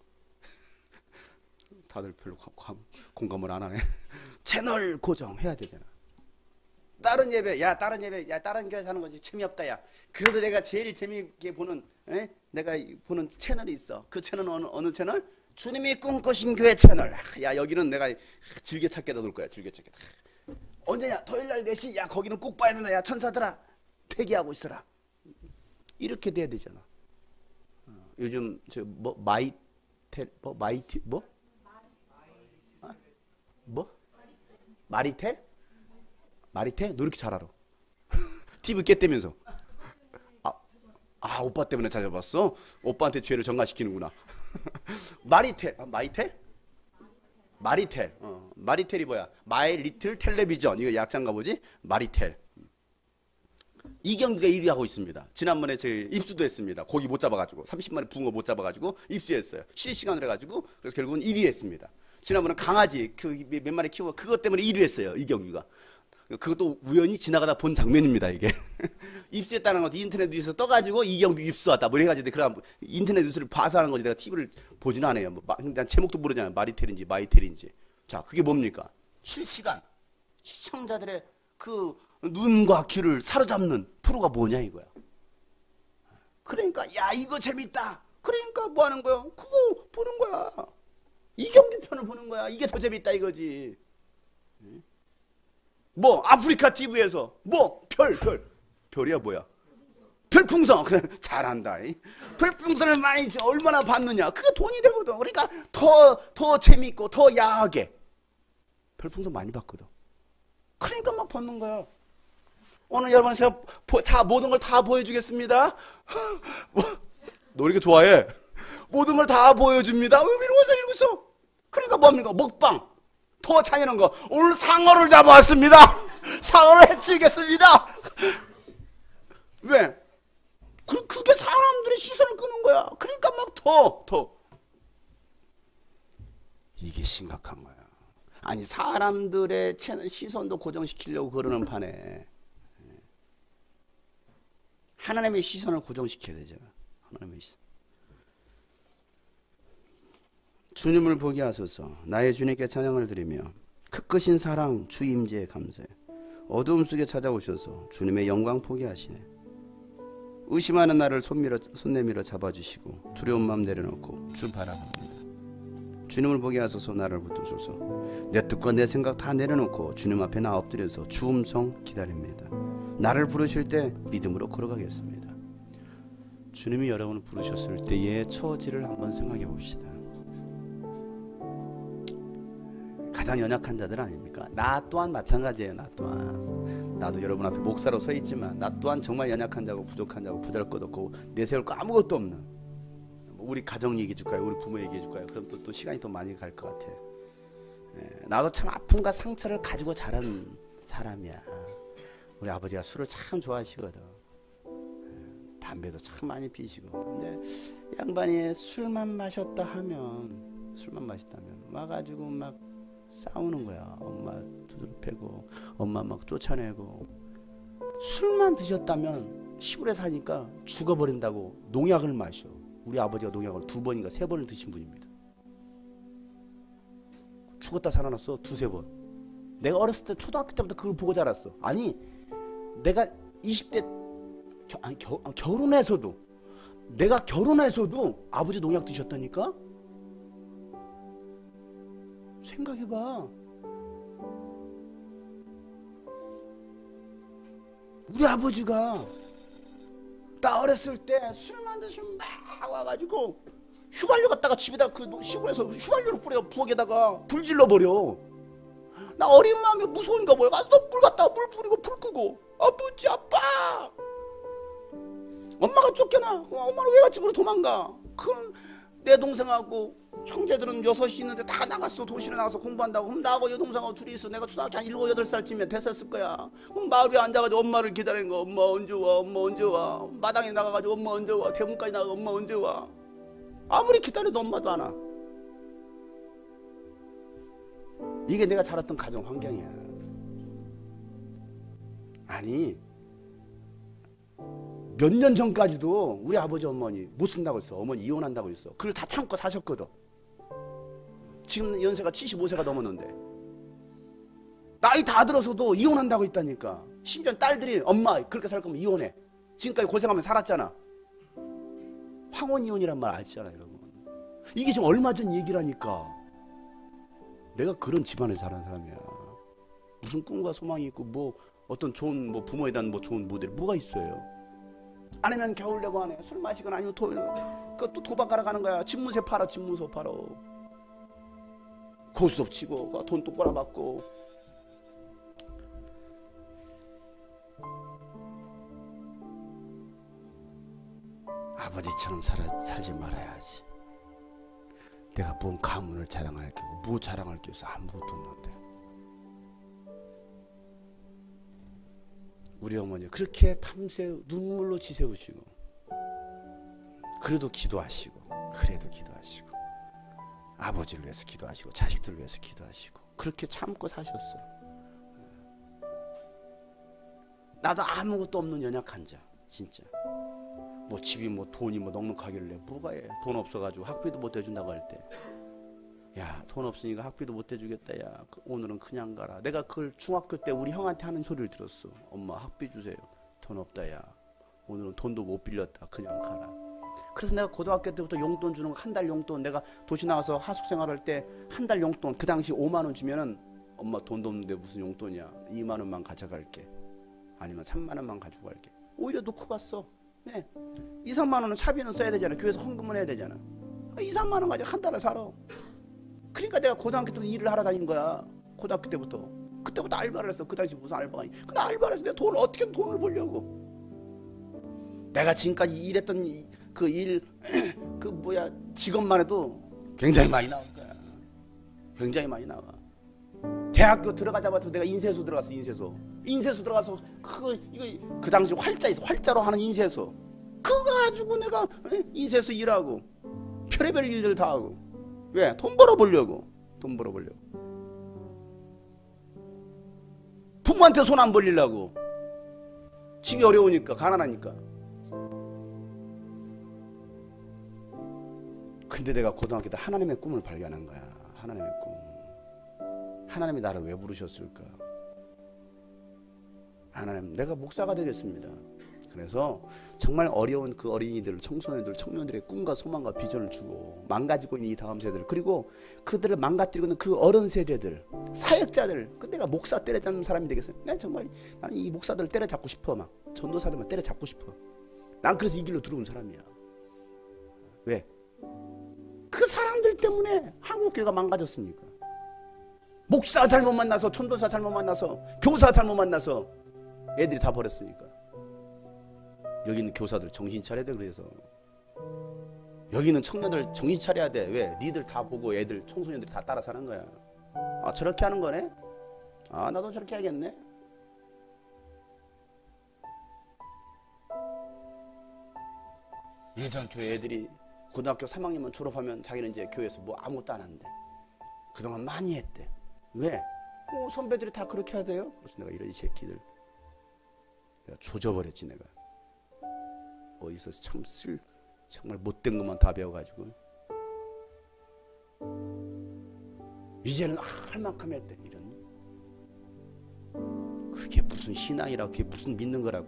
다들 별로 공감을 안 하네. 채널 고정 해야 되잖아. 다른 예배, 야 다른 예배, 야 다른 교회 사는 거지 재미없다 야. 그래도 내가 제일 재미있게 보는, 에? 내가 보는 채널이 있어. 그 채널은 어느, 어느 채널? 주님이 꿈꾸신 교회 채널. 야 여기는 내가 즐겨찾기다 놓을 거야. 즐겨찾기다. 언제냐? 토요일날 네 시. 야 거기는 꼭 봐야 된다. 야 천사들아 대기하고 있어라. 이렇게 돼야 되잖아. 어, 요즘 저 뭐 마이텔 뭐 마이티 뭐? 어? 뭐? 마리텔? 마리텔? 너 이렇게 잘 알아. 티비 깼다면서. 아, 아 오빠 때문에 찾아봤어? 오빠한테 죄를 전가시키는구나. 마리텔. 아, 마이텔? 마리텔. 어, 마리텔이 뭐야? 마이 리틀 텔레비전. 이거 약자인가 보지? 마리텔. 이경규가 일 위 하고 있습니다. 지난번에 제 입수도 했습니다. 고기 못 잡아가지고 삼십 마리 붕어 못 잡아가지고 입수했어요. 실시간으로 해가지고 그래서 결국은 일 위 했습니다. 지난번에 강아지 그 몇 마리 키우고 그것 때문에 일 위 했어요. 이경규가. 그것도 우연히 지나가다 본 장면입니다. 이게 입수했다는 것도 인터넷 뉴스에서 떠가지고 이경규 입수하다 뭐 해가지고 그럼 인터넷 뉴스를 봐서 하는 거지 내가 티비를 보지는 않아요. 뭐, 난 제목도 모르잖아요. 마리텔인지 마이텔인지. 자 그게 뭡니까? 실시간 시청자들의 그 눈과 귀를 사로잡는 프로가 뭐냐 이거야. 그러니까 야 이거 재밌다. 그러니까 뭐 하는 거야? 그거 보는 거야. 이경규 편을 보는 거야. 이게 더 재밌다 이거지. 뭐 아프리카 티비에서 뭐 별, 별. 별이야 뭐야? 별풍선. 그래 잘한다. 별풍선을 많이 얼마나 받느냐. 그게 돈이 되거든. 그러니까 더, 더 재밌고 더 야하게 별풍선 많이 받거든. 그러니까 막 받는 거야. 오늘 여러분 제가 다 모든 걸 다 보여주겠습니다. 뭐, 너 이렇게 좋아해? 모든 걸 다 보여줍니다. 왜 이러고 이러고 있어? 그러니까 뭡니까? 먹방. 더 잔인한 거. 오늘 상어를 잡아왔습니다. 상어를 해치겠습니다. 왜? 그, 그게 사람들의 시선을 끄는 거야. 그러니까 막 더, 더. 이게 심각한 거야. 아니, 사람들의 채널 시선도 고정시키려고 그러는 판에 하나님의 시선을 고정시켜야 되잖아. 하나님의 시선. 주님을 보게 하소서. 나의 주님께 찬양을 드리며 크크신 사랑 주 임재에 감사해. 어두움 속에 찾아오셔서 주님의 영광 보게 하시네. 의심하는 나를 손밀어, 손 내밀어 잡아주시고 두려운 마음 내려놓고 주 바라봅니다. 주님을 보게 하소서. 나를 붙드소서. 내 뜻과 내 생각 다 내려놓고 주님 앞에 나 엎드려서 주 음성 기다립니다. 나를 부르실 때 믿음으로 걸어가겠습니다. 주님이 여러분을 부르셨을 때의 처지를 한번 생각해 봅시다. 가장 연약한 자들 아닙니까? 나 또한 마찬가지예요. 나 또한. 나도 여러분 앞에 목사로 서 있지만 나 또한 정말 연약한 자고 부족한 자고 부잘것없고 내세울 거 아무것도 없는, 우리 가정 얘기해 줄까요? 우리 부모 얘기해 줄까요? 그럼 또, 또 시간이 또 많이 갈 것 같아. 예, 나도 참 아픔과 상처를 가지고 자란 사람이야. 우리 아버지가 술을 참 좋아하시거든. 예, 담배도 참 많이 피시고. 근데 양반이 술만 마셨다 하면 술만 마셨다면 와가지고 막 싸우는 거야. 엄마 두드러 패고 엄마 막 쫓아내고. 술만 드셨다면 시골에 사니까 죽어버린다고 농약을 마셔. 우리 아버지가 농약을 두 번인가 세 번을 드신 분입니다. 죽었다 살아났어. 두세 번. 내가 어렸을 때 초등학교 때부터 그걸 보고 자랐어. 아니 내가 이십 대 겨, 아니, 겨, 아, 결혼해서도 내가 결혼해서도 아버지 농약 드셨다니까. 생각해봐. 우리 아버지가 나 어렸을 때 술만 드시면 막 와가지고 휘발유 갖다가 집에다 그 시골에서 휘발유를 뿌려 부엌에다가 불 질러버려. 나 어린 마음에 무서운가 뭐야. 가서 물 갖다가 물 뿌리고 불 끄고 아버지 아빠. 엄마가 쫓겨나. 엄마는 외갓집으로 도망가. 그럼 내 동생하고 형제들은 여섯이 있는데 다 나갔어. 도시로 나가서 공부한다고. 그럼 나하고 여동생하고 둘이 있어. 내가 초등학교 한 일곱, 여덟 살쯤에 됐었을 거야. 그럼 마을 위에 앉아가지고 엄마를 기다리는 거. 엄마 언제 와? 엄마 언제 와? 마당에 나가가지고 엄마 언제 와? 대문까지 나가 엄마 언제 와? 아무리 기다려도 엄마도 안 와. 이게 내가 자랐던 가정 환경이야. 아니 몇 년 전까지도 우리 아버지 어머니 못 쓴다고 했어. 어머니 이혼한다고 했어. 그걸 다 참고 사셨거든. 지금 연세가 칠십오 세가 넘었는데 나이 다 들어서도 이혼한다고 했다니까. 심지어 딸들이 엄마 그렇게 살 거면 이혼해. 지금까지 고생하면서 살았잖아. 황혼이혼이란 말 아시잖아요 여러분. 이게 지금 얼마 전 얘기라니까. 내가 그런 집안에 자란 사람이야. 무슨 꿈과 소망이 있고 뭐 어떤 좋은 뭐 부모에 대한 뭐 좋은 모델 뭐가 있어요. 아니면 겨울 내고 안 해. 술 마시거나 아니면 도, 또 도박하러 가는 거야. 집무새 팔아. 집무새 팔아. 고스톱 치고 돈 또 꼬라박고. 아버지처럼 살아, 살지 말아야지. 내가 뭔 가문을 자랑할 게고 뭐 자랑할 게 있어. 아무것도 없는데. 우리 어머니 그렇게 밤새 눈물로 지새우시고 그래도 기도하시고 그래도 기도하시고 아버지를 위해서 기도하시고 자식들을 위해서 기도하시고 그렇게 참고 사셨어. 나도 아무것도 없는 연약한 자. 진짜 뭐 집이 뭐 돈이 뭐 넉넉하길래 뭐가 해. 돈 없어가지고 학비도 못 해준다고 할 때 야 돈 없으니까 학비도 못 해주겠다. 야 오늘은 그냥 가라. 내가 그걸 중학교 때 우리 형한테 하는 소리를 들었어. 엄마 학비 주세요. 돈 없다. 야 오늘은 돈도 못 빌렸다. 그냥 가라. 그래서 내가 고등학교 때부터 용돈 주는 거 한 달 용돈. 내가 도시 나가서 하숙 생활할 때 한 달 용돈 그 당시 오만 원 주면은 엄마 돈도 없는데 무슨 용돈이야. 이만 원만 가져갈게. 아니면 삼만 원만 가지고 갈게. 오히려 놓고 갔어. 네. 이, 삼만 원은 차비는 써야 되잖아. 교회에서 헌금을 해야 되잖아. 이, 삼만 원 가지고 한 달을 살아. 그러니까 내가 고등학교 때 일을 하러 다닌 거야. 고등학교 때부터. 그때부터 알바를 했어. 그 당시 무슨 알바가. 근데 알바를 해서 내가 돈을 어떻게 돈을 벌려고. 내가 지금까지 일했던 그 일, 그 뭐야 직업만 해도 굉장히 많이 나올 거야. 굉장히 많이 나와. 대학교 들어가자마자 내가 인쇄소 들어갔어. 인쇄소. 인쇄소 들어가서 그 이거 그 당시 활자 있어. 활자로 하는 인쇄소. 그거 가지고 내가 인쇄소 일하고 별의별 일들 다 하고. 왜? 돈 벌어보려고. 돈 벌어보려고. 부모한테 손 안 벌리려고. 집이 어려우니까 가난하니까. 근데 내가 고등학교 때 하나님의 꿈을 발견한 거야. 하나님의 꿈. 하나님이 나를 왜 부르셨을까? 하나님, 내가 목사가 되겠습니다. 그래서 정말 어려운 그 어린이들, 청소년들, 청년들의 꿈과 소망과 비전을 주고 망가지고 있는 이 다음 세대들, 그리고 그들을 망가뜨리고 있는 그 어른 세대들, 사역자들. 그 내가 목사 때려잡는 사람이 되겠어요. 난 정말 나는 이 목사들을 때려잡고 싶어. 막 전도사들만 때려잡고 싶어. 난 그래서 이 길로 들어온 사람이야. 왜? 그 사람들 때문에 한국교회가 망가졌습니까? 목사 잘못 만나서, 전도사 잘못 만나서, 교사 잘못 만나서 애들이 다 버렸으니까. 여기 있는 교사들 정신 차려야 돼. 그래서 여기 있는 청년들 정신 차려야 돼. 왜? 니들 다 보고 애들, 청소년들이 다 따라 사는 거야. 아, 저렇게 하는 거네? 아, 나도 저렇게 해야겠네. 예전 교회 애들이 고등학교 삼 학년만 졸업하면 자기는 이제 교회에서 뭐 아무것도 안 하는데 그동안 많이 했대. 왜? 어, 선배들이 다 그렇게 하대요. 그래서 내가 이런 새끼들 내가 조져버렸지. 내가 어디서 참 쓸 정말 못된 것만 다 배워가지고 이제는 아, 할 만큼 했대. 이런 그게 무슨 신앙이라고, 그게 무슨 믿는 거라고.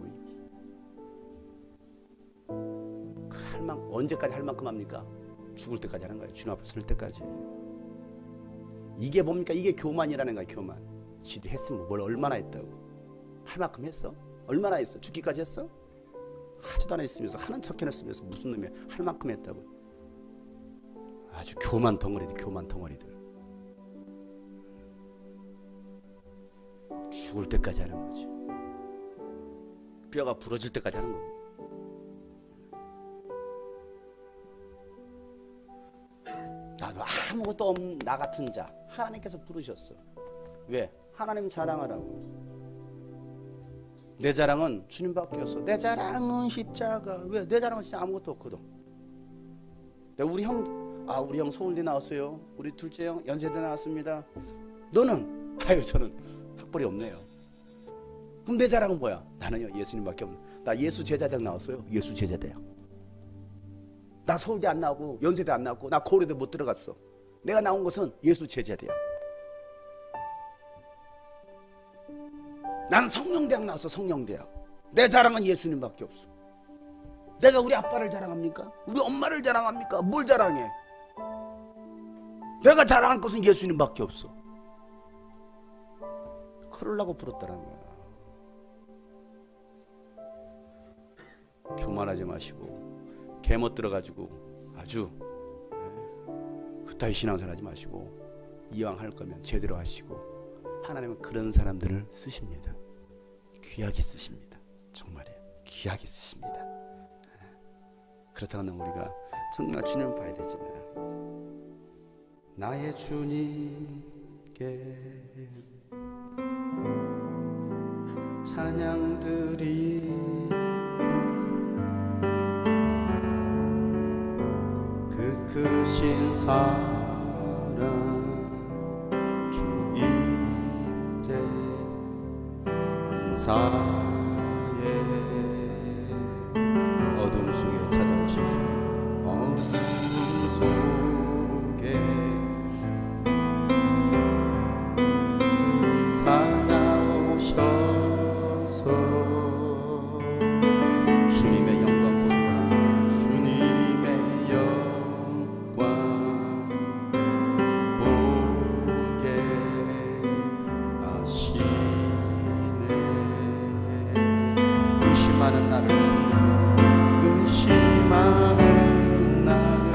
할 만, 언제까지 할 만큼 합니까? 죽을 때까지 하는 거예요. 주님 앞에 설 때까지. 이게 뭡니까? 이게 교만이라는 거야. 교만. 지도 했으면 뭘 얼마나 했다고. 할 만큼 했어? 얼마나 했어? 죽기까지 했어? 하지도 않아 있으면서 하는 척 해놨으면서 무슨 놈이야. 할 만큼 했다고. 아주 교만 덩어리들. 교만 덩어리들. 죽을 때까지 하는 거지. 뼈가 부러질 때까지 하는 거고. 나도 아무것도 없는 나 같은 자 하나님께서 부르셨어. 왜? 하나님 자랑하라고. 내 자랑은 주님밖에 없어. 내 자랑은 십자가. 왜? 내 자랑은 진짜 아무것도 없거든. 우리 형, 아 우리 형 서울대 나왔어요. 우리 둘째 형 연세대 나왔습니다. 너는? 아유 저는 학벌이 없네요. 그럼 내 자랑은 뭐야? 나는요 예수님밖에 없네. 나 예수 제자대학 나왔어요. 예수 제자대학. 나 서울대 안 나오고 연세대 안 나왔고 나 고려대 못 들어갔어. 내가 나온 것은 예수 제자대학. 나는 성령대학 나왔어. 성령대학. 내 자랑은 예수님밖에 없어. 내가 우리 아빠를 자랑합니까? 우리 엄마를 자랑합니까? 뭘 자랑해? 내가 자랑할 것은 예수님밖에 없어. 그러려고 부렀다는 거야. 교만하지 마시고 개못 들어가지고 아주 그따위 신앙생활 하지 마시고 이왕 할 거면 제대로 하시고 하나님은 그런 사람들을 쓰십니다. 귀하게 쓰십니다. 정말이에요. 귀하게 쓰십니다. 그렇다면 우리가 정말 주님을 봐야 되잖아요. 나의 주님께 찬양드리 그 크신 사랑 주인데 사에 어둠 속에 찾아오신 주 어둠 속에 찾아오셔서 주님의 영광 보라 주님의 영광 보게 의심하는 나를 의심하는 나를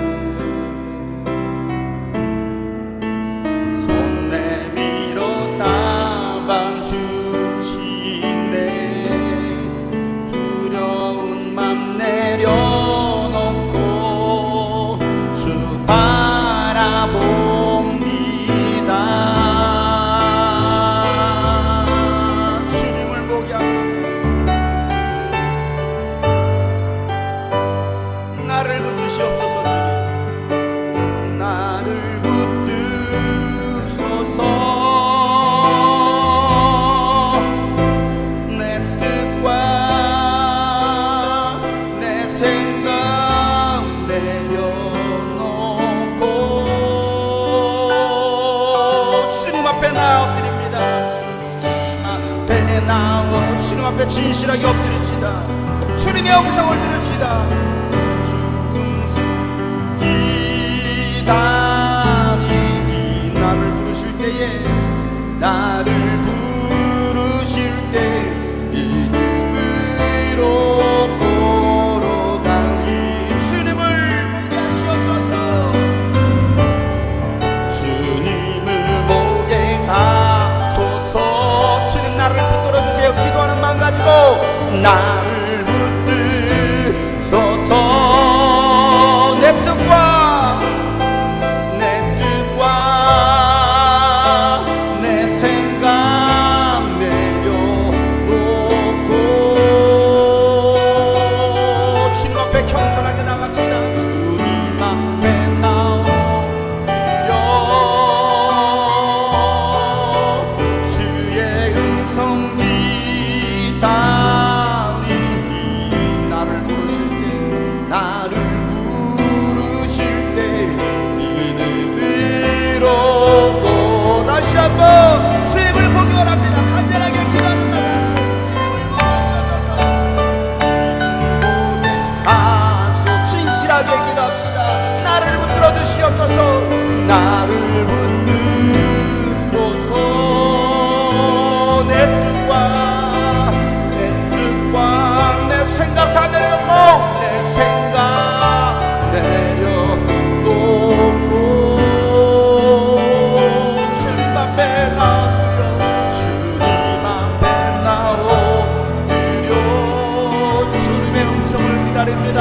손 내밀어 잡아주시네. 두려운 맘 내려놓고 주 바라봅니다. 주님을 보게 하소서. 나를 붙드시옵소서. 주님 나를 붙드소서. 내 뜻과 내 생각 내려놓고 주님 앞에 나 엎드립니다. 주님 앞에 나오 주님 앞에 진실하게 엎드립시다. 주님의 음성을 들읍시다. 기다리니 나를 부르실 때에 나를 부르실 때 믿음으로 걸어가니 주님을 보게 하시옵소서. 주님을 보게 하소서. 주님 나를 붙들어 주세요. 기도하는 마음 가지고 나를 붙들소서. 내 뜻과 내 뜻과 내 생각 내려놓고 주님 앞에 겸손하게 나갑시다. 주님 앞에 나오려 주의 음성 기다리니 나를 부르실 때 나를 부르실 때 믿음으로 다시 한번 주님을 보기 원합니다. 간절하게 기도하는 말 주님을 보게 하소서. 아소 진실하게 기도합시다. 나를 붙들어 주시옵소서. 나를 붙드소서. 내 뜻과 내 뜻과 내 생각 다 내려놓고 내 생각 내려놓고 주님 앞에 나엎드려 주님 앞에 나엎드려 주님의 음성을 기다립니다.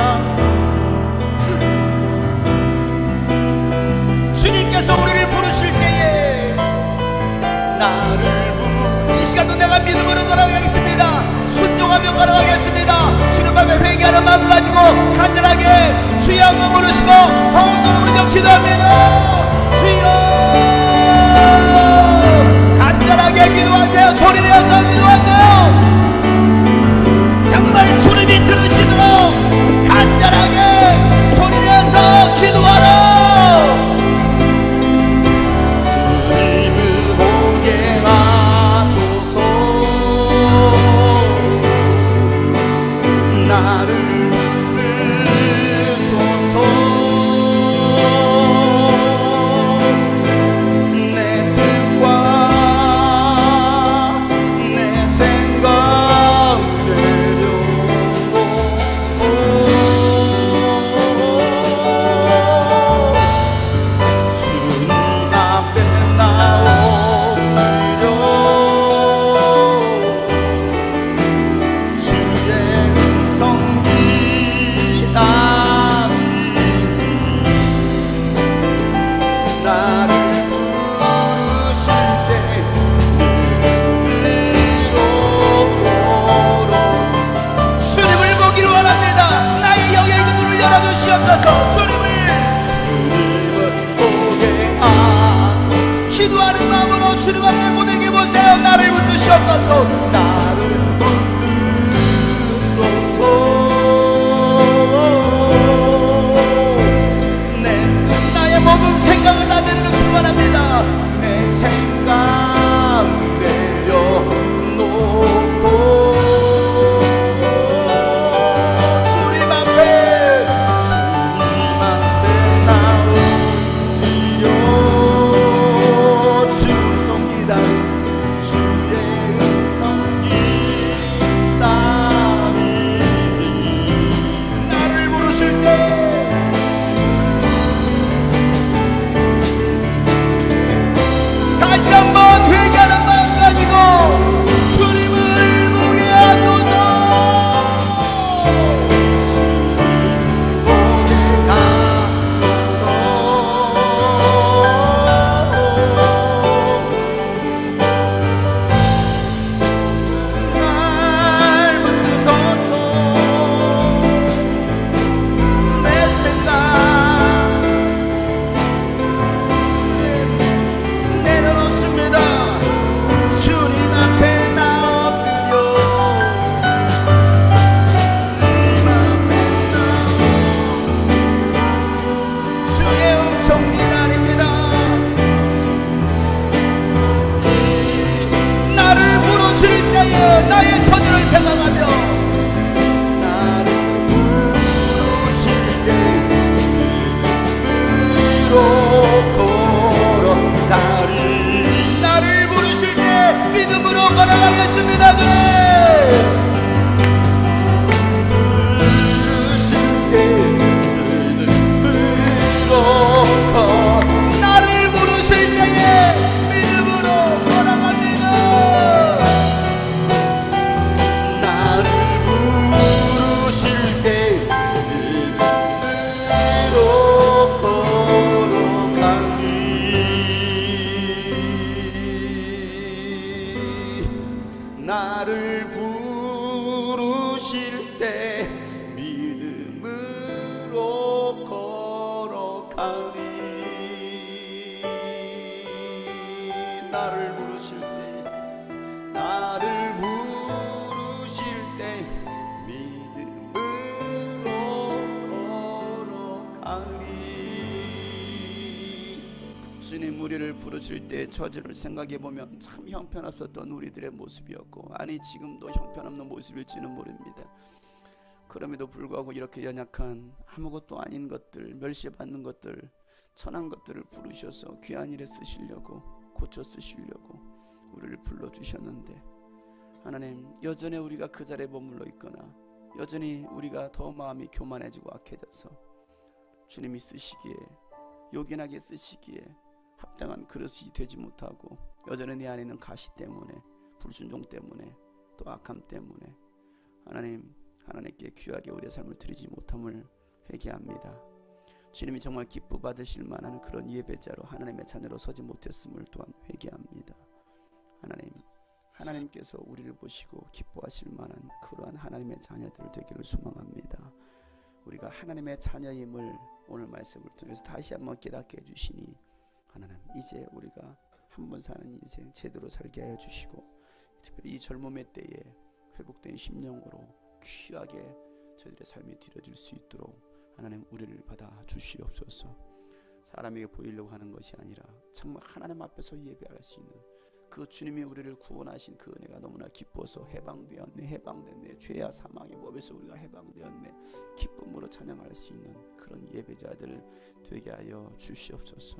주님께서 우리를 부르실 때에 나를 부르 이 시간도 내가 믿음으로 걸어가겠습니다. 순종하며 걸어가겠습니다. 주님 앞에 회개하는 마음 가지고 간절하게 주의 한번 부르시고 더운 소리로 기도합니다. 주여 간절하게 기도하세요. 소리 내어서 기도하세요. 정말 주님이 들으시도록 간절하게 소리 내어서 기도하라. 주님을 보게 하소서. 나를 붙드소서. 내 뜻과 내 생각 내려놓고 주님 앞에 나오려 주의 음성 기다리니 나를 부르실 때 믿음으로 주님을 보기를 원합니다. 나의 영의 눈을 열어주시옵소서. 주님을 주님을 보게 하소서. 기도하는 마음으로 주님 앞에 고백해보세요. 나를 붙드시옵소서. 나를 붙드소서. 내 뜻 나의 모든 생각을 다 내려놓기 원합니다. 내 생각 내려놓고 주님 앞에 주님 앞에 나오리요. 주 성기다 주의 음성 천일을 생각하며 나를 부르실 때 믿음으로 걸어가리. 나를 부르실 때 믿음으로 걸어가겠습니다. 주님 부르실 때 믿음으로 걸어 나를 부르실 때에 믿음으로 걸어갑니다. 나를 부르실 때 믿음으로 걸어가니. 나를 부르실 때 믿음으로 걸어가니. 나를 부르실 때 나를 부르실 때 믿음으로 걸어가니. 주님 우리를 부르실 때 저주를 생각해보면 참 형편없었던 우리들의 모습이었고, 아니 지금도 형편없는 모습일지는 모릅니다. 그럼에도 불구하고 이렇게 연약한 아무것도 아닌 것들, 멸시받는 것들, 천한 것들을 부르셔서 귀한 일에 쓰시려고, 고쳐 쓰시려고 우리를 불러주셨는데, 하나님 여전히 우리가 그 자리에 머물러 있거나 여전히 우리가 더 마음이 교만해지고 악해져서 주님이 쓰시기에, 요긴하게 쓰시기에 합당한 그릇이 되지 못하고 여전히 내 안에 있는 가시 때문에, 불순종 때문에, 또 악함 때문에 하나님 하나님께 귀하게 우리의 삶을 드리지 못함을 회개합니다. 주님이 정말 기뻐 받으실 만한 그런 예배자로, 하나님의 자녀로 서지 못했음을 또한 회개합니다. 하나님, 하나님께서 우리를 보시고 기뻐하실 만한 그러한 하나님의 자녀들 되기를 소망합니다. 우리가 하나님의 자녀임을 오늘 말씀을 통해서 다시 한번 깨닫게 해주시니, 하나님 이제 우리가 한 번 사는 인생 제대로 살게 하여 주시고, 특별히 이 젊음의 때에 회복된 심령으로 귀하게 저희들의 삶이 드려질 수 있도록 하나님 우리를 받아 주시옵소서. 사람에게 보이려고 하는 것이 아니라 정말 하나님 앞에서 예배할 수 있는 그 주님이 우리를 구원하신 그 은혜가 너무나 기뻐서 해방되었네, 해방됐네, 죄와 사망의 법에서 우리가 해방되었네, 기쁨으로 찬양할 수 있는 그런 예배자들 되게 하여 주시옵소서.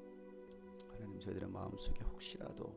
하나님 저희들의 마음속에 혹시라도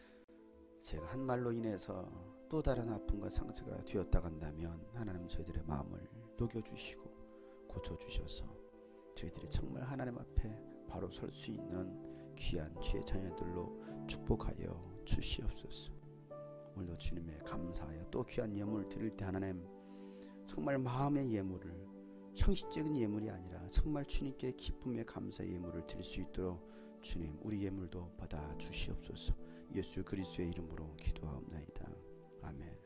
제가 한 말로 인해서 또 다른 아픔과 상처가 되었다 간다면 하나님 저희들의 마음을 녹여주시고 고쳐주셔서 저희들이 정말 하나님 앞에 바로 설 수 있는 귀한 주의 자녀들로 축복하여 주시옵소서. 오늘도 주님의 감사하여 또 귀한 예물을 드릴 때 하나님 정말 마음의 예물을, 형식적인 예물이 아니라 정말 주님께 기쁨의 감사의 예물을 드릴 수 있도록 주님 우리 예물도 받아 주시옵소서. 예수 그리스도의 이름으로 기도하옵나이다. 아멘.